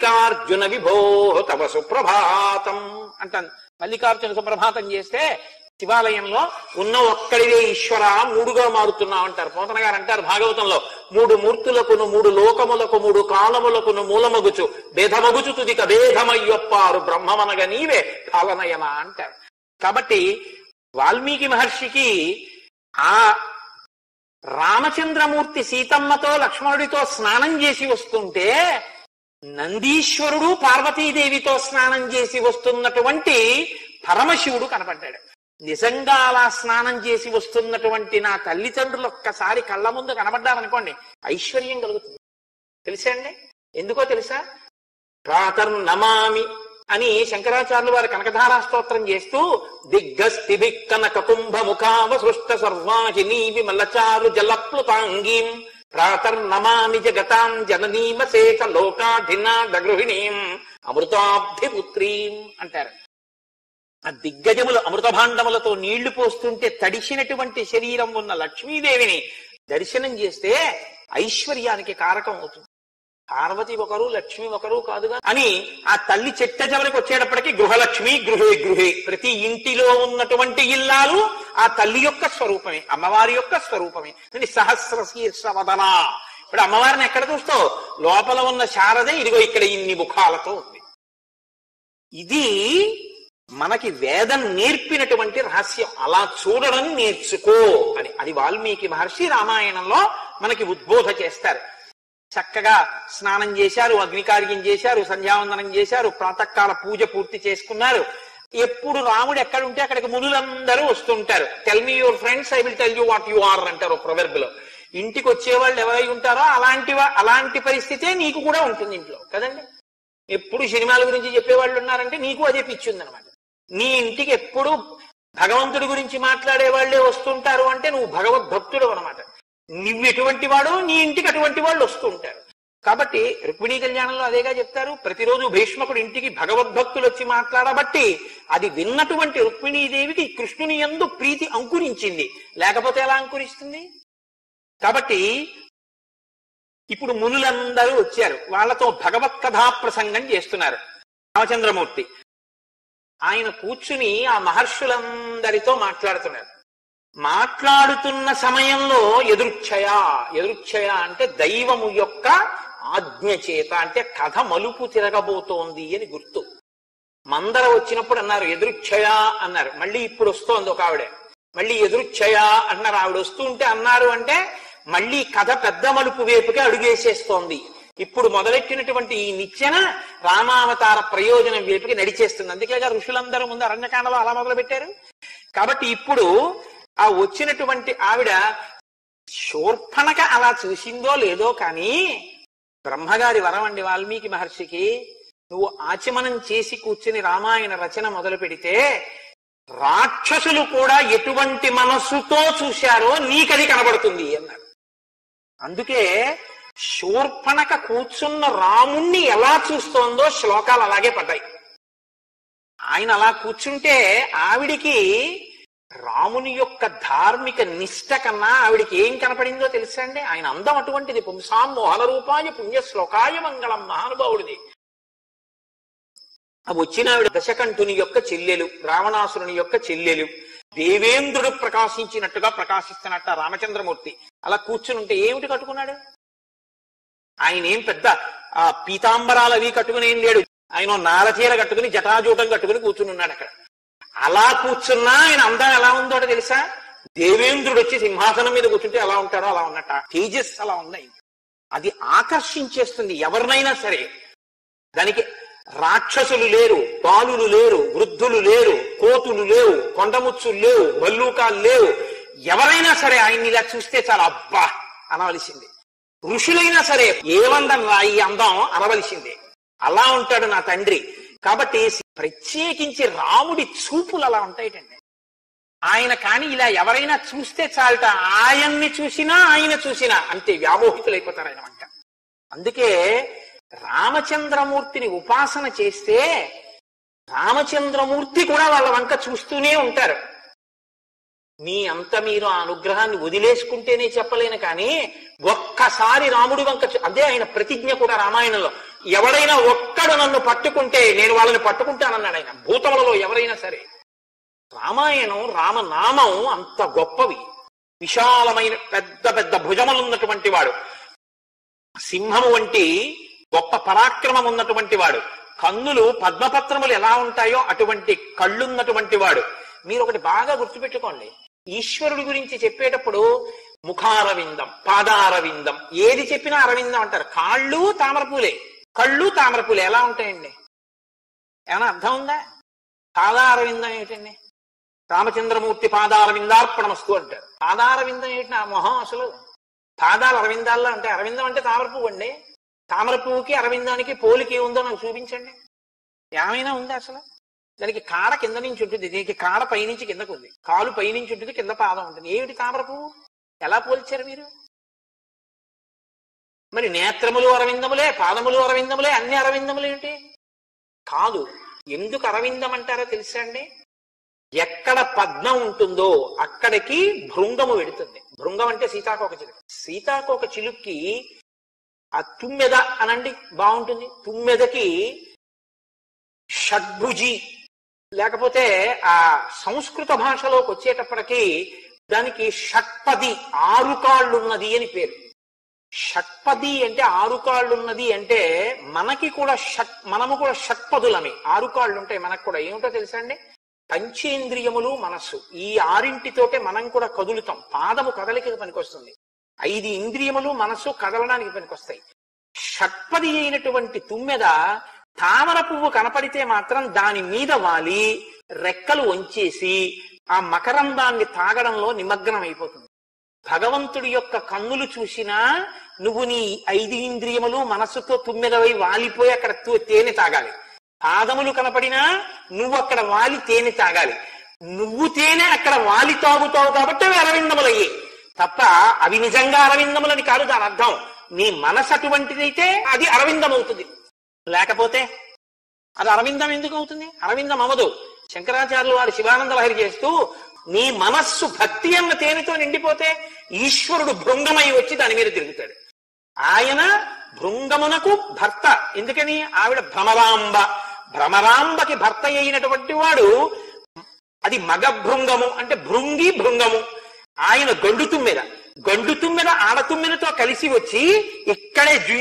A: శ్రీమల్లికార్జున విభో తవ సుప్రభాతం అంటాను. మల్లికార్జున సుప్రభాతం చేస్తే శివాలయంలో ఉన్న ఒక్కడివే ఈశ్వర మూడుగా మారుతున్నావు అంటారు. పోతన గారు అంటారు భాగవతంలో, మూడు మూర్తులకును మూడు లోకములకు మూడు కాలములకును మూలమగుచు భేదమగుచు తుదిక భేదమయ్యొప్పారు బ్రహ్మమనగ నీవే కాలనయన అంటారు. కాబట్టి వాల్మీకి మహర్షికి ఆ రామచంద్రమూర్తి సీతమ్మతో లక్ష్మణుడితో స్నానం చేసి వస్తుంటే నందీశ్వరుడు పార్వతీదేవితో స్నానం చేసి వస్తున్నటువంటి పరమశివుడు కనపడ్డాడు. నిజంగా అలా స్నానం చేసి వస్తున్నటువంటి నా తల్లిదండ్రులు ఒక్కసారి కళ్ళ ముందు కనబడ్డారనుకోండి ఐశ్వర్యం కలుగుతుంది. తెలుసా అండి? ఎందుకో తెలుసా? ప్రాతర్నమామి అని శంకరాచార్యులు వారు కనకధారా స్తోత్రం చేస్తూ దిగ్గస్తిభిక్కనక కుంభ ముఖావ సృష్ట సర్వాహినీ విమలచారు జలప్లుతాంగీం ప్రాతర్నమామి జగతాం జననీమశేష లోకాధినాదగృహిణీం అమృతాబ్ధిపుత్రీం అంటారు. ఆ దిగ్గజములు అమృత భాండములతో నీళ్లు పోస్తుంటే తడిసినటువంటి శరీరం ఉన్న లక్ష్మీదేవిని దర్శనం చేస్తే ఐశ్వర్యానికి కారకం అవుతుంది. పార్వతి ఒకరు లక్ష్మి ఒకరు కాదుగా అని ఆ తల్లి చెట్ట చివరికి వచ్చేటప్పటికి గృహలక్ష్మి గృహే గృహే, ప్రతి ఇంటిలో ఉన్నటువంటి ఇల్లాలు ఆ తల్లి యొక్క స్వరూపమే, అమ్మవారి యొక్క స్వరూపమే. సహస్ర శీర్షవదన. ఇప్పుడు అమ్మవారిని ఎక్కడ చూస్తావు? లోపల ఉన్న శారదే ఇదిగో ఇక్కడ ఇన్ని ముఖాలతో ఉంది. ఇది మనకి వేదం నేర్పినటువంటి రహస్యం. అలా చూడడం నేర్చుకో అని అది వాల్మీకి మహర్షి రామాయణంలో మనకి ఉద్బోధ చేస్తారు. చక్కగా స్నానం చేశారు, అగ్నికార్యం చేశారు, సంధ్యావందనం చేశారు, ప్రాతకాల పూజ పూర్తి చేసుకున్నారు. ఎప్పుడు రాముడు ఎక్కడుంటే అక్కడికి మునులందరూ వస్తుంటారు. Tell me your friends, I will tell you what you are అంటారు ప్రొవెర్బ్ లో. ఇంటికి వచ్చేవాళ్ళు ఎవరై ఉంటారో అలాంటి అలాంటి పరిస్థితే నీకు కూడా ఉంటుంది ఇంట్లో కదండి. ఎప్పుడు సినిమాల గురించి చెప్పేవాళ్ళు ఉన్నారంటే నీకు అదే పిచ్చి ఉందనమాట. నీ ఇంటికి ఎప్పుడు భగవంతుడి గురించి మాట్లాడే వాళ్లే వస్తుంటారు అంటే నువ్వు భగవద్భక్తుడు అనమాట. నువ్వు ఎటువంటి వాడు నీ ఇంటికి అటువంటి వాళ్ళు వస్తూ ఉంటారు. కాబట్టి రుక్మిణీ కళ్యాణంలో అదేగా చెప్తారు, ప్రతిరోజు భీష్మకుడు ఇంటికి భగవద్భక్తులు వచ్చి మాట్లాడబట్టి అది విన్నటువంటి రుక్మిణీదేవికి కృష్ణుని యందు ప్రీతి అంకురించింది. లేకపోతే ఎలా అంకురిస్తుంది? కాబట్టి ఇప్పుడు మునులందరూ వచ్చారు, వాళ్లతో భగవత్ కథా ప్రసంగం చేస్తున్నారు. రామచంద్రమూర్తి ఆయన కూర్చుని ఆ మహర్షులందరితో మాట్లాడుతున్నారు. మాట్లాడుతున్న సమయంలో ఎదురుచ్ఛయ, ఎదురుచ్ఛయ అంటే దైవము యొక్క ఆజ్ఞ చేత, అంటే కథ మలుపు తిరగబోతోంది అని గుర్తు. మందర వచ్చినప్పుడు అన్నారు ఎదురుచ్ఛయ అన్నారు, మళ్ళీ ఇప్పుడు వస్తోంది ఒక ఆవిడ, మళ్ళీ ఎదురుచ్ఛయ అన్నారు. ఆవిడ వస్తూ ఉంటే అన్నారు అంటే మళ్ళీ కథ పెద్ద మలుపు వైపుకి అడుగేసేస్తోంది. ఇప్పుడు మొదలెట్టినటువంటి ఈ నిచ్చెన రామావతార ప్రయోజనం వైపుకి నడిచేస్తుంది. అందుకేగా ఋషులందరూ ముందు అరణ్యకాండలో అలా మొదలు పెట్టారు. కాబట్టి ఇప్పుడు ఆ వచ్చినటువంటి ఆవిడ శూర్పణక అలా చూసిందో లేదో కానీ బ్రహ్మగారి వరం అండి వాల్మీకి మహర్షికి. నువ్వు ఆచమనం చేసి కూర్చుని రామాయణ రచన మొదలు పెడితే రాక్షసులు కూడా ఎటువంటి మనస్సుతో చూశారో నీకది కనబడుతుంది అన్నారు. అందుకే శూర్పణక కూర్చున్న రాముణ్ణి ఎలా చూస్తోందో శ్లోకాలు అలాగే పడ్డాయి. ఆయన అలా కూర్చుంటే ఆవిడికి రాముని యొక్క ధార్మిక నిష్ట కన్నా ఆవిడికి ఏం కనపడిందో తెలుసా అండి? ఆయన అందం అటువంటిది. పుంసాం మోహన రూపాయ పుణ్య శ్లోకాయ మంగళం మహానుభావుడిది. ఆ వచ్చిన ఆవిడ దశకంఠుని యొక్క చెల్లెలు, రావణాసురుని యొక్క చెల్లెలు, దేవేంద్రుడు ప్రకాశించినట్టుగా ప్రకాశిస్తున్నట్ట రామచంద్రమూర్తి. అలా కూర్చుని ఉంటే ఏమిటి కట్టుకున్నాడు? ఆయన ఏం పెద్ద ఆ పీతాంబరాలు అవి కట్టుకుని ఏం లేడు. ఆయన నారచీర కట్టుకుని జటాజూటం కట్టుకుని కూర్చుని ఉన్నాడు అక్కడ. అలా కూర్చున్నా ఆయన అందం ఎలా ఉందో తెలుసా? దేవేంద్రుడు వచ్చి సింహాసనం మీద కూర్చుంటే ఎలా ఉంటాడో అలా ఉన్నట్ట. తేజస్ అలా ఉన్నాయి. అది ఆకర్షించేస్తుంది ఎవరినైనా సరే. దానికి రాక్షసులు లేరు, బాలులు లేరు, వృద్ధులు లేరు, కోతులు లేవు, కొండముచ్చులు లేవు, మల్లూకాలు లేవు. ఎవరైనా సరే ఆయన్ని ఇలా చూస్తే చాలా అబ్బా అనవలసింది. ఋషులైనా సరే ఏమందం రా ఈ అందం అనవలసిందే. అలా ఉంటాడు నా తండ్రి. కాబట్టి ప్రత్యేకించి రాముడి చూపులు అలా ఉంటాయిటండి. ఆయన కానీ ఇలా ఎవరైనా చూస్తే చాలట, ఆయన్ని చూసినా ఆయన చూసినా అంతే వ్యామోహితులైపోతారు ఆయన వంట. అందుకే రామచంద్రమూర్తిని ఉపాసన చేస్తే రామచంద్రమూర్తి కూడా వాళ్ళ వంక చూస్తూనే ఉంటారు. మీ అంత మీరు ఆ అనుగ్రహాన్ని వదిలేసుకుంటేనే చెప్పలేను కానీ ఒక్కసారి రాముడి వంక, అదే ఆయన ప్రతిజ్ఞ కూడా రామాయణంలో, ఎవరైనా ఒక్కడు నన్ను పట్టుకుంటే నేను వాళ్ళని పట్టుకుంటానన్నాడు ఆయన. భూతములలో ఎవరైనా సరే రామాయణం రామనామం అంత గొప్పవి. విశాలమైన పెద్ద పెద్ద భుజములున్నటువంటి వాడు, సింహము వంటి గొప్ప పరాక్రమం ఉన్నటువంటి వాడు, కన్నులు పద్మపత్రములు ఎలా ఉంటాయో అటువంటి కళ్ళున్నటువంటి వాడు. మీరు ఒకటి బాగా గుర్తుపెట్టుకోండి, ఈశ్వరుడి గురించి చెప్పేటప్పుడు ముఖారవిందం, పాదారవిందం, ఏది చెప్పినా అరవిందం అంటారు. కాళ్ళు తామరపూలే, కళ్ళు తామరపూలే ఎలా ఉంటాయండి? ఏమైనా అర్థం ఉందా? పాదారవిందం ఏమిటండి? రామచంద్రమూర్తి పాదారవిందార్పణమస్తు అంటారు. పాదారవిందం ఏంటి? నా మొహం అసలు పాదాలు అరవిందాల్లో అంటే, అరవిందం అంటే తామర పువ్వు అండి. తామర పువ్వుకి అరవిందానికి పోలికి ఉందో నాకు చూపించండి. ఏమైనా ఉందా అసలు? దానికి కాడ కింద నుంచి ఉంటుంది, దీనికి కాడ పైనుంచి కిందకు ఉంది, కాలు పైనుంచి ఉంటుంది, కింద పాదం ఉంటుంది. ఏమిటి తామర పువ్వు? ఎలా పోల్చారు మీరు? మరి నేత్రములు అరవిందములే, పాదములు అరవిందములే, అన్ని అరవిందములు ఏంటి? కాదు. ఎందుకు అరవిందం అంటారో తెలుసా అండి? ఎక్కడ పద్మం ఉంటుందో అక్కడికి భృంగము వెడుతుంది. భృంగం అంటే సీతాకోక చిలుక. సీతాకోక చిలుక్కి ఆ తుమ్మెద అనండి బాగుంటుంది. తుమ్మెదకి షడ్భుజి, లేకపోతే ఆ సంస్కృత భాషలోకి వచ్చేటప్పటికి దానికి షట్పది, ఆరు కాళ్ళున్నది అని పేరు. షట్పది అంటే ఆరు కాళ్ళున్నది అంటే మనకి కూడా షట్ మనము కూడా షట్పదులమే, ఆరు కాళ్ళు ఉంటాయి మనకు కూడా. ఏమిటో తెలుసా అండి? పంచేంద్రియములు, మనస్సు, ఈ ఆరింటితోటే మనం కూడా కదులుతాం. పాదము కదలికకి పనికొస్తుంది, ఐదు ఇంద్రియములు మనస్సు కదలడానికి పనికొస్తాయి. షట్పది అయినటువంటి తుమ్మెద తామర పువ్వు కనపడితే మాత్రం దాని మీద వాలి రెక్కలు వంచేసి ఆ మకరందాన్ని తాగడంలో నిమగ్నం అయిపోతుంది. భగవంతుడి యొక్క కన్నులు చూసినా నువ్వు నీ ఐదు ఇంద్రియములు మనస్సుతో తుమ్మెదవై వాలిపోయి అక్కడ తేనె తాగాలి. పాదములు కనపడినా నువ్వు అక్కడ వాలి తేనె తాగాలి. నువ్వు తేనె అక్కడ వాలి తాగుతావు కాబట్టి అవి అరవిందములయ్యాయి తప్ప అవి నిజంగా అరవిందములని కాదు దాని అర్థం. నీ మనసు అటువంటిదైతే అది అరవిందం అవుతుంది, లేకపోతే అది అరవిందం ఎందుకు అవుతుంది? అరవిందం అవ్వదు. శంకరాచార్యులు వారు శివానంద లహరి చేస్తూ నీ మనస్సు భక్తి అన్న తేనెతో నిండిపోతే ఈశ్వరుడు భృంగమై వచ్చి దాని మీద తిరుగుతాడు. ఆయన భృంగమునకు భర్త. ఎందుకని? ఆవిడ భ్రమరాంబ. భ్రమరాంబకి భర్త అయినటువంటి వాడు అది మగ భృంగము, అంటే భృంగి భృంగము. ఆయన గండు తుమ్మెద. గండు తుమ్మెద ఆడతుమ్మెదతో కలిసి వచ్చి ఇక్కడే జీ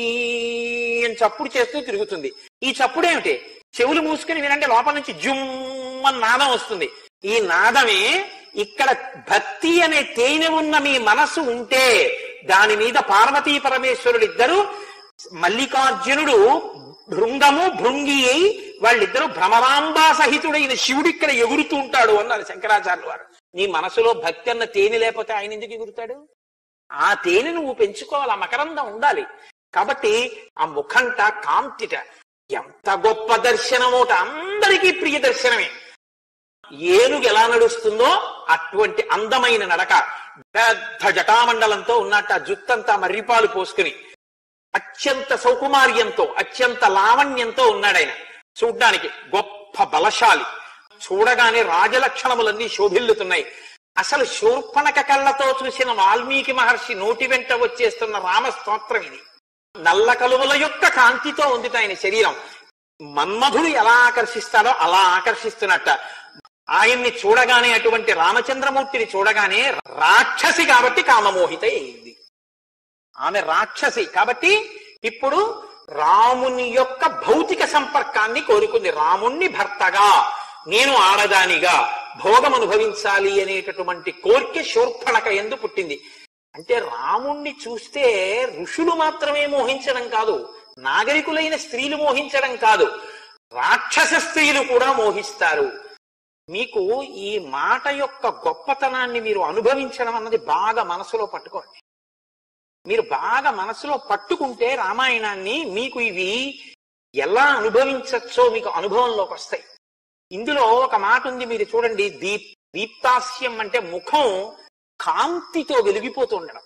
A: అని చప్పుడు చేస్తూ తిరుగుతుంది. ఈ చప్పుడు ఏమిటి? చెవులు మూసుకుని వినంటే లోపల నుంచి జుమ్ అని నాదం వస్తుంది. ఈ నాదమే ఇక్కడ భక్తి అనే తేనె ఉన్న మీ మనస్సు ఉంటే దాని మీద పార్వతీ పరమేశ్వరుడు ఇద్దరు, మల్లికార్జునుడు భృంగము భృంగి అయి వాళ్ళిద్దరూ భ్రమరాంబా సహితుడైన శివుడు ఇక్కడ ఎగురుతూ ఉంటాడు అన్నారు శంకరాచార్యులు వారు. నీ మనసులో భక్తి అన్న తేనె లేకపోతే ఆయన ఎందుకు ఎగురుతాడు? ఆ తేనె నువ్వు పెంచుకోవాలి, ఆ మకరందం ఉండాలి. కాబట్టి ఆ ముఖంట కాంతిట ఎంత గొప్ప దర్శనమోట, అందరికీ ప్రియ దర్శనమే. ఏనుగు ఎలా నడుస్తుందో అటువంటి అందమైన నడక, పెద్ద జటామండలంతో ఉన్నట్టు ఆ జుత్తంతా మర్రిపాలు పోసుకుని అత్యంత సౌకుమార్యంతో అత్యంత లావణ్యంతో ఉన్నాడాయన. చూడ్డానికి గొప్ప బలశాలి, చూడగానే రాజలక్షణములన్నీ శోభిల్లుతున్నాయి. అసలు శూర్పణక కళ్ళతో చూసిన వాల్మీకి మహర్షి నోటి వెంట వచ్చేస్తున్న రామస్తోత్రం ఇది. నల్ల కలువల యొక్క కాంతితో ఉంది ఆయన శరీరం. మన్మధుడు ఎలా ఆకర్షిస్తాడో అలా ఆకర్షిస్తున్నట్ట. ఆయన్ని చూడగానే, అటువంటి రామచంద్రమూర్తిని చూడగానే రాక్షసి కాబట్టి కామమోహిత అయింది. ఆమె రాక్షసి కాబట్టి ఇప్పుడు రాముని యొక్క భౌతిక సంపర్కాన్ని కోరుకుంది. రాముణ్ణి భర్తగా, నేను ఆడదానిగా భోగం అనుభవించాలి అనేటటువంటి కోరిక శూర్పణక యందు పుట్టింది. అంటే రాముణ్ణి చూస్తే ఋషులు మాత్రమే మోహించడం కాదు, నాగరికులైన స్త్రీలు మోహించడం కాదు, రాక్షస స్త్రీలు కూడా మోహిస్తారు. మీకు ఈ మాట యొక్క గొప్పతనాన్ని మీరు అనుభవించడం అన్నది బాగా మనసులో పట్టుకోండి. మీరు బాగా మనసులో పట్టుకుంటే రామాయణాన్ని మీకు ఇవి ఎలా అనుభవించచ్చో మీకు అనుభవంలోకి వస్తాయి. ఇందులో ఒక మాట ఉంది, మీరు చూడండి. దీప్ దీప్తాస్యం అంటే ముఖం కాంతితో వెలిగిపోతూ ఉండడం.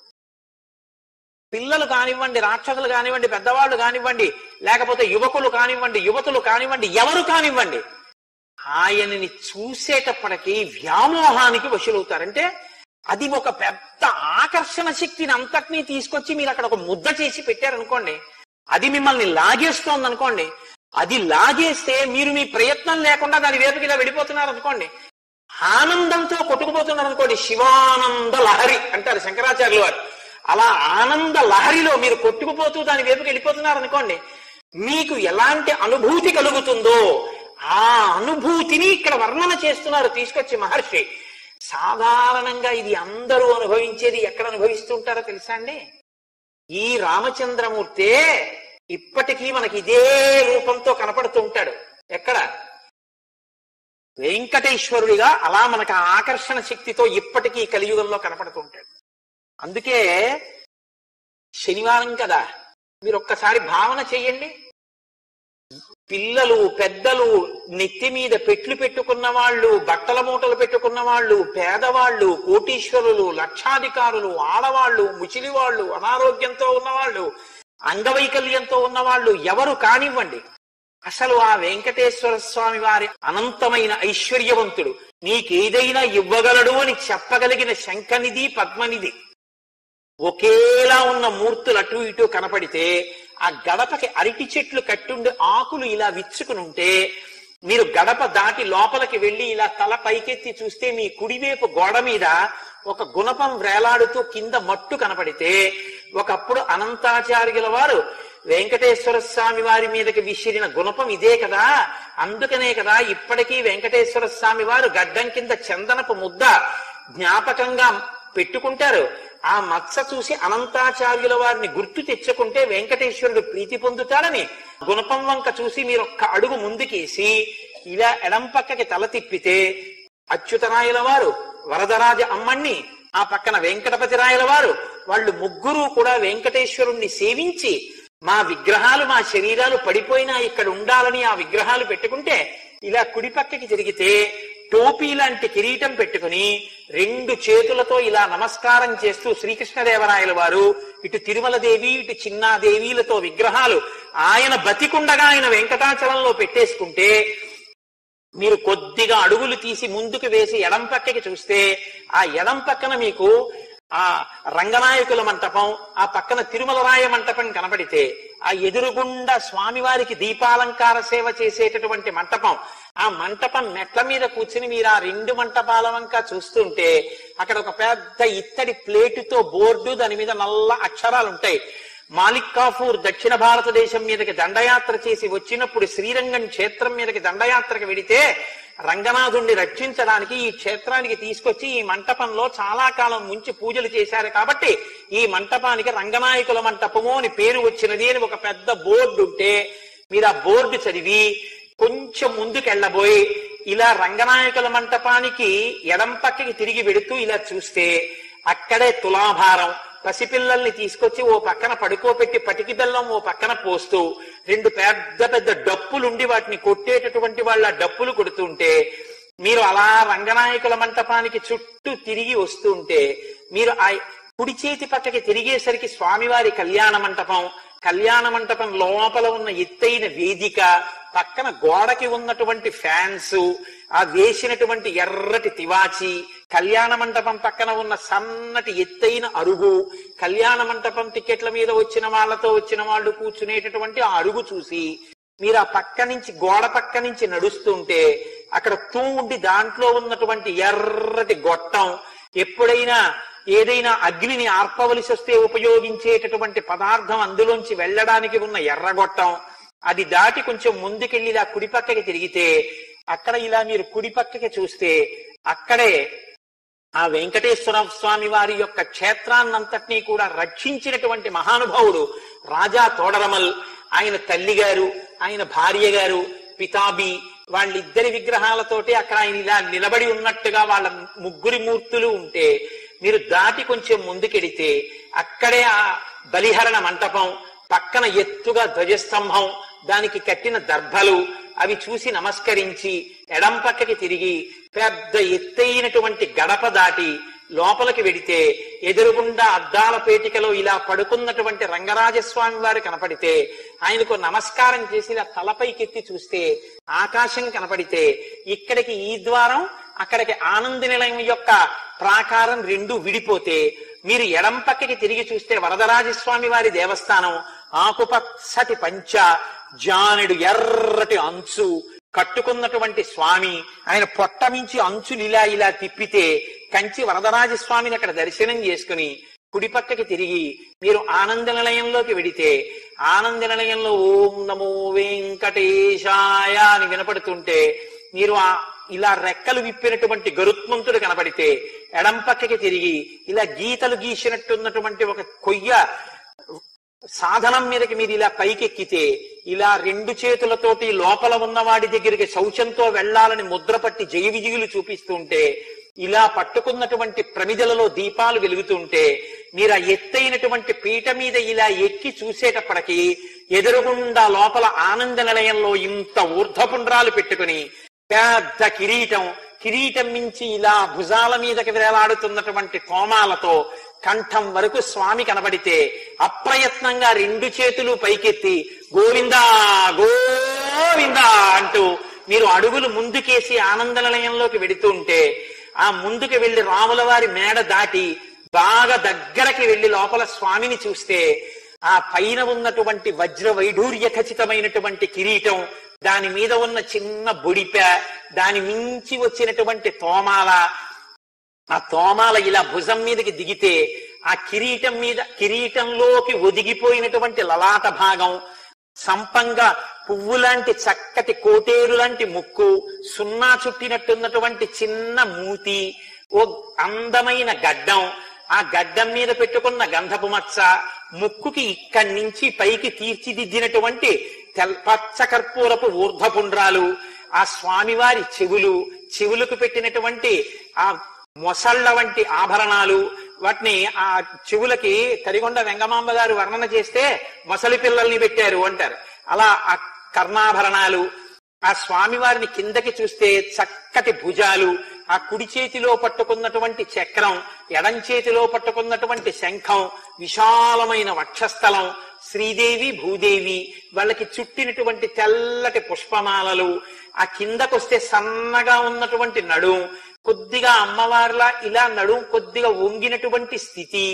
A: పిల్లలు కానివ్వండి, రాక్షసులు కానివ్వండి, పెద్దవాళ్ళు కానివ్వండి, లేకపోతే యువకులు కానివ్వండి, యువతులు కానివ్వండి, ఎవరు కానివ్వండి, ఆయనని చూసేటప్పటికీ వ్యామోహానికి వశులవుతారంటే అది ఒక పెద్ద ఆకర్షణ శక్తిని అంతటినీ తీసుకొచ్చి మీరు అక్కడ ఒక ముద్ద చేసి పెట్టారనుకోండి, అది మిమ్మల్ని లాగేస్తోంది అనుకోండి. అది లాగేస్తే మీరు మీ ప్రయత్నం లేకుండా దాని వైపుకి ఇలా వెళ్ళిపోతున్నారు అనుకోండి, ఆనందంతో కొట్టుకుపోతున్నారు అనుకోండి, శివానంద లహరి అంటారు శంకరాచార్యులు వారు. అలా ఆనంద లహరిలో మీరు కొట్టుకుపోతూ దాని వైపుకి వెళ్ళిపోతున్నారు అనుకోండి, మీకు ఎలాంటి అనుభూతి కలుగుతుందో ఆ అనుభూతిని ఇక్కడ వర్ణన చేస్తున్నారు తీసుకొచ్చి మహర్షి. సాధారణంగా ఇది అందరూ అనుభవించేది ఎక్కడ అనుభవిస్తుంటారో తెలుసా అండి? ఈ రామచంద్రమూర్తే ఇప్పటికీ మనకి ఇదే రూపంతో కనపడుతూ ఉంటాడు. ఎక్కడ? వెంకటేశ్వరుడిగా అలా మనకు ఆకర్షణ శక్తితో ఇప్పటికీ కలియుగంలో కనపడుతూ ఉంటాడు. అందుకే శనివారం కదా, మీరు ఒక్కసారి భావన చెయ్యండి. పిల్లలు పెద్దలు, నెత్తి మీద పెట్లు పెట్టుకున్న వాళ్ళు, బట్టల మూటలు పెట్టుకున్న వాళ్ళు, పేదవాళ్ళు, కోటీశ్వరులు, లక్షాధికారులు, ఆడవాళ్ళు, ముచిలివాళ్ళు, అనారోగ్యంతో ఉన్నవాళ్ళు, అంగవైకల్యంతో ఉన్నవాళ్ళు ఎవరు కానివ్వండి, అసలు ఆ వెంకటేశ్వర స్వామి వారి అనంతమైన ఐశ్వర్యవంతుడు, నీకేదైనా ఇవ్వగలడు అని చెప్పగలిగిన శంఖనిధి పద్మనిధి ఒకేలా ఉన్న మూర్తులు అటు ఇటు కనపడితే, ఆ గడపకి అరటి చెట్లు కట్టుండి ఆకులు ఇలా విచ్చుకుని ఉంటే, మీరు గడప దాటి లోపలికి వెళ్లి ఇలా తల పైకెత్తి చూస్తే మీ కుడివైపు గోడ మీద ఒక గుణపం వేలాడుతూ కింద మట్టు కనపడితే, ఒకప్పుడు అనంతాచార్యుల వారు వెంకటేశ్వర స్వామి వారి మీదకి విసిరిన గుణపం ఇదే కదా, అందుకనే కదా ఇప్పటికీ వెంకటేశ్వర స్వామి వారు గడ్డం కింద చందనపు ముద్ద జ్ఞాపకంగా పెట్టుకుంటారు. ఆ మత్స చూసి అనంతాచార్యుల వారిని గుర్తు తెచ్చుకుంటే వెంకటేశ్వరుడు ప్రీతి పొందుతాడని గుణపం వంక చూసి మీరు ఒక్క అడుగు ముందుకేసి ఇలా ఎడం పక్కకి తల తిప్పితే అచ్యుతరాయల వారు, వరదరాజ అమ్మణ్ణి, ఆ పక్కన వెంకటపతి రాయల వారు, వాళ్ళు ముగ్గురు కూడా వెంకటేశ్వరుణ్ణి సేవించి మా విగ్రహాలు, మా శరీరాలు పడిపోయినా ఇక్కడ ఉండాలని ఆ విగ్రహాలు పెట్టుకుంటే, ఇలా కుడి పక్కకి తిరిగితే టోపీ లాంటి కిరీటం పెట్టుకుని రెండు చేతులతో ఇలా నమస్కారం చేస్తూ శ్రీకృష్ణదేవరాయల వారు, ఇటు తిరుమల దేవి ఇటు చిన్నాదేవీలతో విగ్రహాలు ఆయన బతికుండగా ఆయన వెంకటాచలంలో పెట్టేసుకుంటే, మీరు కొద్దిగా అడుగులు తీసి ముందుకు వేసి ఎడం పక్కకి చూస్తే ఆ ఎడం పక్కన మీకు ఆ రంగనాయకుల మంటపం, ఆ పక్కన తిరుమల రాయ మంటపం కనబడితే, ఆ ఎదురుగుండా స్వామివారికి దీపాలంకార సేవ చేసేటటువంటి మంటపం, ఆ మంటపం మెట్ల మీద కూర్చుని మీరు ఆ రెండు మంటపాల వంక చూస్తుంటే, అక్కడ ఒక పెద్ద ఇత్తడి ప్లేటుతో బోర్డు, దాని మీద నల్ల అక్షరాలు ఉంటాయి. మాలిక్ కాఫూర్ దక్షిణ భారతదేశం మీదకి దండయాత్ర చేసి వచ్చినప్పుడు శ్రీరంగం క్షేత్రం మీదకి దండయాత్రకు వెడితే రంగనాథుణ్ణి రక్షించడానికి ఈ క్షేత్రానికి తీసుకొచ్చి ఈ మంటపంలో చాలా కాలం ముంచి పూజలు చేశారు కాబట్టి ఈ మంటపానికి రంగనాయకుల మంటపము అని పేరు వచ్చినది అని ఒక పెద్ద బోర్డు ఉంటే, మీరు ఆ బోర్డు చదివి కొంచెం ముందుకెళ్ళబోయి ఇలా రంగనాయకుల మంటపానికి ఎడం పక్కకి తిరిగి వెడుతూ ఇలా చూస్తే అక్కడే తులాభారం, పసిపిల్లల్ని తీసుకొచ్చి ఓ పక్కన పడుకోబెట్టి పటికి బెల్లం ఓ పక్కన పోస్తూ రెండు పెద్ద పెద్ద డప్పులుండి వాటిని కొట్టేటటువంటి వాళ్ళ డప్పులు కొడుతుంటే, మీరు అలా రంగనాయకుల మంటపానికి చుట్టూ తిరిగి వస్తుంటే, మీరు ఆ కుడి చేతి పక్కకి తిరిగేసరికి స్వామివారి కళ్యాణ మంటపం, కళ్యాణ మంటపం లోపల ఉన్న ఎత్తైన వేదిక, పక్కన గోడకి ఉన్నటువంటి ఫ్యాన్స్, ఆ వేసినటువంటి ఎర్రటి తివాచి, కళ్యాణ మంటపం పక్కన ఉన్న సన్నటి ఎత్తైన అరుగు, కళ్యాణ మంటపం టికెట్ల మీద వచ్చిన వాళ్ళతో వచ్చిన వాళ్ళు కూర్చునేటటువంటి ఆ అరుగు చూసి మీరు ఆ పక్క నుంచి గోడ పక్క నుంచి నడుస్తుంటే, అక్కడ తూ ఉండి దాంట్లో ఉన్నటువంటి ఎర్రటి గొట్టం, ఎప్పుడైనా ఏదైనా అగ్నిని ఆర్పవలసి వస్తే ఉపయోగించేటటువంటి పదార్థం అందులోంచి వెళ్ళడానికి ఉన్న ఎర్రగొట్టం, అది దాటి కొంచెం ముందుకెళ్ళి ఇలా కుడి పక్కకి తిరిగితే అక్కడ ఇలా మీరు కుడి పక్కకి చూస్తే అక్కడే ఆ వెంకటేశ్వర స్వామి వారి యొక్క క్షేత్రాన్నంతటినీ కూడా రక్షించినటువంటి మహానుభావుడు రాజా తోడరమల్, ఆయన తల్లి గారు, ఆయన భార్య గారు పితాబి, వాళ్ళిద్దరి విగ్రహాలతోటి అక్కడ ఆయన ఇలా నిలబడి ఉన్నట్టుగా వాళ్ళ ముగ్గురి మూర్తులు ఉంటే, మీరు దాటి కొంచెం ముందుకెడితే అక్కడే ఆ బలిహరణ మంటపం, పక్కన ఎత్తుగా ధ్వజస్తంభం, దానికి కట్టిన దర్భలు, అవి చూసి నమస్కరించి ఎడం పక్కకి తిరిగి పెద్ద ఎత్తైనటువంటి గడప దాటి లోపలికి వెడితే ఎదురుగుండా అద్దాల పేటికలో ఇలా పడుకున్నటువంటి రంగరాజస్వామి వారు కనపడితే ఆయనకు నమస్కారం చేసి ఇలా తలపైకెత్తి చూస్తే ఆకాశం కనపడితే, ఇక్కడికి ఈ ద్వారం అక్కడికి ఆనంద నిలయం యొక్క ప్రాకారం రెండు విడిపోతే, మీరు ఎడం పక్కకి తిరిగి చూస్తే వరదరాజస్వామి వారి దేవస్థానం, ఆకుపచ్చటి పంచ, జానెడు ఎర్రటి అంచు, కట్టుకున్నటువంటి స్వామి ఆయన పొట్ట మించి అంచులు ఇలా ఇలా తిప్పితే కంచి వరదరాజస్వామిని అక్కడ దర్శనం చేసుకుని కుడి పక్కకి తిరిగి మీరు ఆనంద నిలయంలోకి వెడితే ఆనంద నిలయంలో ఓం నమో వెంకటేశాయ అని వినపడుతుంటే మీరు ఆ ఇలా రెక్కలు విప్పినటువంటి గరుత్మంతుడు కనపడితే ఎడం పక్కకి తిరిగి ఇలా గీతలు గీసినట్టున్నటువంటి ఒక కొయ్య సాధనం మీదకి మీరు ఇలా పైకెక్కితే ఇలా రెండు చేతులతోటి లోపల ఉన్నవాడి దగ్గరికి శౌచంతో వెళ్లాలని ముద్ర పట్టి జయ విజయులు చూపిస్తుంటే ఇలా పట్టుకున్నటువంటి ప్రమిదలలో దీపాలు వెలుగుతుంటే మీరు ఆ ఎత్తైనటువంటి పీట మీద ఇలా ఎక్కి చూసేటప్పటికి ఎదురుగుండా లోపల ఆనంద నిలయంలో ఇంత ఊర్ధ్వపుండ్రాలు పెట్టుకుని పెద్ద కిరీటం కిరీటం మించి ఇలా భుజాల మీదకి వేలాడుతున్నటువంటి తోమాలతో కంఠం వరకు స్వామి కనబడితే అప్రయత్నంగా రెండు చేతులు పైకెత్తి గోవిందా గోవిందా అంటూ మీరు అడుగులు ముందుకేసి ఆనంద నిలయంలోకి వెడుతుంటే ఆ ముందుకు వెళ్లి రాముల వారి మేడ దాటి బాగా దగ్గరకి వెళ్లి లోపల స్వామిని చూస్తే ఆ పైన ఉన్నటువంటి వజ్ర వైఢూర్య ఖచ్చితమైనటువంటి కిరీటం దాని మీద ఉన్న చిన్న బొడిప దాని మించి వచ్చినటువంటి తోమాల ఆ తోమాల ఇలా భుజం మీదకి దిగితే ఆ కిరీటం మీద కిరీటంలోకి ఒదిగిపోయినటువంటి లలాట భాగం సంపంగా పువ్వు లాంటి చక్కటి కోటేరు లాంటి ముక్కు సున్నా చుట్టినట్టున్నటువంటి చిన్న మూతి ఓ అందమైన గడ్డం ఆ గడ్డం మీద పెట్టుకున్న గంధపు మచ్చ ముక్కుకి ఇక్కడి నుంచి పైకి తీర్చిదిద్దినటువంటి తెల్ పచ్చ కర్పూరపు ఊర్ధ్వపుండ్రాలు ఆ స్వామివారి చెవులు చెవులకు పెట్టినటువంటి ఆ మొసళ్ల వంటి ఆభరణాలు వాటిని ఆ చెవులకి తరిగొండ వెంగమాంబ గారు వర్ణన చేస్తే మొసలి పిల్లల్ని పెట్టారు అంటారు. అలా ఆ కర్ణాభరణాలు ఆ స్వామివారిని కిందకి చూస్తే చక్కటి భుజాలు ఆ కుడి చేతిలో పట్టుకున్నటువంటి చక్రం ఎడం చేతిలో పట్టుకున్నటువంటి శంఖం విశాలమైన వక్షస్థలం శ్రీదేవి భూదేవి వాళ్ళకి చుట్టినటువంటి తెల్లటి పుష్పమాలలు ఆ కిందకొస్తే సన్నగా ఉన్నటువంటి నడుం కొద్దిగా అమ్మవారిలా ఇలా నడుం కొద్దిగా వంగినటువంటి స్థితి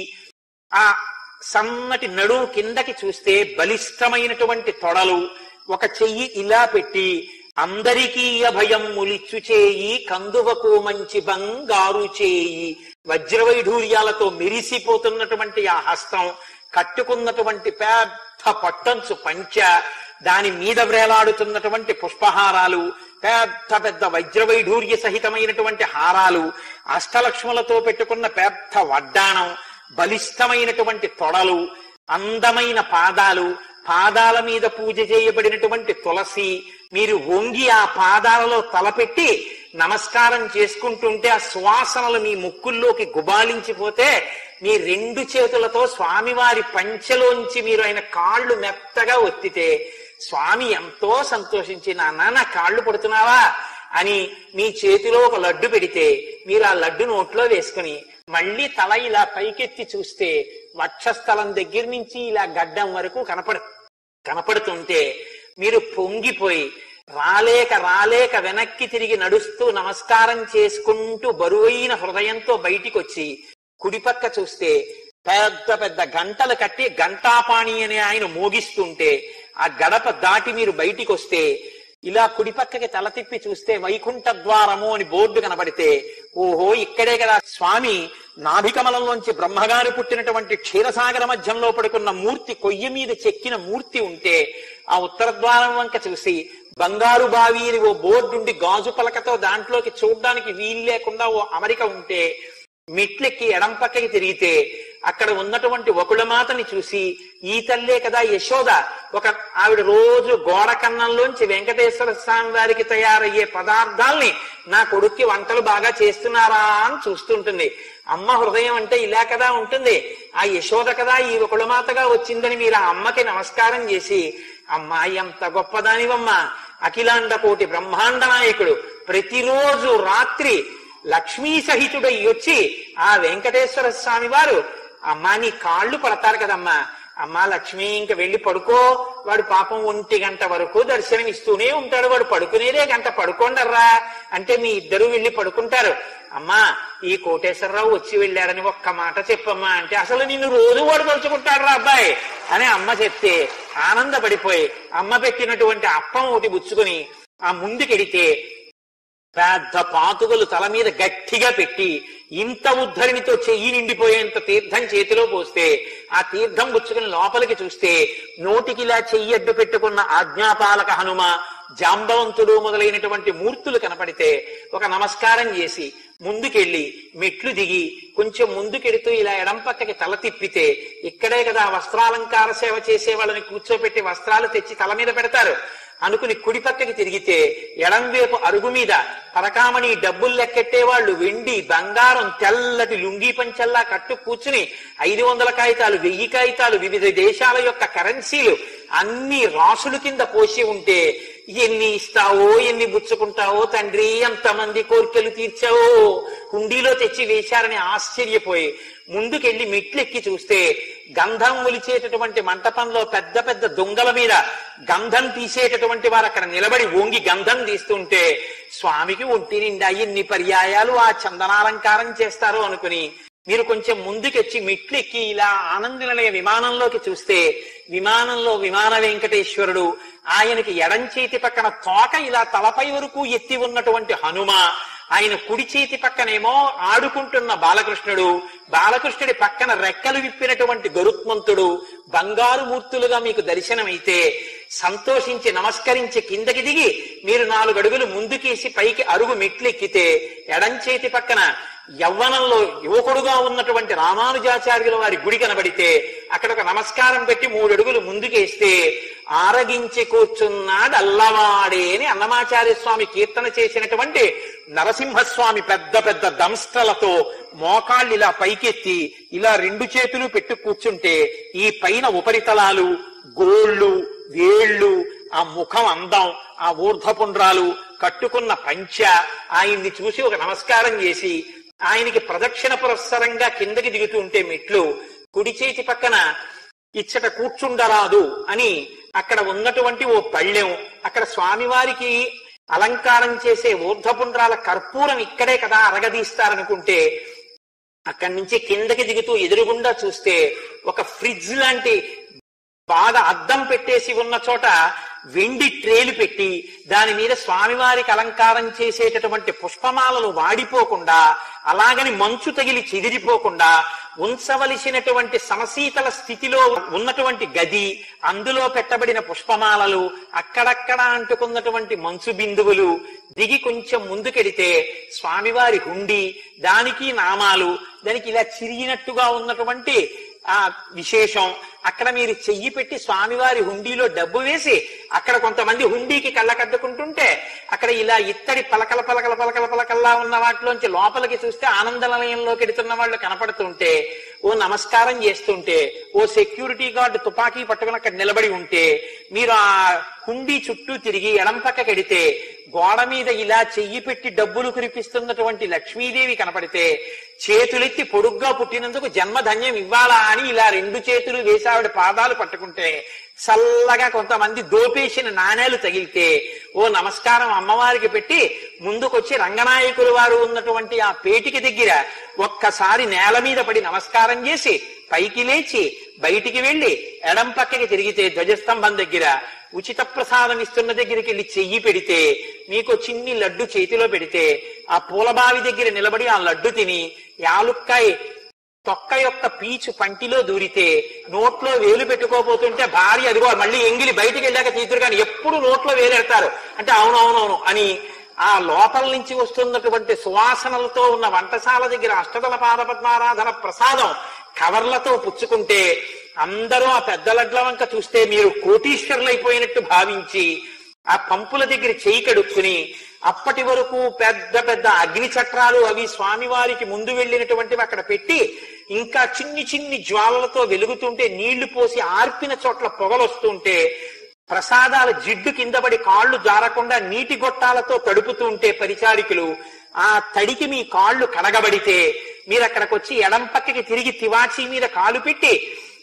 A: ఆ సన్నటి నడుం కిందకి చూస్తే బలిష్టమైనటువంటి తొడలు ఒక చెయ్యి ఇలా పెట్టి అందరికీ అభయం ములిచ్చు చేయి కందువకు మంచి బంగారు చేయి వజ్రవైఢూర్యాలతో మెరిసిపోతున్నటువంటి ఆ హస్తం కట్టుకున్నటువంటి పెద్ద పట్టంచు పంచ దాని మీద వ్రేలాడుతున్నటువంటి పుష్పహారాలు పెద్ద పెద్ద వజ్రవైఢూర్య సహితమైనటువంటి హారాలు అష్టలక్ష్ములతో పెట్టుకున్న పెద్ద వడ్డాణం బలిష్టమైనటువంటి తొడలు అందమైన పాదాలు పాదాల మీద పూజ చేయబడినటువంటి తులసి మీరు వంగి ఆ పాదాలలో తలపెట్టి నమస్కారం చేసుకుంటుంటే ఆ సువాసనలు మీ ముక్కుల్లోకి గుబాలించిపోతే మీ రెండు చేతులతో స్వామివారి పంచెలోంచి మీరు ఆయన కాళ్ళు మెత్తగా ఒత్తితే స్వామి ఎంతో సంతోషించి నాన్న నా కాళ్ళు పడుతున్నావా అని మీ చేతిలో ఒక లడ్డు పెడితే మీరు ఆ లడ్డు నోట్లో వేసుకుని మళ్ళీ తల ఇలా పైకెత్తి చూస్తే వక్షస్థలం దగ్గర నుంచి ఇలా గడ్డం వరకు కనపడ కనపడుతుంటే మీరు పొంగిపోయి రాలేక రాలేక వెనక్కి తిరిగి నడుస్తూ నమస్కారం చేసుకుంటూ బరువైన హృదయంతో బయటికి వచ్చి కుడిపక్క చూస్తే పెద్ద పెద్ద గంటలు కట్టి గంటాపాణి అని ఆయన మోగిస్తుంటే ఆ గడప దాటి మీరు బయటికి వస్తే ఇలా కుడిపక్కకి తల తిప్పి చూస్తే వైకుంఠ ద్వారము అని బోర్డు కనబడితే ఓహో ఇక్కడే కదా స్వామి నాభికమలంలోంచి బ్రహ్మగారు పుట్టినటువంటి క్షీరసాగర మధ్యంలో పడుకున్న మూర్తి కొయ్య మీద చెక్కిన మూర్తి ఉంటే ఆ ఉత్తర ద్వారం వంక చూసి బంగారు బావి అని ఓ బోర్డుండి గాజు పలకతో దాంట్లోకి చూడ్డానికి వీలు లేకుండా ఓ అమరిక ఉంటే మెట్లెక్కి ఎడం పక్కకి తిరిగితే అక్కడ ఉన్నటువంటి వకుళమాతని చూసి ఈ తల్లే కదా యశోద ఒక ఆవిడ రోజు గోడ కన్నంలోంచి వెంకటేశ్వర స్వామి వారికి తయారయ్యే పదార్థాల్ని నా కొడుక్కి వంటలు బాగా చేస్తున్నారా అని చూస్తుంటుంది. అమ్మ హృదయం అంటే ఇలా కదా ఉంటుంది. ఆ యశోద కదా ఈ వకుళమాతగా వచ్చిందని మీరు ఆ అమ్మకి నమస్కారం చేసి అమ్మా ఎంత గొప్పదానివమ్మా అఖిలాండ కోటి బ్రహ్మాండ నాయకుడు ప్రతిరోజు రాత్రి లక్ష్మీ సహితుడై వచ్చి ఆ వెంకటేశ్వర స్వామి వారు అమ్మా నీ కాళ్ళు పడతారు కదమ్మా అమ్మా లక్ష్మి ఇంక వెళ్ళి పడుకో వాడు పాపం ఒంటి గంట వరకు దర్శనం ఇస్తూనే ఉంటాడు వాడు పడుకునేదే గంట పడుకోండర్రా అంటే మీ ఇద్దరు వెళ్ళి పడుకుంటారు. అమ్మా ఈ కోటేశ్వరరావు వచ్చి వెళ్ళాడని ఒక్క మాట చెప్పమ్మా అంటే అసలు నిన్ను రోజు వాడు తలుచుకుంటాడు రా అబ్బాయి అని అమ్మ చెప్తే ఆనందపడిపోయి అమ్మ పెట్టినటువంటి అప్పం ఒకటి బుచ్చుకుని ఆ ముందుకెడితే పెద్ద పాతుకలు తల మీద గట్టిగా పెట్టి ఇంత ఉద్ధరినితో చెయ్యి నిండిపోయేంత తీర్థం చేతిలో పోస్తే ఆ తీర్థం పుచ్చుకుని లోపలికి చూస్తే నోటికిలా చెయ్యి అడ్డు పెట్టుకున్న ఆజ్ఞాపాలక హనుమ, జాంబవంతుడు మొదలైనటువంటి మూర్తులు కనపడితే ఒక నమస్కారం చేసి ముందుకెళ్ళి మెట్లు దిగి కొంచెం ముందుకెడుతూ ఇలా ఎడం పక్కకి తల తిప్పితే ఇక్కడే కదా వస్త్రాలంకార సేవ చేసే వాళ్ళని కూర్చోపెట్టి వస్త్రాలు తెచ్చి తల మీద పెడతారు అనుకుని కుడి పక్కకి తిరిగితే ఎడంవైపు అరుగు మీద పరకామణి డబ్బులు లెక్కెట్టే వాళ్ళు వెండి బంగారం తెల్లటి లుంగీ పంచల్లా కట్టు కూర్చుని ఐదు వందల కాగితాలు వెయ్యి కాగితాలు వివిధ దేశాల యొక్క కరెన్సీలు అన్ని రాసుల కింద పోసి ఉంటే ఎన్ని ఇస్తావో ఎన్ని బుచ్చుకుంటావో తండ్రి, ఎంతమంది కోరికలు తీర్చావో, హుండీలో తెచ్చి వేశారని ఆశ్చర్యపోయి ముందుకెళ్లి మెట్లెక్కి చూస్తే గంధం ఒలిచేటటువంటి మంటపంలో పెద్ద పెద్ద దొంగల మీద గంధం తీసేటటువంటి వారు అక్కడ నిలబడి వంగి గంధం తీస్తుంటే స్వామికి ఒంటి నిండా ఎన్ని పర్యాయాలు ఆ చందనాలంకారం చేస్తారు అనుకుని మీరు కొంచెం ముందుకెచ్చి మెట్లెక్కి ఇలా ఆనంద నిలయ విమానంలోకి చూస్తే విమానంలో విమాన వెంకటేశ్వరుడు, ఆయనకి ఎడం చేతి పక్కన తోక ఇలా తలపై వరకు ఎత్తి ఉన్నటువంటి హనుమ, ఆయన కుడి చేతి పక్కనేమో ఆడుకుంటున్న బాలకృష్ణుడు, బాలకృష్ణుడి పక్కన రెక్కలు విప్పినటువంటి గరుత్మంతుడు బంగారు మూర్తులుగా మీకు దర్శనమైతే సంతోషించి నమస్కరించి కిందకి దిగి మీరు నాలుగు అడుగులు ముందుకేసి పైకి అరుగు మెట్లెక్కితే ఎడం చేతి పక్కన యవ్వనంలో యువకుడుగా ఉన్నటువంటి రామానుజాచార్యుల వారి గుడి కనబడితే అక్కడ ఒక నమస్కారం పెట్టి మూడు అడుగులు ముందుకేస్తే ఆరగించి కూర్చున్నాడు అల్లవాడే అని అన్నమాచార్య స్వామి కీర్తన చేసినటువంటి నరసింహస్వామి పెద్ద పెద్ద దంస్ట్రలతో మోకాళ్ళు ఇలా పైకెత్తి ఇలా రెండు చేతులు పెట్టి కూర్చుంటే ఈ పైన ఉపరితలాలు, గోళ్ళు, వేళ్ళు, ఆ ముఖం అందం, ఆ ఊర్ధపుండ్రాలు, కట్టుకున్న పంచ, ఆయన్ని చూసి ఒక నమస్కారం చేసి ఆయనకి ప్రదక్షిణ పురస్సరంగా కిందకి దిగుతూ ఉంటే మెట్లు కుడి చేతి పక్కన ఇచ్చట కూర్చుండరాదు అని అక్కడ ఉన్నటువంటి ఓ పళ్ళెం, అక్కడ స్వామివారికి అలంకారం చేసే ఊర్ధపుండ్రాల కర్పూరం ఇక్కడే కదా అరగదీస్తారనుకుంటే అక్కడి నుంచి కిందకి దిగుతూ ఎదురుగుండా చూస్తే ఒక ఫ్రిడ్జ్ లాంటి బాగా అద్దం పెట్టేసి ఉన్న చోట వెండి ట్రేలు పెట్టి దాని మీద స్వామివారికి అలంకారం చేసేటటువంటి పుష్పమాలలు వాడిపోకుండా అలాగని మంచు తగిలి చెదిరిపోకుండా ఉంచవలసినటువంటి సమశీతల స్థితిలో ఉన్నటువంటి గది, అందులో పెట్టబడిన పుష్పమాలలు, అక్కడక్కడ అంటుకున్నటువంటి మంచు బిందువులు, దిగి కొంచెం ముందుకెడితే స్వామివారి హుండీ, దానికి నామాలు, దానికి ఇలా చిరిగినట్టుగా ఉన్నటువంటి ఆ విశేషం, అక్కడ మీరు చెయ్యి పెట్టి స్వామివారి హుండీలో డబ్బు వేసి అక్కడ కొంతమంది హుండీకి కళ్ళకద్దుకుంటుంటే అక్కడ ఇలా ఇత్తడి పలకల పలకల పలకల పలకల్లా ఉన్న వాటిలోంచి లోపలికి చూస్తే ఆనంద నిలయంలోకి ఎడుతున్న వాళ్ళు కనపడుతుంటే ఓ నమస్కారం చేస్తుంటే ఓ సెక్యూరిటీ గార్డు తుపాకీ పట్టుకుని అక్కడ నిలబడి ఉంటే మీరు ఆ హుండీ చుట్టూ తిరిగి ఎడం పక్కకెడితే గోడ మీద ఇలా చెయ్యి పెట్టి డబ్బులు కురిపిస్తున్నటువంటి లక్ష్మీదేవి కనపడితే చేతులెత్తి పొడుగ్గా పుట్టినందుకు జన్మధన్యం ఇవ్వాలా అని ఇలా రెండు చేతులు వేసి ఆవిడ పాదాలు పట్టుకుంటే చల్లగా కొంతమంది దోపేసిన నాణేలు తగిలితే ఓ నమస్కారం అమ్మవారికి పెట్టి ముందుకొచ్చి రంగనాయకులు వారు ఉన్నటువంటి ఆ పేటికి దగ్గర ఒక్కసారి నేల మీద పడి నమస్కారం చేసి పైకి లేచి బయటికి వెళ్లి ఎడం పక్కకి తిరిగితే ధ్వజస్తంభం దగ్గర ఉచిత ప్రసాదం ఇస్తున్న దగ్గరికి వెళ్ళి చెయ్యి పెడితే మీకు చిన్ని లడ్డు చేతిలో పెడితే ఆ పూలబావి దగ్గర నిలబడి ఆ లడ్డు తిని యాలుక్కాయ తొక్క యొక్క పీచు పంటిలో దూరితే నోట్లో వేలు పెట్టుకోపోతుంటే భార్య అదిగో మళ్ళీ ఎంగిలి బయటికి వెళ్ళాక తీతురు కానీ ఎప్పుడు నోట్లో వేలెడతారు అంటే అవునవునవును అని ఆ లోపల నుంచి వస్తున్నటువంటి సువాసనలతో ఉన్న వంటశాల దగ్గర అష్టదళ పాదపద్మారాధన ప్రసాదం కవర్లతో పుచ్చుకుంటే అందరూ ఆ పెద్ద లడ్ల వంక చూస్తే మీరు కోటీశ్వరులైపోయినట్టు భావించి ఆ పంపుల దగ్గర చేయి కడుక్కుని అప్పటి వరకు పెద్ద పెద్ద అగ్ని చక్రాలు అవి స్వామివారికి ముందు వెళ్ళినటువంటివి అక్కడ పెట్టి ఇంకా చిన్ని చిన్ని జ్వాలలతో వెలుగుతుంటే నీళ్లు పోసి ఆర్పిన చోట్ల పొగలొస్తుంటే ప్రసాదాల జిడ్డు కిందపడి కాళ్లు జారకుండా నీటి గొట్టాలతో తడుపుతూ ఉంటే పరిచారికులు ఆ తడికి మీ కాళ్లు కడగబడితే మీరు అక్కడికి వచ్చి ఎడం పక్కకి తిరిగి తివాచీ మీద కాలు పెట్టి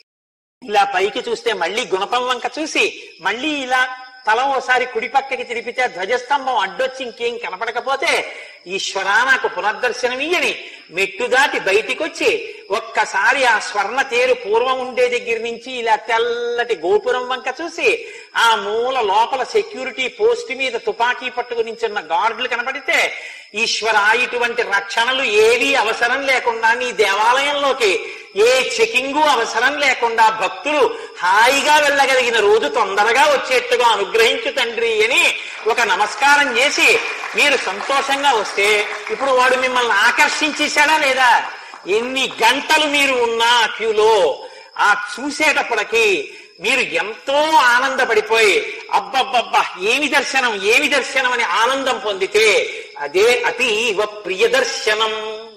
A: ఇలా పైకి చూస్తే మళ్ళీ గుణపం వంక చూసి మళ్ళీ ఇలా తల ఓసారి కుడి పక్కకి తిరిపితే ధ్వజస్తంభం అడ్డొచ్చి ఇంకేం కనపడకపోతే ఈశ్వరా నాకు పునర్దర్శనమియ్యని మెట్టు దాటి బయటికి వచ్చి ఒక్క ఒక్కసారి ఆ స్వర్ణ తేరు పూర్వం ఉండే దగ్గర నుంచి ఇలా తెల్లటి గోపురం వంక చూసి ఆ మూల లోపల సెక్యూరిటీ పోస్ట్ మీద తుపాకీ పట్టుకుని నించున్న గార్డులు కనపడితే ఈశ్వర ఇటువంటి రక్షణలు ఏవీ అవసరం లేకుండా నీ దేవాలయంలోకి ఏ చెకింగు అవసరం లేకుండా భక్తులు హాయిగా వెళ్ళగలిగిన రోజు తొందరగా వచ్చేట్టుగా అనుగ్రహించు తండ్రి అని ఒక నమస్కారం చేసి మీరు సంతోషంగా వస్తే ఇప్పుడు వాడు మిమ్మల్ని ఆకర్షించేశాడా లేదా? ఎన్ని గంటలు మీరు ఉన్నా క్యూలో ఆ చూసేటప్పటికి మీరు ఎంతో ఆనందపడిపోయి అబ్బబ్బబ్బా ఏమి దర్శనం ఏమి దర్శనం అని ఆనందం పొందితే అదే అతీవ ప్రియదర్శనం.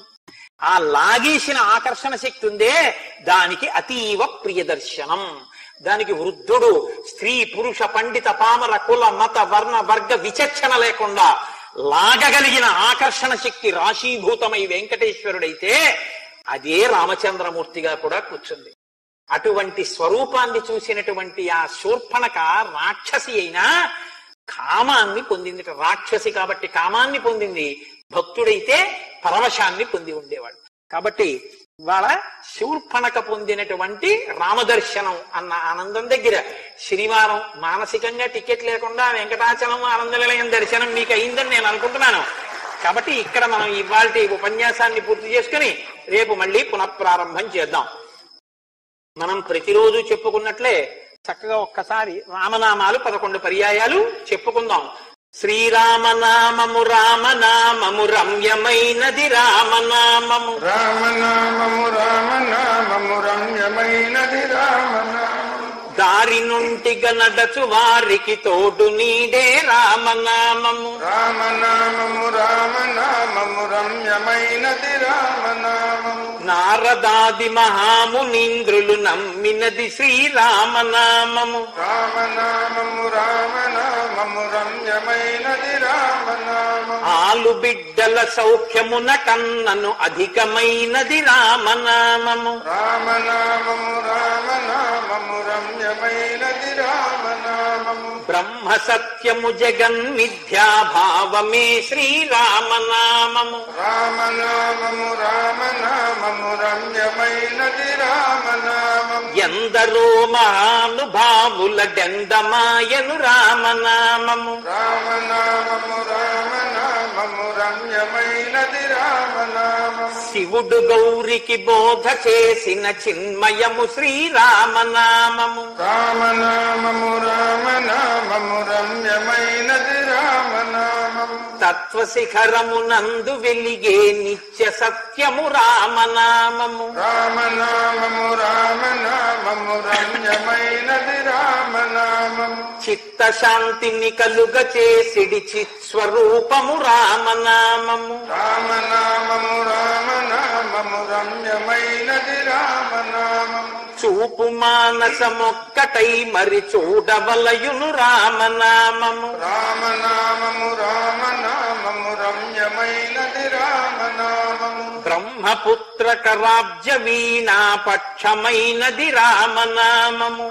A: ఆ లాగేసిన ఆకర్షణ శక్తి ఉందే దానికి అతీవ ప్రియదర్శనం. దానికి వృద్ధుడు స్త్రీ పురుష పండిత పామర కుల మత వర్ణ వర్గ విచక్షణ లేకుండా లాగగలిగిన ఆకర్షణ శక్తి రాశీభూతమై వెంకటేశ్వరుడైతే అదే రామచంద్రమూర్తిగా కూడా కూర్చుంది. అటువంటి స్వరూపాన్ని చూసినటువంటి ఆ శూర్పణక రాక్షసి అయినా కామాన్ని పొందింది. రాక్షసి కాబట్టి కామాన్ని పొందింది, భక్తుడైతే పరవశాన్ని పొంది ఉండేవాడు. కాబట్టి ఇవాళ శూర్పణక పొందినటువంటి రామదర్శనం అన్న ఆనందం దగ్గర శనివారం మానసికంగా టికెట్ లేకుండా వెంకటాచలం ఆనంద నిలయం దర్శనం మీకు అయిందని నేను అనుకుంటున్నాను. కాబట్టి ఇక్కడ మనం ఇవాల్టి ఉపన్యాసాన్ని పూర్తి చేసుకుని రేపు మళ్ళీ పునఃప్రారంభం చేద్దాం. మనం ప్రతిరోజు చెప్పుకున్నట్లే చక్కగా ఒక్కసారి రామనామాలు పదకొండు పర్యాయాలు చెప్పుకుందాం. శ్రీరామనామము రామనామము రమ్యమైనది రామనామము
B: రామనామము రామనామము రమ్యమైనది రామనామము
A: దారి నుంటిగా నడచు వారికి తోడు నీడే రామనామము
B: రామనామము రామనామము రమ్యమైనది రామనామము
A: నారదాది మహామునీంద్రులు నమ్మినది శ్రీరామనామము
B: రామనామము రామనామము రమ్యమైనది రామనామము
A: ఆలు బిడ్డల సౌఖ్యమున కన్నను అధికమైనది రామనామము
B: రామనామము రామనామము రమ్యమైనది రామనామము
A: బ్రహ్మ సత్యము జగన్ మిథ్యాభావమే శ్రీరామనామము
B: రామనామము రామనామము రమ్యమైనది రామనామము
A: ఎందరో మహానుభావుల డెందమాయను రామనామము
B: రామనామము రామనామము రమ్యమైనది రామనామము
A: శివుడు గౌరికి బోధ చేసిన చిన్మయము శ్రీరామనామము
B: రామనామము రామనామము రమ్యమైనది రామనామము
A: తత్వశిఖరమునందు వెలిగే నిత్య సత్యము రామనామము
B: రామనామము రామనామము రమ్యమైనది రామనామము
A: చిత్తశాంతిని కలుగ చేసిడి చిత్స్వరూపము రామనామము
B: రామనామము రామనామము రమ్యమైనది రామనామము
A: చూపు మానసమొక్కటై మరి చూడవలయును రామనామము
B: రామనామము రామనామము రమ్యమైనది రామనామము
A: బ్రహ్మపుత్ర కరాబ్జ వీణా పక్షమైనది రామనామము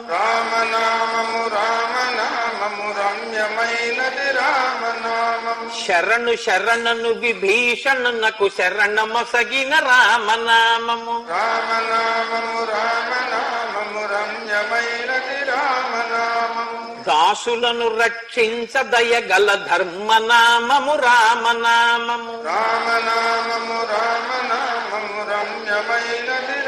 B: రామనామము రామనామము రమ్యమైనది రామనామము
A: శరణు శరణను విభీషణునకు శరణమొసగిన రామనామము
B: రామనామము రామనామము రమ్యమైనది రామనామము
A: దాసులను రక్షించ దయగల ధర్మనామము రామనామము
B: రామనామము రామనామము రమ్యమైనది